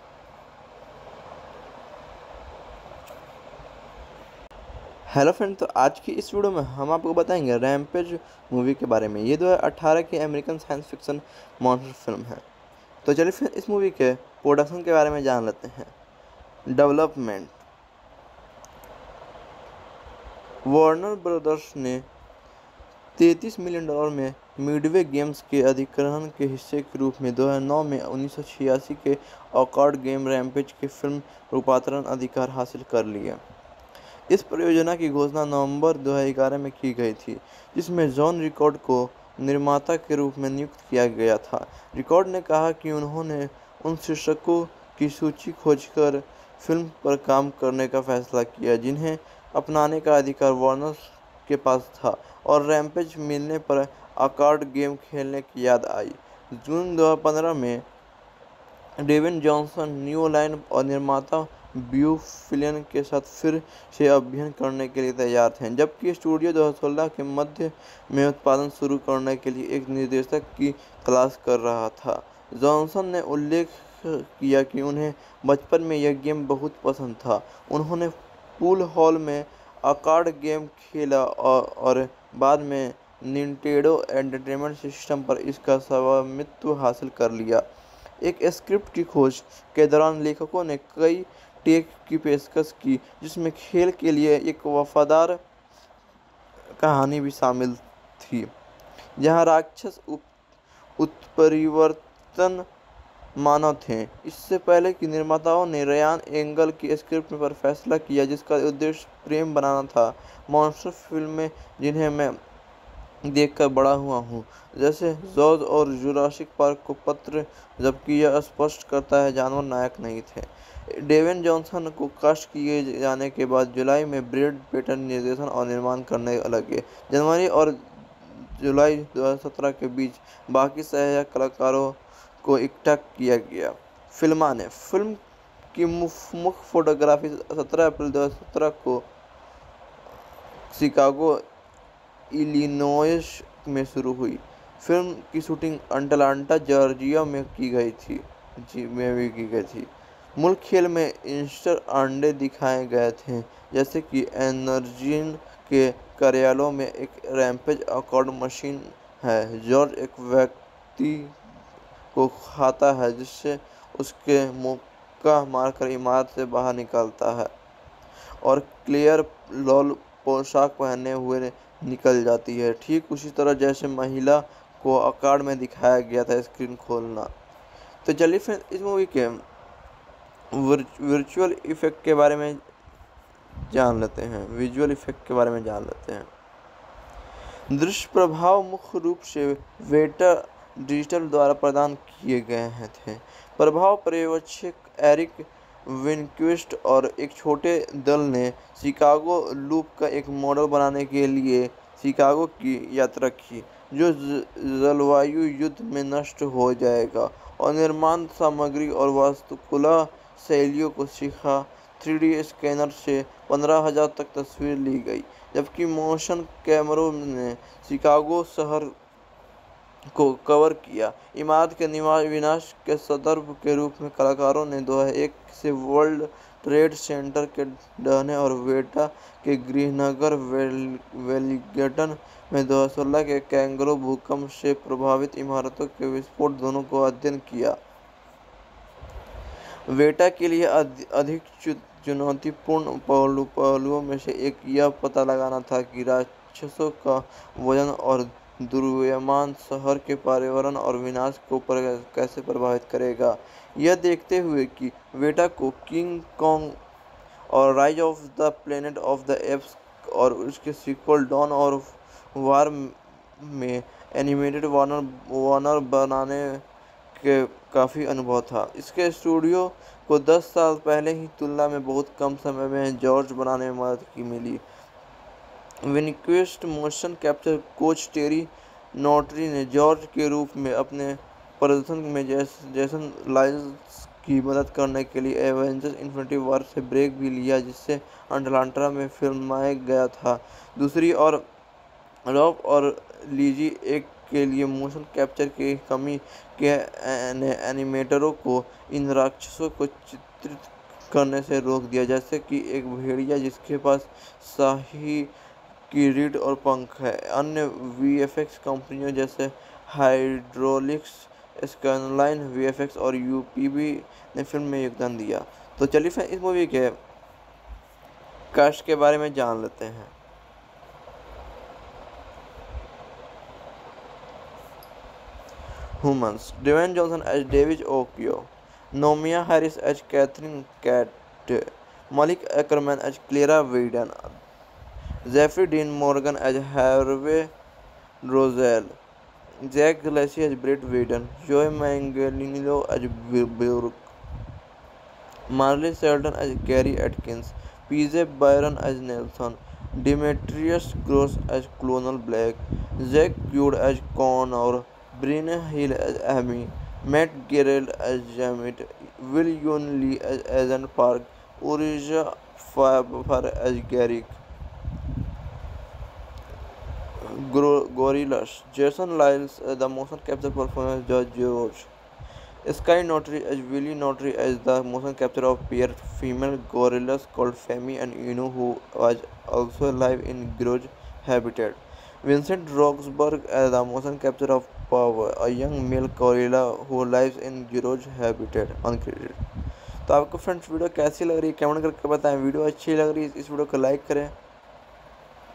हेलो फ्रेंड, तो आज की इस वीडियो में हम आपको बताएंगे रैम्पेज मूवी के बारे में। ये दो हज़ार अठारह की American science fiction monster film है। तो चलिए फिर इस मूवी के प्रोडक्शन के बारे में जान लेते हैं। डेवलपमेंट: वार्नर ब्रदर्स ने तैंतीस मिलियन डॉलर में मिडवे गेम्स के अधिग्रहण के हिस्से के रूप में दो हज़ार नौ में उन्नीस सौ छियासी के ऑकवर्ड गेम रैम्पेज के फिल्म रूपांतरण अधिकार हासिल कर लिया। इस परियोजना की घोषणा नवंबर दो हज़ार ग्यारह में की गई थी, जिसमें जॉन रिकॉर्ड को निर्माता के रूप में नियुक्त किया गया था। रिकॉर्ड ने कहा कि उन्होंने उन शीर्षकों की सूची खोजकर फिल्म पर काम करने का फैसला किया जिन्हें अपनाने का अधिकार वार्नर के पास था और रैम्पेज मिलने पर ऑकवर्ड गेम खेलने की याद आई। जून दो हज़ार पंद्रह में डेविन जॉनसन न्यू लाइन और निर्माता ब्यू फिलिन के साथ फिर से अभियान करने के लिए तैयार थे, जबकि स्टूडियो दो हज़ार सोलह के मध्य में उत्पादन शुरू करने के लिए एक निर्देशक की तलाश कर रहा था। जॉनसन ने उल्लेख किया कि उन्हें बचपन में यह गेम बहुत पसंद था। उन्होंने पूल हॉल में ऑकवर्ड गेम खेला और, और बाद में निंटेंडो एंटरटेनमेंट सिस्टम पर इसका स्वामित्व हासिल कर लिया। एक स्क्रिप्ट की खोज के दौरान लेखकों ने कई टेक की पेशकश की, जिसमें खेल के लिए एक वफादार कहानी भी शामिल थी, जहां राक्षस उत्परिवर्तन मानव थे। इससे पहले कि निर्माताओं ने रयान एंगल की स्क्रिप्ट पर फैसला किया, जिसका उद्देश्य प्रेम बनाना था। मॉन्स्टर फिल्में जिन्हें मैं देखकर बड़ा हुआ हूँ, जैसे जॉज और जुरासिक पार्क को पत्र, जबकि यह स्पष्ट करता है जानवर नायक नहीं थे। डेवेन जॉनसन को कास्ट किए जाने के बाद जुलाई में ब्रैड पिट निर्देशन और निर्माण करने लगे। जनवरी और जुलाई दो हज़ार सत्रह के बीच बाकी सहायक कलाकारों को इकट्ठा किया गया। फिल्माने फिल्म की मुख्य फोटोग्राफी सत्रह अप्रैल दो हज़ार सत्रह को शिकागो, इलिनोइस में शुरू हुई। फिल्म की शूटिंग अटलांटा, जॉर्जिया में की गई थी जी में भी की गई थी। मूल खेल में ईस्टर अंडे दिखाए गए थे, जैसे कि एनर्जीन के कार्यालयों में एक रैम्पेज अकॉर्ड मशीन है। जॉर्ज एक व्यक्ति को खाता है, जिससे उसके मुक्का मारकर इमारत से बाहर निकलता है, और क्लेयर लॉल पोशाक पहने हुए निकल जाती है, ठीक उसी तरह जैसे महिला को आकार में दिखाया गया था। स्क्रीन खोलना। तो चलिए फिर इस मूवी के वर्चुअल इफेक्ट के बारे में जान लेते हैं विजुअल इफेक्ट के बारे में जान लेते हैं। दृश्य प्रभाव मुख्य रूप से वेटा डिजिटल द्वारा प्रदान किए गए हैं थे। प्रभाव पर्यवेक्षक एरिक विनक्विस्ट और एक छोटे दल ने शिकागो लूप का एक मॉडल बनाने के लिए शिकागो की यात्रा की, जो जलवायु युद्ध में नष्ट हो जाएगा, और निर्माण सामग्री और वास्तुकला शैलियों को सीखा। थ्री डी स्कैनर से पंद्रह हज़ार तक तस्वीर ली गई, जबकि मोशन कैमरों ने शिकागो शहर को कवर किया। इमारत के विनाश के संदर्भ के रूप में कलाकारों ने दो हज़ार एक से वर्ल्ड ट्रेड सेंटर के ढहने और वेटा के गृहनगर वेलिंगटन में दो हज़ार सोलह के कैंगरो भूकंप से प्रभावित इमारतों के विस्फोट दोनों को अध्ययन किया। वेटा के लिए अधिक चुनौतीपूर्ण पहलू पहलुओं में से एक यह पता लगाना था कि राक्षसों का वजन और दुर्व्यमान शहर के पर्यावरण और विनाश को पर कैसे प्रभावित करेगा। यह देखते हुए कि वेटा को किंग कॉन्ग और Rise of the Planet of the Apes और उसके सीक्वल डॉन और वार में एनिमेटेड वार्नर वार्नर बनाने के काफ़ी अनुभव था। इसके स्टूडियो को दस साल पहले ही तुलना में बहुत कम समय में जॉर्ज बनाने में मदद की मिली। Winquist motion capture coach Terry Notary ने जॉर्ज के रूप में अपने प्रदर्शन में जेसन लाइल्स की मदद करने के लिए एवेंजर्स इन्फिनिटी वॉर से ब्रेक भी लिया, जिससे अटलांटा में फिल्माया गया था। दूसरी ओर रॉब और लीजी एक के लिए मोशन कैप्चर की कमी के एनिमेटरों को इन राक्षसों को चित्रित करने से रोक दिया, जैसे कि एक भेड़िया जिसके पास शाही की रीढ़ और पंख है। अन्य वीएफएक्स कंपनियों जैसे हाइड्रोलिक्स, स्काईलाइन वीएफएक्स और यूपीबी ने फिल्म में योगदान दिया। तो चलिए फिर इस मूवी के कास्ट के बारे में जान लेते हैं। Humans: Dwayne Johnson as David Okoye, Naomi Harris as Catherine Cat, Malik Ackerman as Clara Wheaton, Jeffrey Dean Morgan as Harvey Roselle, Jack Gillespie as Brett Wheaton, Joey Manganiello as Burke, Marley Sheldon as Gary Atkins, P J Byron as Nelson, Demetrius Gross as Colonel Black, Jack Quaid as Connor, Brenna Hill as Amy, Matt Gerald as Jamet, Will Yun Lee as Agent Park, Urija Faber as Garrick, Gorillaz, Jason Lyles as the motion capture performance George George, Sky Notary as Willie Notary as the motion capture of pair female gorillas called Femi and Inu, who was also alive in Grudge habitat. Vincent Roxburgh as the motion capture of Power, a young male gorilla who lives in Grudge habitat. Uncredited. तो आपको friends video कैसी लग रही है comment करके बताएं। Video अच्छी लग रही है इस वीडियो को लाइक करें।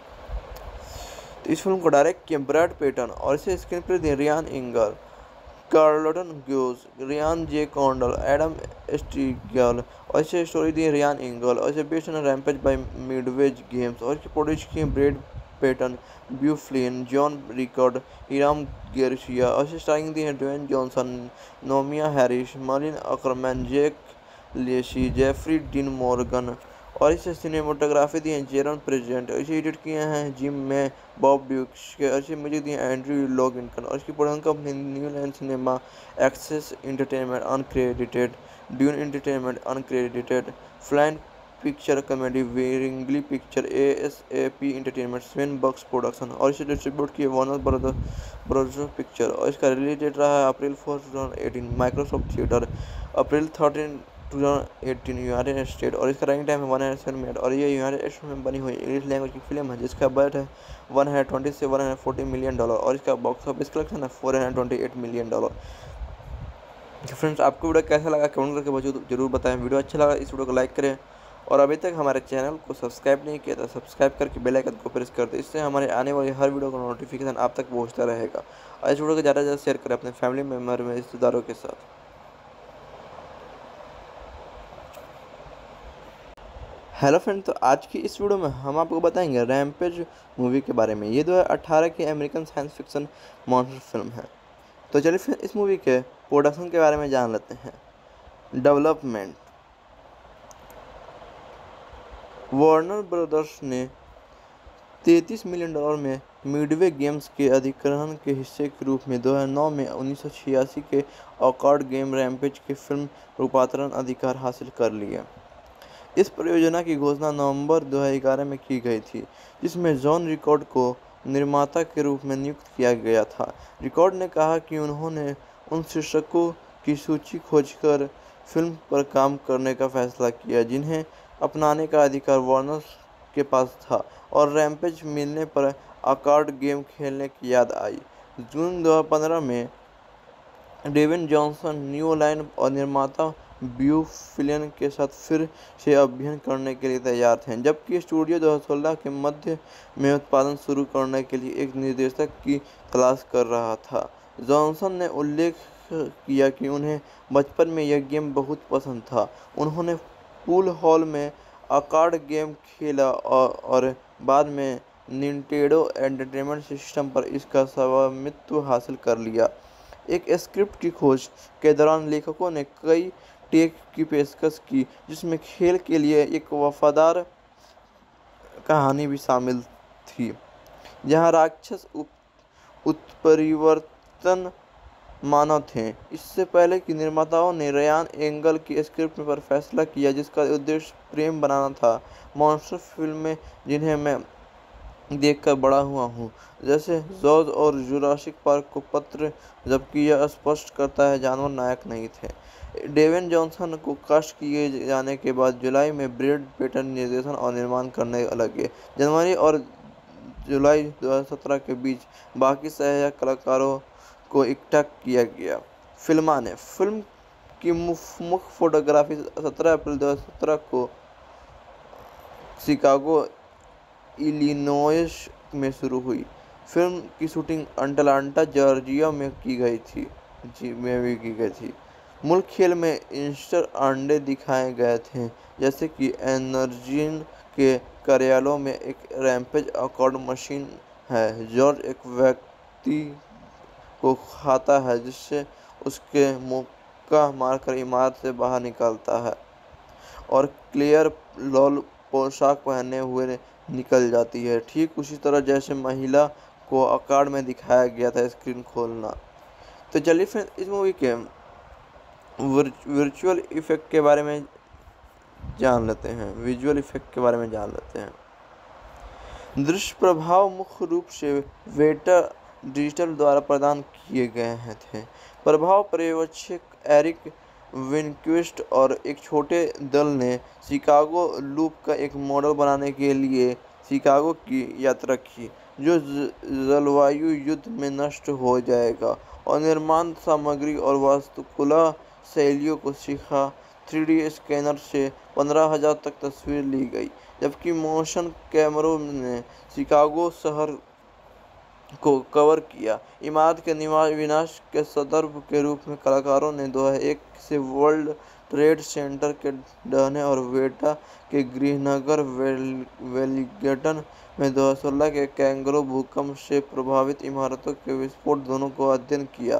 तो इस फिल्म को डायरेक्ट किया ब्रैड पिट और इसे स्क्रीन प्ले दिए Ryan Engel. Carlton Cuse, Ryan J Condal, Adam Sztykiel और इसे स्टोरी दी रियान इंगल और इसे based on Rampage by Midway Games और इसकी प्रोड्यूस की Brad Peyton, Beau Flynn, John Rickard, Hiram Garcia और इसे स्टारिंग दी है Dwayne Johnson, Naomie Harris, Malin Akerman, Jake Lacy, Jeffrey Dean Morgan और इसे सिनेमाटोग्राफी दी है जेरन प्रेजेंट और इसे एडिट किए हैं जिम में बॉब ड्यूक्स के और इसे म्यूजिक दी है एंड्रयू लॉगिनकन और इसकी production company New Line Cinema, Access Entertainment uncredited, Dune Entertainment uncredited, Flynn Picture comedy, Wrigley Picture, ASAP Entertainment, Seven Bucks production और इसे डिस्ट्रीब्यूट किए वार्नर ब्रदर्स पिक्चर और इसका रिलीज डेट रहा है April four two thousand eighteen, Microsoft theatre April thirteen two thousand eighteen United State और इसका running time है वन हंड्रेड सेवन मिनट और ये यूनाइटेड स्टेट में बनी हुई इंग्लिश लैंग्वेज की फिल्म है जिसका बजट है वन हंड्रेड ट्वेंटी से one hundred forty million dollar और इसका बॉक्स ऑफिस कलेक्शन है four hundred twenty eight million dollar. Friends, आपको वीडियो कैसा लगा कमेंट करके मुझे जरूर बताएं। वीडियो अच्छा लगा इस वीडियो को लाइक करें और अभी तक हमारे चैनल को सब्सक्राइब नहीं किया तो सब्सक्राइब करके बेल आइकन को प्रेस कर दें, इससे हमारे आने वाली हर वीडियो का नोटिफिकेशन आप तक पहुंचता रहेगा। और इस वीडियो को ज़्यादा से ज़्यादा शेयर करें अपने फैमिली मेम्बर में रिश्तेदारों के साथ। हेलो फ्रेंड, तो आज की इस वीडियो में हम आपको बताएंगे रैम्पेज मूवी के बारे में। ये दो हज़ार अठारह की American science fiction monster film है। तो चलिए फिर इस मूवी के प्रोडक्शन के बारे में जान लेते हैं। डेवलपमेंट, वार्नर ब्रदर्स ने तैंतीस मिलियन डॉलर में मिडवे गेम्स के अधिग्रहण के हिस्से के रूप में दो हज़ार नौ में उन्नीस सौ छियासी के ऑकवर्ड गेम रैम्पेज के फिल्म रूपांतरण अधिकार हासिल कर लिया। इस परियोजना की घोषणा नवंबर दो हज़ार ग्यारह में की गई थी, जिसमें जॉन रिकॉर्ड को निर्माता के रूप में नियुक्त किया गया था। रिकॉर्ड ने कहा कि उन्होंने उन शीर्षकों की सूची खोजकर फिल्म पर काम करने का फैसला किया जिन्हें अपनाने का अधिकार वार्नर के पास था और रैम्पेज मिलने पर ऑकवर्ड गेम खेलने की याद आई। जून दो हज़ार पंद्रह में ड्वेन जॉनसन न्यू लाइन और निर्माता ब्यू फ्लिन के साथ फिर से अभिनय करने के लिए तैयार थे, जबकि स्टूडियो दो हज़ार सोलह के मध्य में उत्पादन शुरू करने के लिए एक निर्देशक की तलाश कर रहा था। जॉनसन ने उल्लेख किया कि उन्हें बचपन में यह गेम बहुत पसंद था। उन्होंने पूल हॉल में ऑकवर्ड गेम खेला और, और बाद में निंटेंडो एंटरटेनमेंट सिस्टम पर इसका स्वामित्व हासिल कर लिया। एक स्क्रिप्ट की खोज के दौरान लेखकों ने कई टेक की पेशकश की, जिसमें खेल के लिए एक वफादार कहानी भी शामिल थी, जहां राक्षस उत्परिवर्तन मानव थे। इससे पहले कि निर्माताओं ने रयान एंगल की स्क्रिप्ट पर फैसला किया, जिसका उद्देश्य प्रेम बनाना था। मॉन्स्टर फिल्में जिन्हें मैं देखकर बड़ा हुआ हूँ, जैसे जॉज और जुरासिक पार्क को पत्र, जबकि यह स्पष्ट करता है जानवर नायक नहीं थे। ड्वेन जॉनसन को कास्ट किए जाने के बाद जुलाई में ब्रैड पिट निर्देशन और निर्माण करने लगे। जनवरी और जुलाई दो हज़ार सत्रह के बीच बाकी सहायक कलाकारों को इकट्ठा किया गया। फिल्माने फिल्म की मुख्य फोटोग्राफी सत्रह अप्रैल दो हज़ार सत्रह को शिकागो इलिनॉइस में शुरू हुई। फिल्म की शूटिंग अटलांटा जॉर्जिया में की गई थी जी में भी की गई थी। मूल खेल में ईस्टर अंडे दिखाए गए थे, जैसे कि एनर्जीन के कार्यालयों में एक रैम्पेज ऑकवर्ड मशीन है। जॉर्ज एक व्यक्ति को खाता है जिससे उसके मुक्का मारकर इमारत से बाहर निकलता है और क्लेयर लॉल पोशाक पहने हुए निकल जाती है, ठीक उसी तरह जैसे महिला को ऑकवर्ड में दिखाया गया था। स्क्रीन खोलना। तो चलिए फिर इस मूवी के वर्चुअल इफेक्ट के बारे में जान लेते हैं विजुअल इफेक्ट के बारे में जान लेते हैं। दृश्य प्रभाव मुख्य रूप से वेटा डिजिटल द्वारा प्रदान किए गए थे। प्रभाव पर्यवेक्षक एरिक विनक्विस्ट और एक छोटे दल ने शिकागो लूप का एक मॉडल बनाने के लिए शिकागो की यात्रा की, जो जलवायु युद्ध में नष्ट हो जाएगा, और निर्माण सामग्री और वास्तुकला शैलियों को सीखा। थ्री डी स्कैनर से पंद्रह हज़ार तक तस्वीर ली गई, जबकि मोशन कैमरों ने शिकागो शहर को कवर किया। इमारत के निवास विनाश के संदर्भ के रूप में कलाकारों ने दो हज़ार एक से वर्ल्ड ट्रेड सेंटर के ढहने और वेटा के गृहनगर वेलिंगटन में दो हज़ार सोलह के कैंगरो भूकंप से प्रभावित इमारतों के विस्फोट दोनों को अध्ययन किया।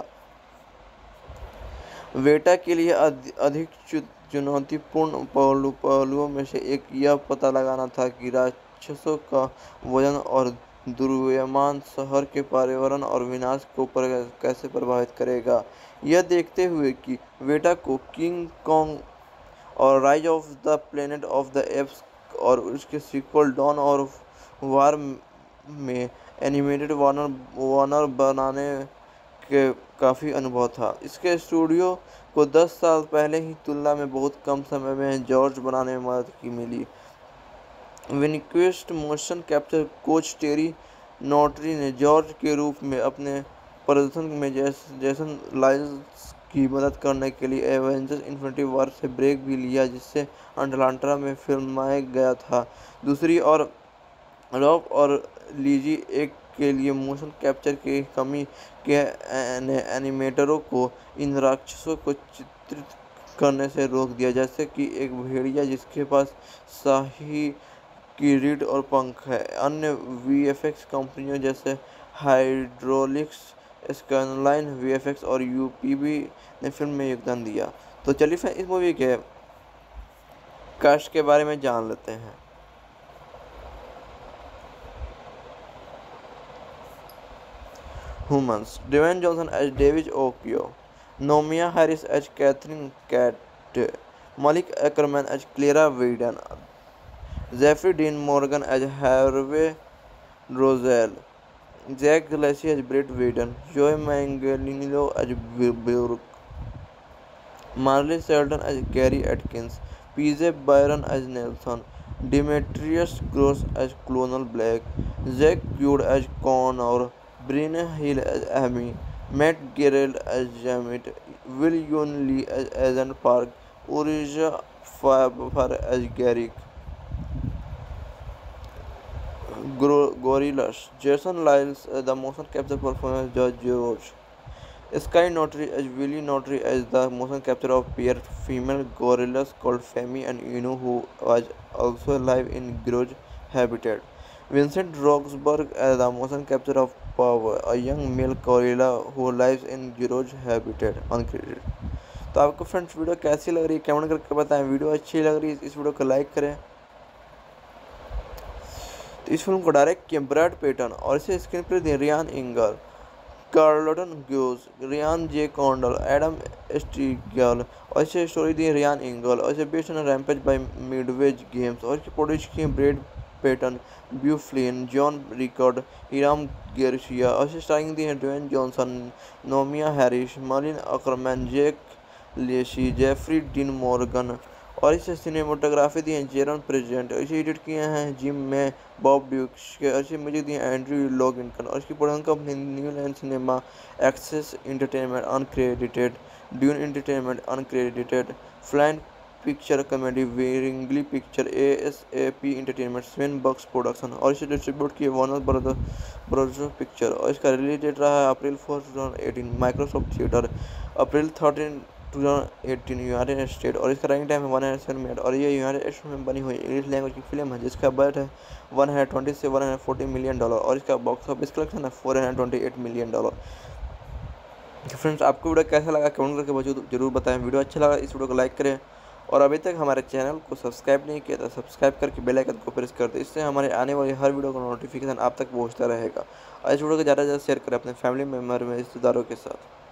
वेटा के लिए अधिक चुनौतीपूर्ण पहलू पहलुओं में से एक यह पता लगाना था कि राक्षसों का वजन और द्रव्यमान शहर के पर्यावरण और विनाश को पर कैसे प्रभावित करेगा। यह देखते हुए कि वेटा को किंग कॉन्ग और Rise of the Planet of the Apes और उसके सीक्वल डॉन और वार में एनिमेटेड वार्नर वार्नर बनाने के काफ़ी अनुभव था। इसके स्टूडियो को दस साल पहले ही तुलना में बहुत कम समय में जॉर्ज बनाने में मदद की मिली। Winquist motion capture coach Terry Notary ने जॉर्ज के रूप में अपने प्रदर्शन में जेसन लाइल्स की मदद करने के लिए एवेंजर्स इन्फिनिटी वॉर से ब्रेक भी लिया, जिससे अटलांटा में फिल्माया गया था। दूसरी ओर रॉब और लीजी एक के लिए मोशन कैप्चर की कमी के एनिमेटरों को इन राक्षसों को चित्रित करने से रोक दिया, जैसे कि एक भेड़िया जिसके पास शाही की रीढ़ और पंख है। अन्य वीएफएक्स कंपनियों जैसे हाइड्रोलिक्स, स्काईलाइन वीएफएक्स और यूपीबी ने फिल्म में योगदान दिया। तो चलिए फिर इस मूवी के कास्ट के बारे में जान लेते हैं। Humans: Dwayne Johnson as David Okoye, Naomi Harris as Catherine Cat, Malik Ackerman as Clara Wheaton, Jeffrey Dean Morgan as Harvey Roselle, Jack Gillespie as Brett Wheaton, Joey Manganiello as Burke, Marley Shelton as Gary Atkins, P J Byron as Nelson, Demetrius Gross as Colonel Black, Jack Quaid as Connor, Brenna Hill as Amy, Matt Gerald as Jamet, Will Yun Lee as Agent Park, Urija Faber as Garrick. Gorillaz: Jason Liles as the motion capture performer George George. Sky Notary as Willie Notary as the motion capture of pair female gorillas called Femi and Inu, who was also alive in Garage Habitat. Vincent Roxburgh as the motion capture of Power, a young male gorilla who lives in Garage Habitat, uncredited. तो आपको friends video कैसी लग रही है comment करके बताएं। Video अच्छी लग रही है इस वीडियो को लाइक करें। तो इस फिल्म को डायरेक्ट किया ब्रैड पेटन और इसे स्क्रीन प्ले दिए Ryan Inger, Carlton Cuse, Ryan J Condal, Adam Sztykiel और इसे स्टोरी दी रियान इंगल और इसे based on Rampage by मिडवेज Games और इसकी प्रोड्यूस की Brad Peyton, Beau Flynn, John Rickard, Hiram Garcia और इसे स्टारिंग दी है Dwayne Johnson, Naomie Harris, Malin Akerman, Jake Lacy, Jeffrey Dean Morgan और इसे सिनेमाटोग्राफी दी है जेरन प्रेजेंट और इसे एडिट किए हैं जिम में बॉब ड्यूक्स के और इसे म्यूजिक दिए एंड्रयू लॉगिनकन और इसकी production company New Line Cinema, Access Entertainment uncredited, Dune Entertainment uncredited, Flynn Picture comedy, Wrigley Picture, ASAP Entertainment, Seven Bucks production और इसे डिस्ट्रीब्यूट किए वार्नर ब्रदर्स ब्रदर्स पिक्चर और इसका रिलीज डेट रहा है April four two thousand eighteen, Microsoft theatre April thirteen two thousand eighteen United State और इसका running time है वन हंड्रेड सेवन मिनट और ये यूनाइटेड स्टेट में बनी हुई इंग्लिश लैंग्वेज की फिल्म है जिसका बजट है वन हंड्रेड ट्वेंटी से one hundred forty million dollar और इसका बॉक्स ऑफिस कलेक्शन है four hundred twenty eight million dollar. Friends आपको वीडियो कैसा लगा कमेंट करके जरूर बताएं। वीडियो अच्छा लगा इस वीडियो को लाइक करें और अभी तक हमारे चैनल को सब्सक्राइब नहीं किया तो सब्सक्राइब करके बेल आइकन को प्रेस कर दें, इससे हमारे आने वाली हर वीडियो का नोटिफिकेशन आप तक पहुंचता रहेगा। और इस वीडियो को ज़्यादा से ज़्यादा शेयर करें अपने फैमिली मेम्बर में रिश्तेदारों के साथ।